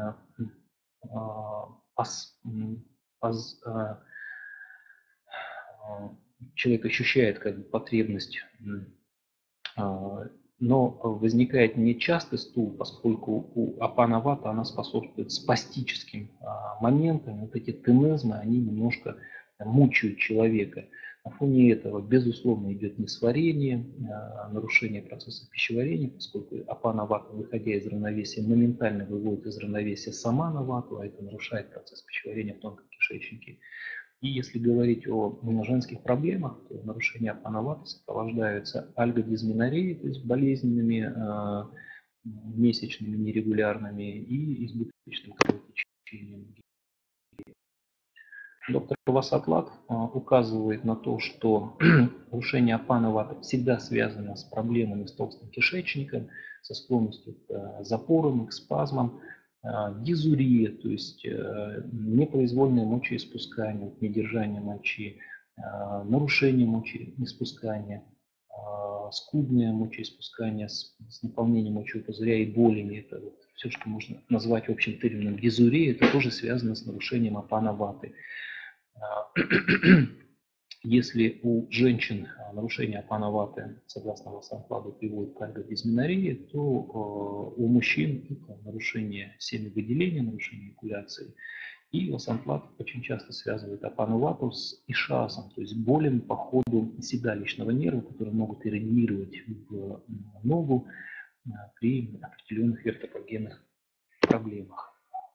[SPEAKER 1] человек ощущает как бы потребность, но возникает нечастый стул, поскольку у апана вата она способствует спастическим моментам. Вот эти тенезмы, они немножко мучают человека. На фоне этого, безусловно, идет несварение, нарушение процесса пищеварения, поскольку апана вата, выходя из равновесия, моментально выводит из равновесия самана вату, а это нарушает процесс пищеварения в тонком кишечнике. И если говорить о женских проблемах, то нарушения апана ваты сопровождаются альгодизменореей, то есть болезненными месячными нерегулярными и избыточным кровотечением. Доктор Васатлат указывает на то, что нарушение апана ваты всегда связано с проблемами с толстым кишечником, со склонностью к запорам, к спазмам, дизурия, то есть непроизвольное мочеиспускание, недержание мочи, нарушение мочеиспускания, скудное мочеиспускание с наполнением мочевого пузыря и болями. Это вот все, что можно назвать общим термином дизурия, это тоже связано с нарушением апана ваты. Если у женщин нарушение апана ваты, согласно Васантладу, приводит к альгодизменории, то у мужчин это нарушение семявыделения, нарушение эякуляции. И Васантлад очень часто связывает апану вату с ишазом, то есть болями по ходу седалищного нерва, которые могут ирригировать в ногу при определенных вертеброгенных проблемах.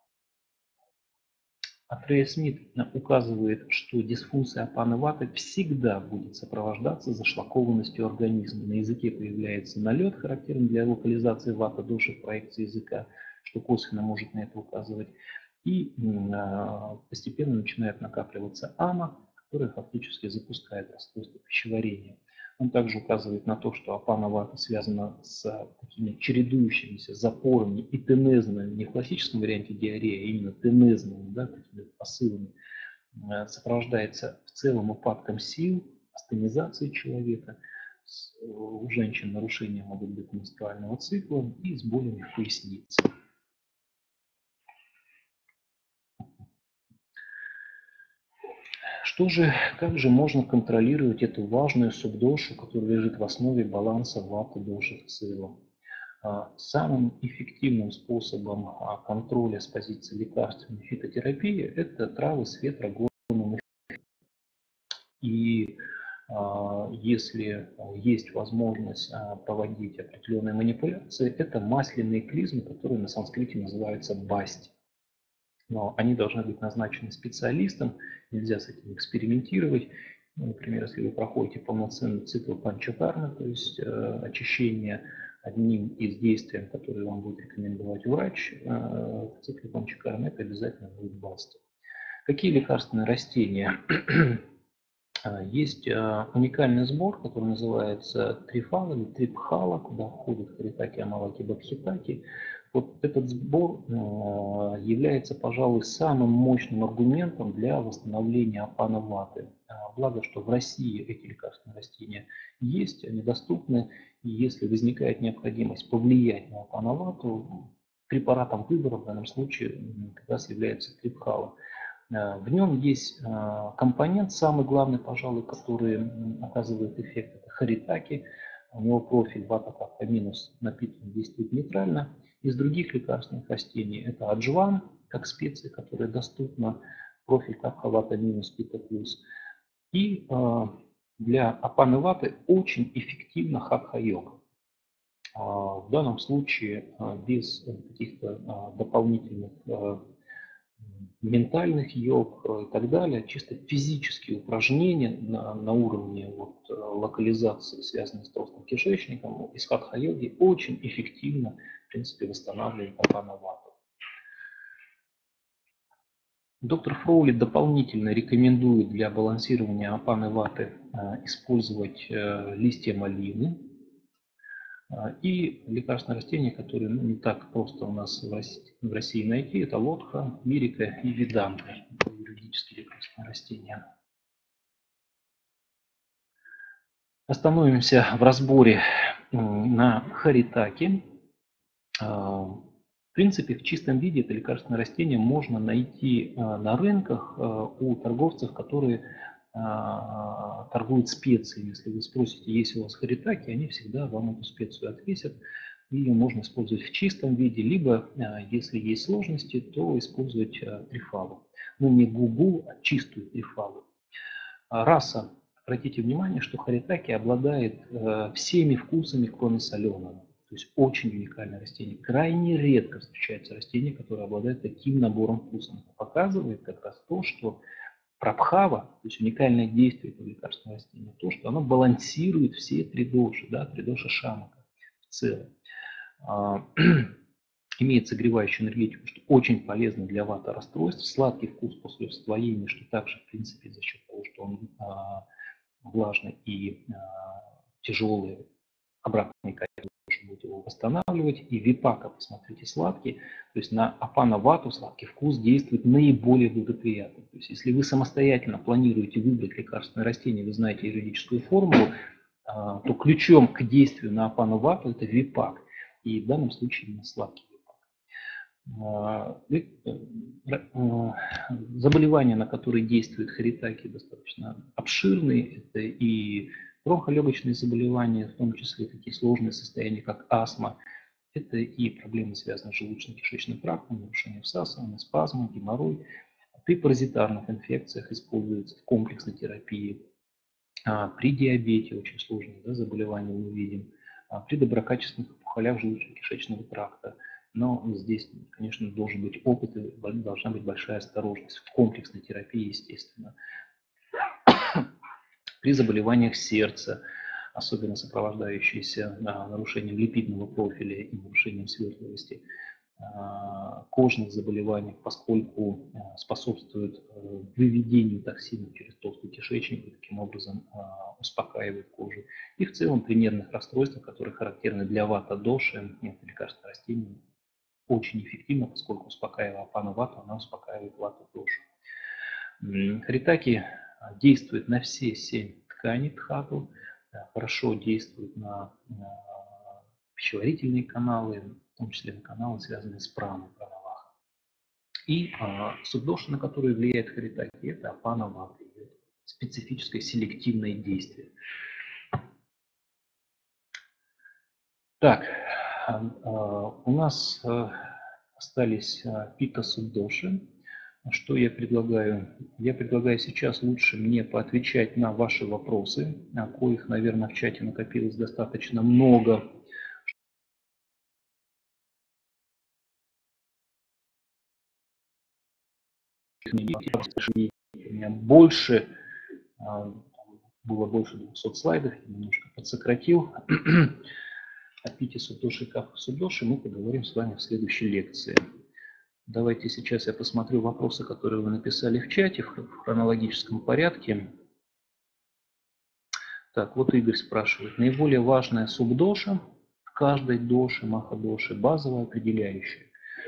[SPEAKER 1] Атрея Смит указывает, что дисфункция апаны ваты всегда будет сопровождаться зашлакованностью организма. На языке появляется налет, характерный для локализации вата доши в проекции языка, что косвенно может на это указывать. И постепенно начинает накапливаться ама, которая фактически запускает расстройство пищеварения. Он также указывает на то, что апана вата связана с такими чередующимися запорами и тенезмами, не в классическом варианте диареи, а именно тенезмами, да, такими посылами, сопровождается в целом упадком сил, астенизацией человека. У женщин нарушения могут быть менструального цикла и с болями в пояснице. Как же можно контролировать эту важную субдошу, которая лежит в основе баланса ваты доши в целом? Самым эффективным способом контроля с позиции лекарственной фитотерапии – это травы с ветрогонным эффектом. И если есть возможность проводить определенные манипуляции, это масляные клизмы, которые на санскрите называются басти. Но они должны быть назначены специалистом, нельзя с этим экспериментировать. Например, если вы проходите полноценный цикл панчакармы, то есть очищение одним из действий, которые вам будет рекомендовать врач в цикле панчакармы, это обязательно будет басти. Какие лекарственные растения? Есть уникальный сбор, который называется трифала или трипхала, куда входят харитаки, амалаки, бабхитаки. Вот этот сбор является, пожалуй, самым мощным аргументом для восстановления апана ваты. Благо, что в России эти лекарственные растения есть, они доступны. И если возникает необходимость повлиять на апана вату, препаратом выбора в данном случае как раз является трипхала. В нем есть компонент, самый главный, пожалуй, который оказывает эффект, это харитаки. У него профиль вата-капха минус напитывание действует нейтрально. Из других лекарственных растений это аджван, как специя, которая доступна, профиль капха вата минус пита плюс. И для апаны ваты очень эффективна хатха-йога. В данном случае без каких-то дополнительных ментальных йог и так далее, чисто физические упражнения на уровне локализации, связанные с толстым кишечником, из хатха-йоги очень эффективно, в принципе, восстанавливает апана вату. Доктор Фроули дополнительно рекомендует для балансирования апаны ваты использовать листья малины и лекарственные растения, которые не так просто у нас в России найти. Это лотха, лирика и веданта. Это юридические лекарственные растения. Остановимся в разборе на харитаке. В принципе, в чистом виде это лекарственное растение можно найти на рынках у торговцев, которые торгуют специями. Если вы спросите, есть у вас харитаки, они всегда вам эту специю отвесят. Ее можно использовать в чистом виде, либо, если есть сложности, то использовать трифалу. Но не гугу, а чистую трифалу. Раса. Обратите внимание, что харитаки обладает всеми вкусами, кроме соленого. То есть очень уникальное растение. Крайне редко встречается растение, которое обладает таким набором вкусов. Это показывает как раз то, что прабхава, то есть уникальное действие этого лекарственного растения, то, что оно балансирует все три доши, да, три доши шамака в целом. Имеет согревающую энергетику, что очень полезно для вата расстройств. Сладкий вкус после усвоения, что также, в принципе, за счет того, что он влажный и тяжелый, обратный качество будет его восстанавливать. И випака, посмотрите, сладкий. То есть на апана вату сладкий вкус действует наиболее благоприятно. То есть если вы самостоятельно планируете выбрать лекарственное растение, вы знаете юридическую формулу, то ключом к действию на апану вату это випак. И в данном случае именно сладкий випак. Заболевания, на которые действуют харитаки, достаточно обширные. Это и бронхолегочные заболевания, в том числе такие сложные состояния, как астма. Это и проблемы, связанные с желудочно-кишечным трактом, нарушение всасывания, спазмы, геморрой. При паразитарных инфекциях используется в комплексной терапии. При диабете очень сложные заболевания мы видим. При доброкачественных опухолях желудочно-кишечного тракта. Но здесь, конечно, должен быть опыт и должна быть большая осторожность в комплексной терапии, естественно. При заболеваниях сердца, особенно сопровождающиеся нарушением липидного профиля и нарушением свертливости, кожных заболеваниях, поскольку способствует выведению токсинов через толстый кишечник и таким образом успокаивает кожу. И в целом при нервных расстройствах, которые характерны для вата-доши, это лекарственное растение очень эффективно, поскольку успокаивая апану вату, она успокаивает вату-дошу. Харитаки действует на все 7 тканей дхату, хорошо действует на пищеварительные каналы, в том числе на каналы, связанные с праной, пранаваха. И субдоши, на которые влияет харитаки, это апана вата, специфическое селективное действие. Так, у нас остались пита субдоши. Что я предлагаю? Я предлагаю сейчас лучше мне поотвечать на ваши вопросы, коих, наверное, в чате накопилось достаточно много. У меня было больше 200 слайдов, я немножко подсократил. О пите субдоши и капха субдоши мы поговорим с вами в следующей лекции. Давайте сейчас я посмотрю вопросы, которые вы написали в чате в хронологическом порядке. Так, вот Игорь спрашивает. Наиболее важная субдоша в каждой доше, маха-доше, базовая, определяющая.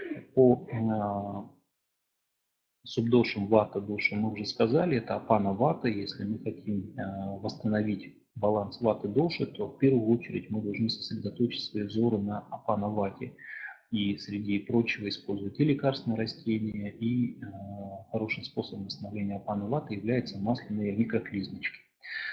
[SPEAKER 1] По субдошам вата-доши мы уже сказали, это апана вата. Если мы хотим восстановить баланс ваты-доши, то в первую очередь мы должны сосредоточить свои взоры на апана вате. И среди прочего использовать и лекарственные растения, и хорошим способом восстановления апаны ваты являются масляные микроклизмочки.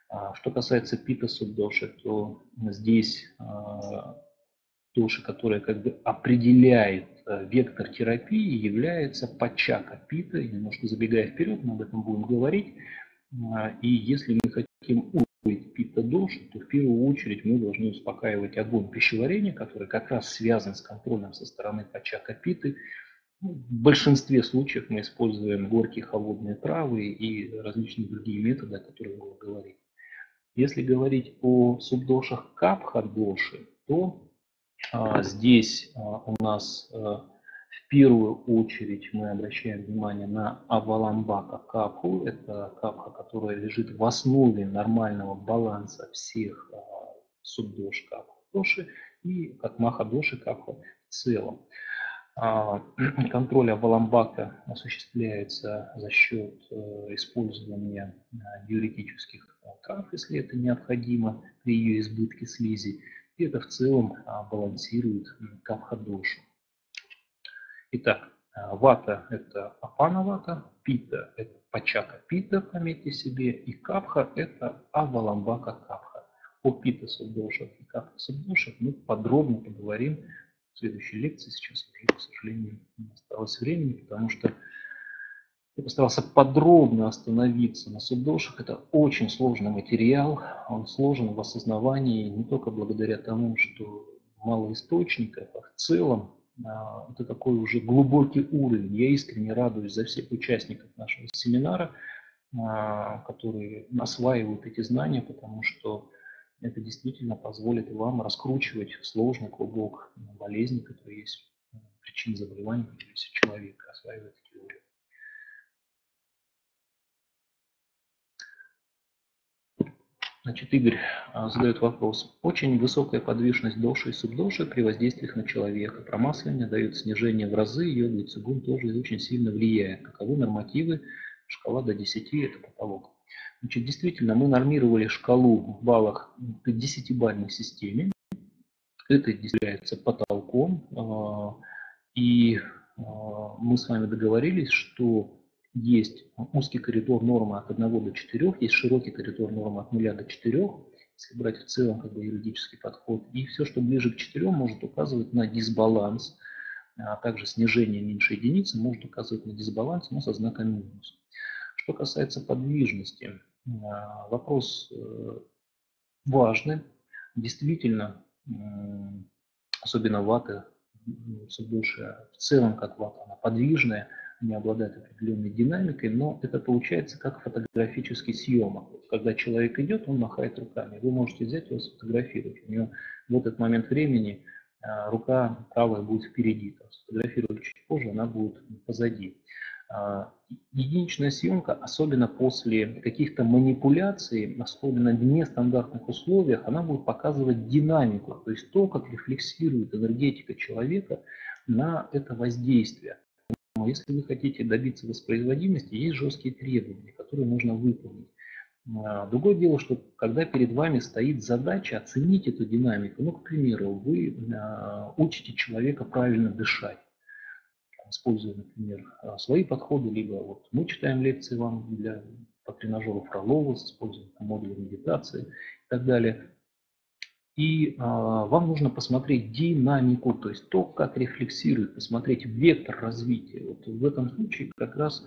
[SPEAKER 1] Что касается пита субдоши, то здесь доши, которые как бы определяют вектор терапии, является пачака пита. Немножко забегая вперед, мы об этом будем говорить. И если мы хотим успокоить пита доши, то в первую очередь мы должны успокаивать огонь пищеварения, который как раз связан с контролем со стороны пачака питы. В большинстве случаев мы используем горькие холодные травы и различные другие методы, о которых было говорить. Если говорить о субдошах капха-доши, то здесь у нас в первую очередь мы обращаем внимание на аваламбака капху. Это капха, которая лежит в основе нормального баланса всех субдош капха-доши и катмаха-доши капха в целом. Контроль аваламбака осуществляется за счет использования диуретических трав, если это необходимо при ее избытке слизи. И это в целом балансирует капха-дошу. Итак, вата – это апана вата, пита – это пачака пита, пометьте себе, и капха – это аваламбака капха. О пита субдошах и капха субдошах мы подробно поговорим в следующей лекции. Сейчас уже, к сожалению, не осталось времени, потому что я постарался подробно остановиться на субдошах. Это очень сложный материал, он сложен в осознавании не только благодаря тому, что мало источников, а в целом это такой уже глубокий уровень. Я искренне радуюсь за всех участников нашего семинара, которые осваивают эти знания, потому что это действительно позволит вам раскручивать сложный клубок болезней, которые есть, причин заболеваний, которые есть у человека, осваивать теорию. Значит, Игорь задает вопрос. Очень высокая подвижность доши и субдоши при воздействиях на человека. Промасливание дает снижение в разы, йода и цигун тоже очень сильно влияет. Каковы нормативы? Шкала до 10 – это потолок. Значит, действительно, мы нормировали шкалу в баллах при 10-бальной системе. Это является потолком. И мы с вами договорились, что есть узкий коридор нормы от 1 до 4, есть широкий коридор нормы от 0 до 4, если брать в целом как бы юридический подход. И все, что ближе к 4, может указывать на дисбаланс, а также снижение меньше единицы может указывать на дисбаланс, но со знаком минус. Что касается подвижности, вопрос важный. Действительно, особенно вата, субдоши в целом как вата, она подвижная, не обладает определенной динамикой, но это получается как фотографический съемок. Когда человек идет, он махает руками. Вы можете взять его, сфотографировать. У него в этот момент времени рука правая будет впереди, сфотографировать чуть позже, она будет позади. Единичная съемка, особенно после каких-то манипуляций, особенно в нестандартных условиях, она будет показывать динамику, то есть то, как рефлексирует энергетика человека на это воздействие. Но если вы хотите добиться воспроизводимости, есть жесткие требования, которые нужно выполнить. Другое дело, что когда перед вами стоит задача оценить эту динамику, ну, к примеру, вы учите человека правильно дышать, используя, например, свои подходы, либо вот мы читаем лекции вам по тренажеру Фролова, используем модули медитации и так далее. И вам нужно посмотреть динамику, то есть то, как рефлексирует, посмотреть вектор развития. Вот в этом случае как раз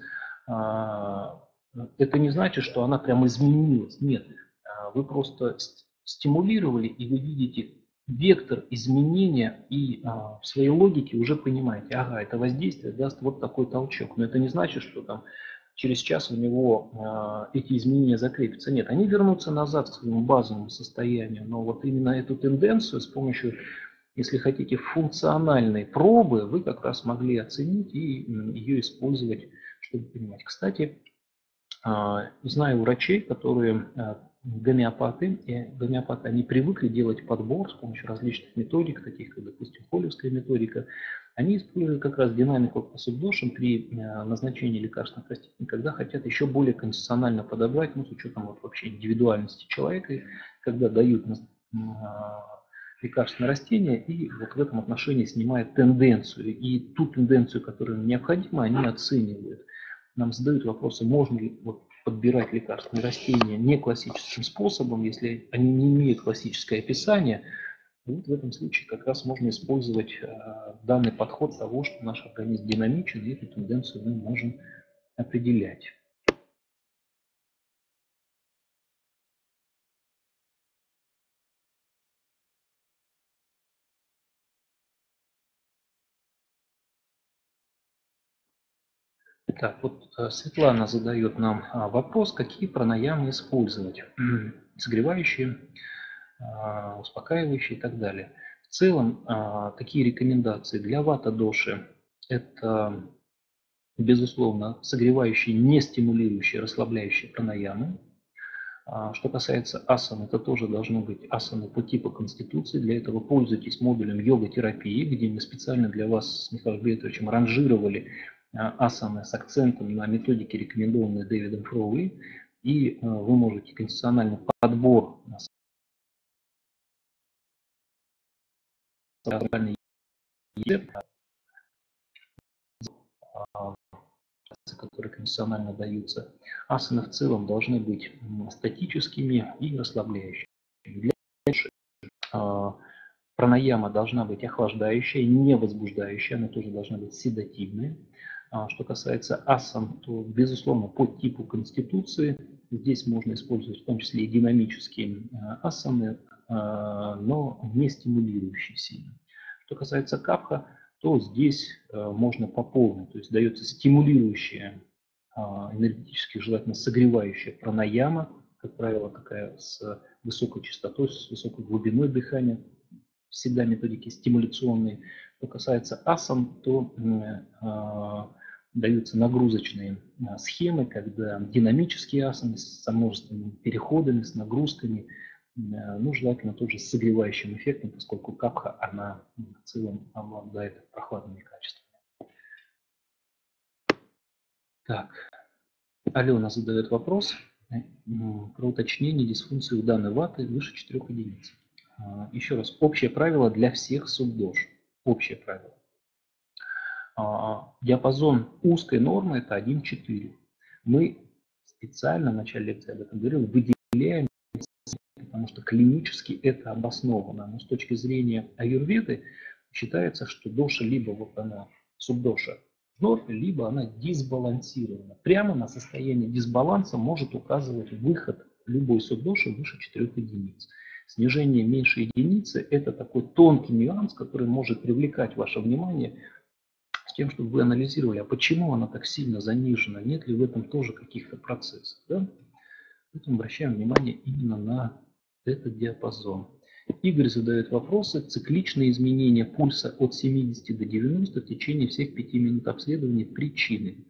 [SPEAKER 1] это не значит, что она прям изменилась. Нет, вы просто стимулировали, и вы видите вектор изменения, и в своей логике уже понимаете, ага, это воздействие даст вот такой толчок. Но это не значит, что там через час у него эти изменения закрепятся. Нет, они вернутся назад к своему базовому состоянию. Но вот именно эту тенденцию с помощью, если хотите, функциональной пробы вы как раз могли оценить и ее использовать, чтобы понимать. Кстати, знаю врачей, которые гомеопаты, и гомеопаты, они привыкли делать подбор с помощью различных методик, таких как, допустим, холлевская методика. Они используют как раз динамику по субдошам при назначении лекарственных растений, когда хотят еще более конституционально подобрать, ну, с учетом вот вообще индивидуальности человека, когда дают лекарственное растение, и вот в этом отношении снимают тенденцию. И ту тенденцию, которая необходима, они оценивают. Нам задают вопросы, можно ли вот подбирать лекарственные растения не классическим способом, если они не имеют классическое описание, вот в этом случае как раз можно использовать данный подход того, что наш организм динамичен, и эту тенденцию мы можем определять. Так, вот Светлана задает нам вопрос, какие пранаямы использовать. Согревающие, успокаивающие и так далее. В целом, такие рекомендации для вата-доши – это, безусловно, согревающие, не стимулирующие, расслабляющие пранаямы. Что касается асан, это тоже должно быть асаны по типу конституции. Для этого пользуйтесь модулем йога-терапии, где мы специально для вас с Михаилом Бетовичем ранжировали асаны с акцентом на методике, рекомендованной Дэвидом Фроули. И вы можете конституциональный подбор на социальный которые конституционально даются. Асаны в целом должны быть статическими и расслабляющими. Пранаяма должна быть охлаждающая, не возбуждающая, она тоже должна быть седативная. Что касается асан, то, безусловно, по типу конституции здесь можно использовать в том числе и динамические асаны, но не стимулирующие сильно. Что касается капха, то здесь можно пополнить, то есть дается стимулирующая, энергетически желательно согревающая пранаяма, как правило, такая с высокой частотой, с высокой глубиной дыхания, всегда методики стимуляционные. Что касается асан, то даются нагрузочные схемы, когда динамические асаны со множественными переходами, с нагрузками, ну, желательно тоже с согревающим эффектом, поскольку капха, она в целом обладает прохладными качествами. Так, Алена задает вопрос про уточнение дисфункции у данной ваты выше 4 единиц. Еще раз, общее правило для всех субдош. Общее правило. Диапазон узкой нормы – это 1,4. Мы специально в начале лекции об этом говорили, выделяем, потому что клинически это обосновано. Но с точки зрения аюрведы считается, что доша либо вот она, субдоша, в норме, либо она дисбалансирована. Прямо на состояние дисбаланса может указывать выход любой субдоши выше 4 единиц. Снижение меньше единицы – это такой тонкий нюанс, который может привлекать ваше внимание с тем, чтобы вы анализировали, а почему она так сильно занижена, нет ли в этом тоже каких-то процессов. Да? Поэтому обращаем внимание именно на этот диапазон. Игорь задает вопросы. Цикличные изменения пульса от 70 до 90 в течение всех 5 минут обследования причины.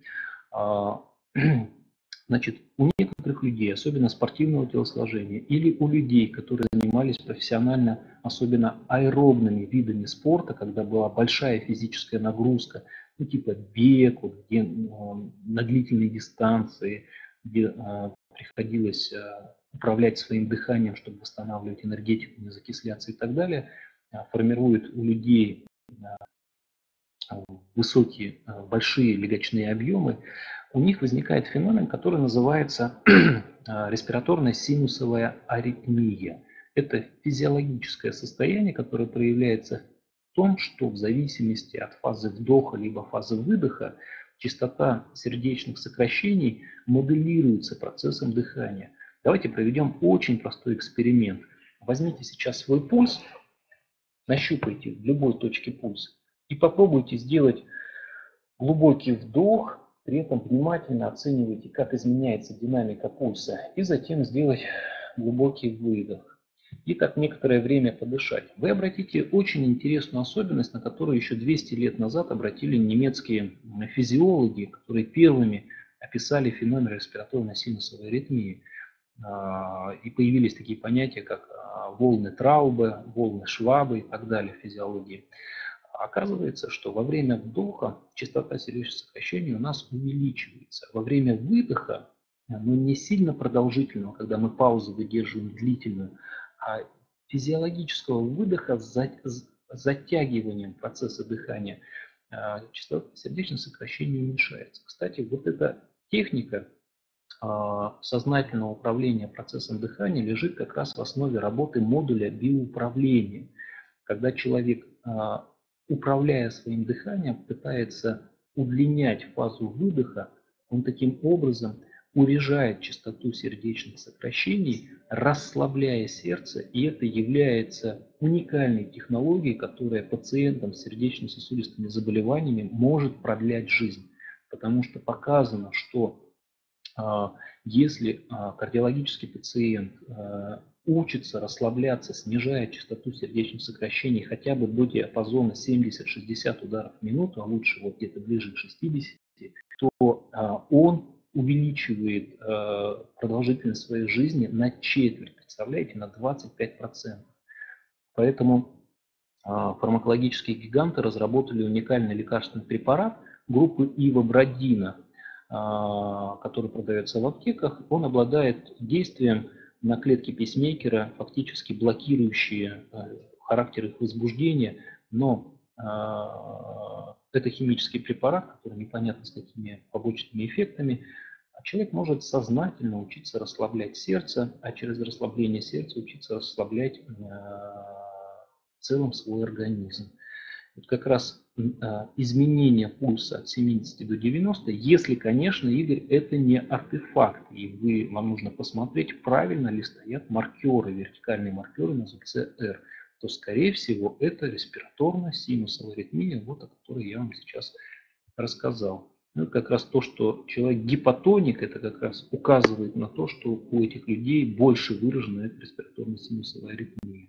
[SPEAKER 1] Значит, у некоторых людей, особенно спортивного телосложения, или у людей, которые занимались профессионально, особенно аэробными видами спорта, когда была большая физическая нагрузка, ну, типа бег, вот, где на длительной дистанции, где приходилось управлять своим дыханием, чтобы восстанавливать энергетику, не закисляться и так далее, формирует у людей высокие, большие легочные объемы, у них возникает феномен, который называется респираторная синусовая аритмия. Это физиологическое состояние, которое проявляется в том, что в зависимости от фазы вдоха либо фазы выдоха частота сердечных сокращений моделируется процессом дыхания. Давайте проведем очень простой эксперимент. Возьмите сейчас свой пульс, нащупайте в любой точке пульса и попробуйте сделать глубокий вдох, при этом внимательно оценивайте, как изменяется динамика пульса, и затем сделать глубокий выдох. И так некоторое время подышать. Вы обратите очень интересную особенность, на которую еще 200 лет назад обратили немецкие физиологи, которые первыми описали феномен респираторной синусовой аритмии. И появились такие понятия, как волны Траубе, волны Швабы и так далее в физиологии. Оказывается, что во время вдоха частота сердечных сокращений у нас увеличивается. Во время выдоха, но не сильно продолжительного, когда мы паузу выдерживаем длительную, а физиологического выдоха с затягиванием процесса дыхания, частота сердечных сокращений уменьшается. Кстати, вот эта техника сознательного управления процессом дыхания лежит как раз в основе работы модуля биоуправления. Когда человек, управляя своим дыханием, пытается удлинять фазу выдоха, он таким образом урежает частоту сердечных сокращений, расслабляя сердце, и это является уникальной технологией, которая пациентам с сердечно-сосудистыми заболеваниями может продлять жизнь. Потому что показано, что если кардиологический пациент учится расслабляться, снижая частоту сердечных сокращений хотя бы до диапазона 70-60 ударов в минуту, а лучше вот где-то ближе к 60, то он увеличивает продолжительность своей жизни на четверть, представляете, на 25%. Поэтому фармакологические гиганты разработали уникальный лекарственный препарат группы ивабрадина, который продается в аптеках. Он обладает действием на клетки пейсмейкера, фактически блокирующие характер их возбуждения, но это химический препарат, который непонятно с какими побочными эффектами. Человек может сознательно учиться расслаблять сердце, а через расслабление сердца учиться расслаблять в целом свой организм. Вот как раз изменение пульса от 70 до 90, если, конечно, Игорь, это не артефакт, и вам нужно посмотреть, правильно ли стоят маркеры, вертикальные маркеры на зубце R, то, скорее всего, это респираторно-синусовая аритмия, вот о которой я вам сейчас рассказал. Ну, как раз то, что человек гипотоник, это как раз указывает на то, что у этих людей больше выражена эта респираторно-синусовая аритмия.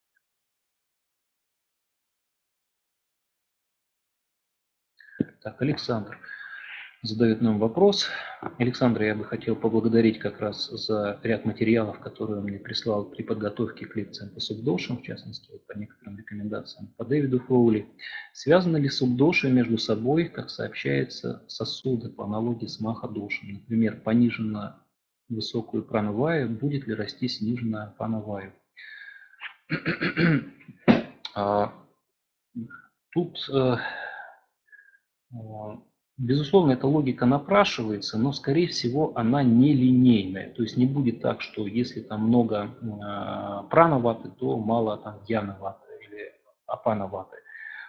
[SPEAKER 1] Так, Александр задает нам вопрос. Александр, я бы хотел поблагодарить как раз за ряд материалов, которые он мне прислал при подготовке к лекциям по субдошам, в частности, по некоторым рекомендациям по Дэвиду Фроули. Связаны ли субдоши между собой, как сообщается, сосуды по аналогии с маха-дошем? Например, пониженно высокую пранаваю, будет ли расти сниженная панаваю? Тут безусловно, эта логика напрашивается, но, скорее всего, она нелинейная. То есть не будет так, что если там много пранаваты, то мало там дьянаваты или апанаваты.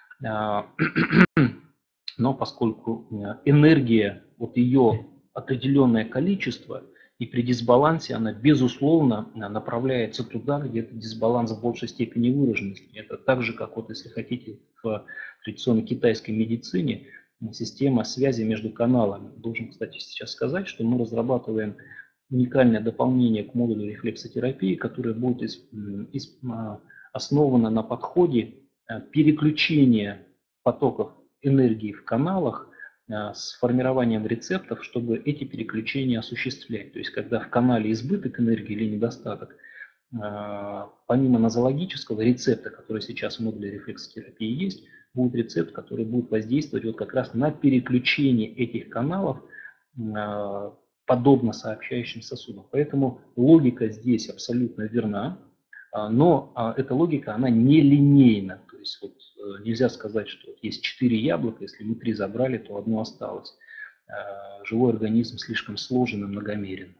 [SPEAKER 1] Но поскольку энергия, вот ее определенное количество, и при дисбалансе она, безусловно, направляется туда, где этот дисбаланс в большей степени выражен. Это так же, как вот, если хотите, в традиционной китайской медицине, система связи между каналами. Должен, кстати, сейчас сказать, что мы разрабатываем уникальное дополнение к модулю рефлексотерапии, которое будет основано на подходе переключения потоков энергии в каналах с формированием рецептов, чтобы эти переключения осуществлять. То есть, когда в канале избыток энергии или недостаток, помимо нозологического рецепта, который сейчас в модуле рефлексотерапии есть, будет рецепт, который будет воздействовать вот как раз на переключение этих каналов подобно сообщающим сосудам. Поэтому логика здесь абсолютно верна, но эта логика, она нелинейна. То есть вот нельзя сказать, что есть 4 яблока, если мы 3 забрали, то одно осталось. Живой организм слишком сложен и многомерен.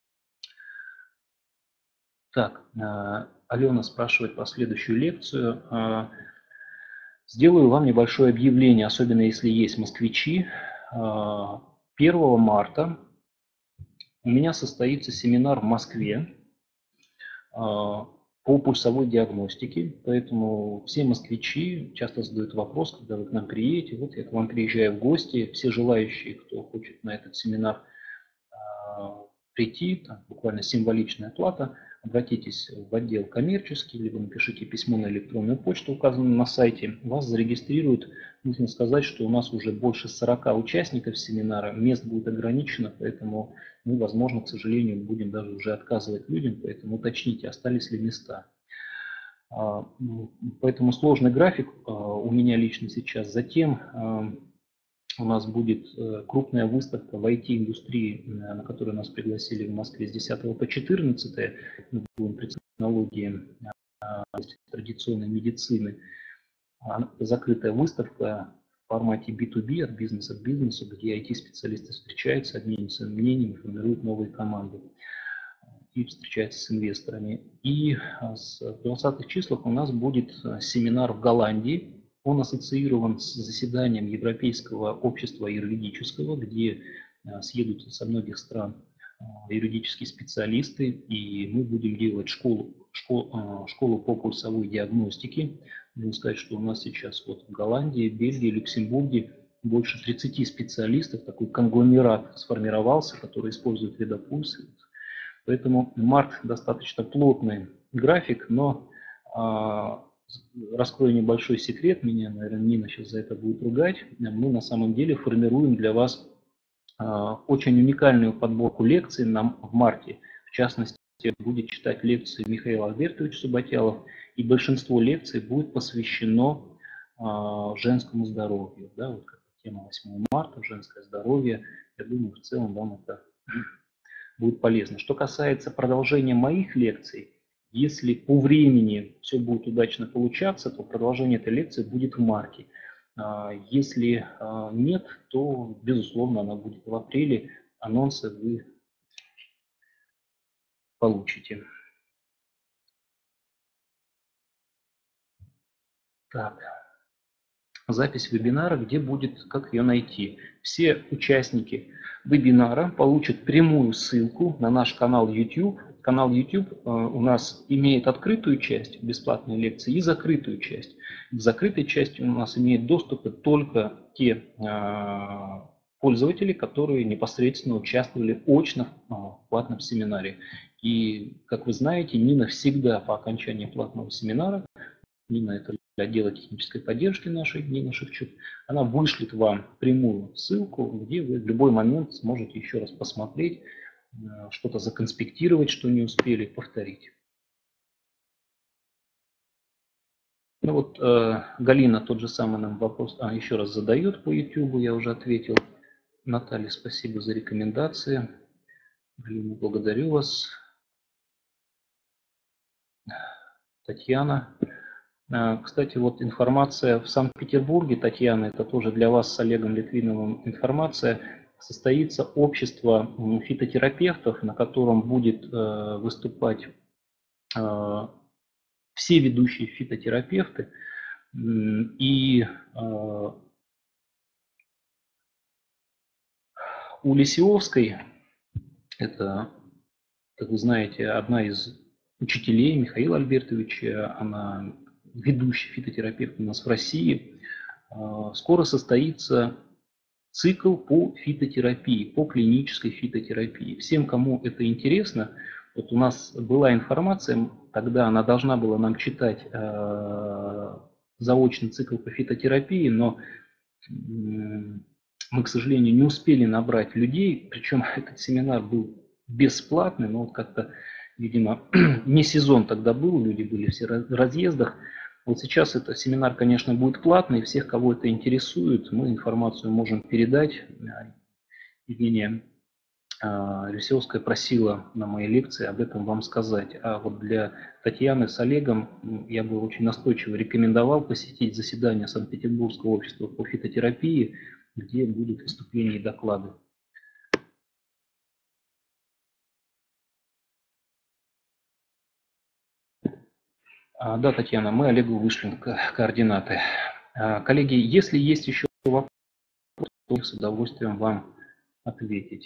[SPEAKER 1] Так, Алена спрашивает про следующую лекцию. Сделаю вам небольшое объявление, особенно если есть москвичи. 1 марта у меня состоится семинар в Москве по пульсовой диагностике, поэтому все москвичи часто задают вопрос, когда вы к нам приедете. Вот я к вам приезжаю в гости, все желающие, кто хочет на этот семинар прийти, там буквально символичная плата, обратитесь в отдел коммерческий, либо напишите письмо на электронную почту, указанную на сайте, вас зарегистрируют. Нужно сказать, что у нас уже больше 40 участников семинара, мест будет ограничено, поэтому мы, возможно, к сожалению, будем даже уже отказывать людям, поэтому уточните, остались ли места. Поэтому сложный график у меня лично сейчас. Затем у нас будет крупная выставка в IT-индустрии, на которую нас пригласили в Москве с 10 по 14. Мы будем представлять технологии традиционной медицины. Закрытая выставка формате B2B, от бизнеса к бизнесу, где IT-специалисты встречаются, обмениваются мнениями, формируют новые команды и встречаются с инвесторами. И в 20-х числах у нас будет семинар в Голландии. Он ассоциирован с заседанием Европейского общества юридического, где съедутся со многих стран юридические специалисты, и мы будем делать школу по пульсовой диагностике. Можно сказать, что у нас сейчас вот в Голландии, Бельгии, Люксембурге больше 30 специалистов, такой конгломерат сформировался, который использует видопульс. Поэтому март достаточно плотный график, но раскрою небольшой секрет, меня, наверное, Нина сейчас за это будет ругать, мы на самом деле формируем для вас очень уникальную подборку лекций нам в марте. В частности, будет читать лекции Михаил Альбертович Субботялов, и большинство лекций будет посвящено женскому здоровью. Да, вот как тема 8 марта, женское здоровье. Я думаю, в целом вам это будет полезно. Что касается продолжения моих лекций, если по времени все будет удачно получаться, то продолжение этой лекции будет в марте. Если нет, то, безусловно, она будет в апреле. Анонсы вы получите. Так. Запись вебинара, где будет, как ее найти. Все участники вебинара получат прямую ссылку на наш канал YouTube. Канал YouTube у нас имеет открытую часть бесплатной лекции и закрытую часть. К закрытой части у нас имеют доступ только те пользователи, которые непосредственно участвовали очно в платном семинаре. И, как вы знаете, Нина всегда по окончании платного семинара, Нина это для отдела технической поддержки нашей, Нина Шевчук, она вышлет вам прямую ссылку, где вы в любой момент сможете еще раз посмотреть, что-то законспектировать, что не успели, повторить. Ну вот Галина тот же самый нам вопрос еще раз задает по YouTube, я уже ответил. Наталья, спасибо за рекомендации. Галина, благодарю вас. Татьяна. Кстати, вот информация в Санкт-Петербурге, Татьяна, это тоже для вас с Олегом Литвиновым информация, состоится общество фитотерапевтов, на котором будет выступать все ведущие фитотерапевты. И у Лисиовской, это, как вы знаете, одна из учителей Михаила Альбертовича, она ведущий фитотерапевт у нас в России, скоро состоится цикл по фитотерапии, по клинической фитотерапии. Всем, кому это интересно, вот у нас была информация, тогда она должна была нам читать заочный цикл по фитотерапии, но мы, к сожалению, не успели набрать людей, причем этот семинар был бесплатный, но вот как-то, видимо, не сезон тогда был, люди были все в разъездах. Вот сейчас этот семинар, конечно, будет платный, всех, кого это интересует, мы информацию можем передать. Евгения Лисиовская просила на моей лекции об этом вам сказать. А вот для Татьяны с Олегом я бы очень настойчиво рекомендовал посетить заседание Санкт-Петербургского общества по фитотерапии, где будут выступления и доклады. Да, Татьяна, мы Олегу вышлем координаты. Коллеги, если есть еще вопросы, то с удовольствием вам ответить.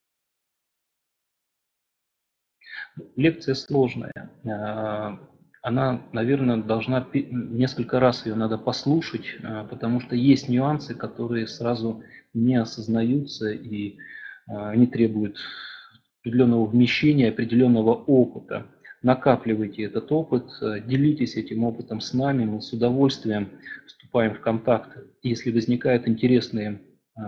[SPEAKER 1] Лекция сложная. Она, наверное, должна несколько раз ее надо послушать, потому что есть нюансы, которые сразу не осознаются и они требуют определенного вмещения, определенного опыта. Накапливайте этот опыт, делитесь этим опытом с нами, мы с удовольствием вступаем в контакт. Если возникают интересные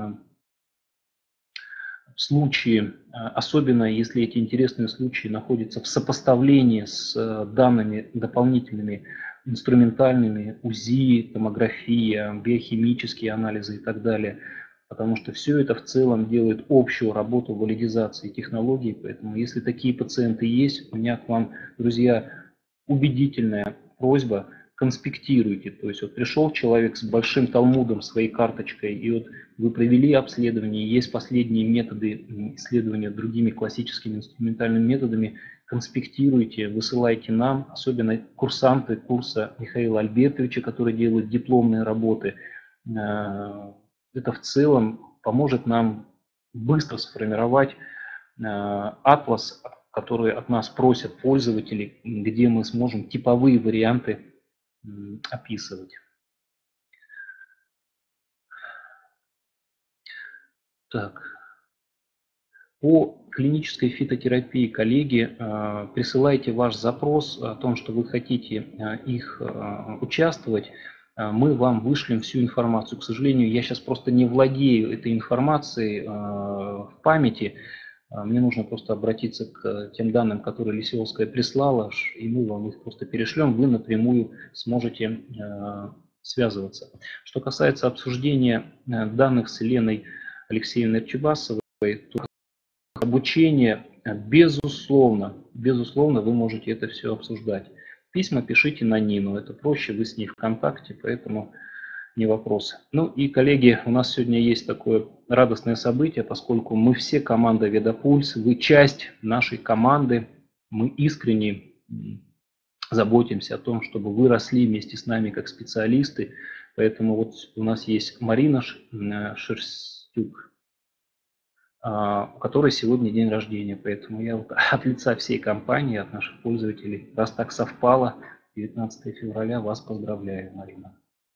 [SPEAKER 1] случаи, особенно если эти интересные случаи находятся в сопоставлении с данными дополнительными, инструментальными, УЗИ, томография, биохимические анализы и так далее, потому что все это в целом делает общую работу валидизации технологий, поэтому если такие пациенты есть, у меня к вам, друзья, убедительная просьба, конспектируйте. То есть вот пришел человек с большим талмудом, своей карточкой, и вот вы провели обследование, есть последние методы исследования другими классическими инструментальными методами, конспектируйте, высылайте нам, особенно курсанты курса Михаила Альбертовича, которые делают дипломные работы. Это в целом поможет нам быстро сформировать атлас, который от нас просят пользователи, где мы сможем типовые варианты описывать. Так. По клинической фитотерапии, коллеги, присылайте ваш запрос о том, что вы хотите их участвовать. Мы вам вышлем всю информацию. К сожалению, я сейчас просто не владею этой информацией в памяти. Мне нужно просто обратиться к тем данным, которые Лисевская прислала, и мы вам их просто перешлем. Вы напрямую сможете связываться. Что касается обсуждения данных с Еленой Алексеевной Арчибасовой, то обучение, безусловно, вы можете это все обсуждать. Письма пишите на Нину, это проще, вы с ней в контакте, поэтому не вопрос. Ну и, коллеги, у нас сегодня есть такое радостное событие, поскольку мы все команда Ведопульс, вы часть нашей команды, мы искренне заботимся о том, чтобы вы росли вместе с нами как специалисты. Поэтому вот у нас есть Марина Шерстюк, у которой сегодня день рождения. Поэтому я вот от лица всей компании, от наших пользователей, раз так совпало, 19 февраля, вас поздравляю, Марина.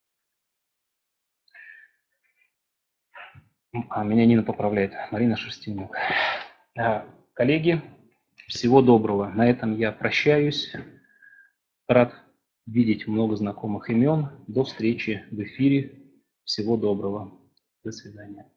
[SPEAKER 1] Меня Нина поправляет, Марина Шерстенюк. Коллеги, всего доброго. На этом я прощаюсь. Рад видеть много знакомых имен. До встречи в эфире. Всего доброго. До свидания.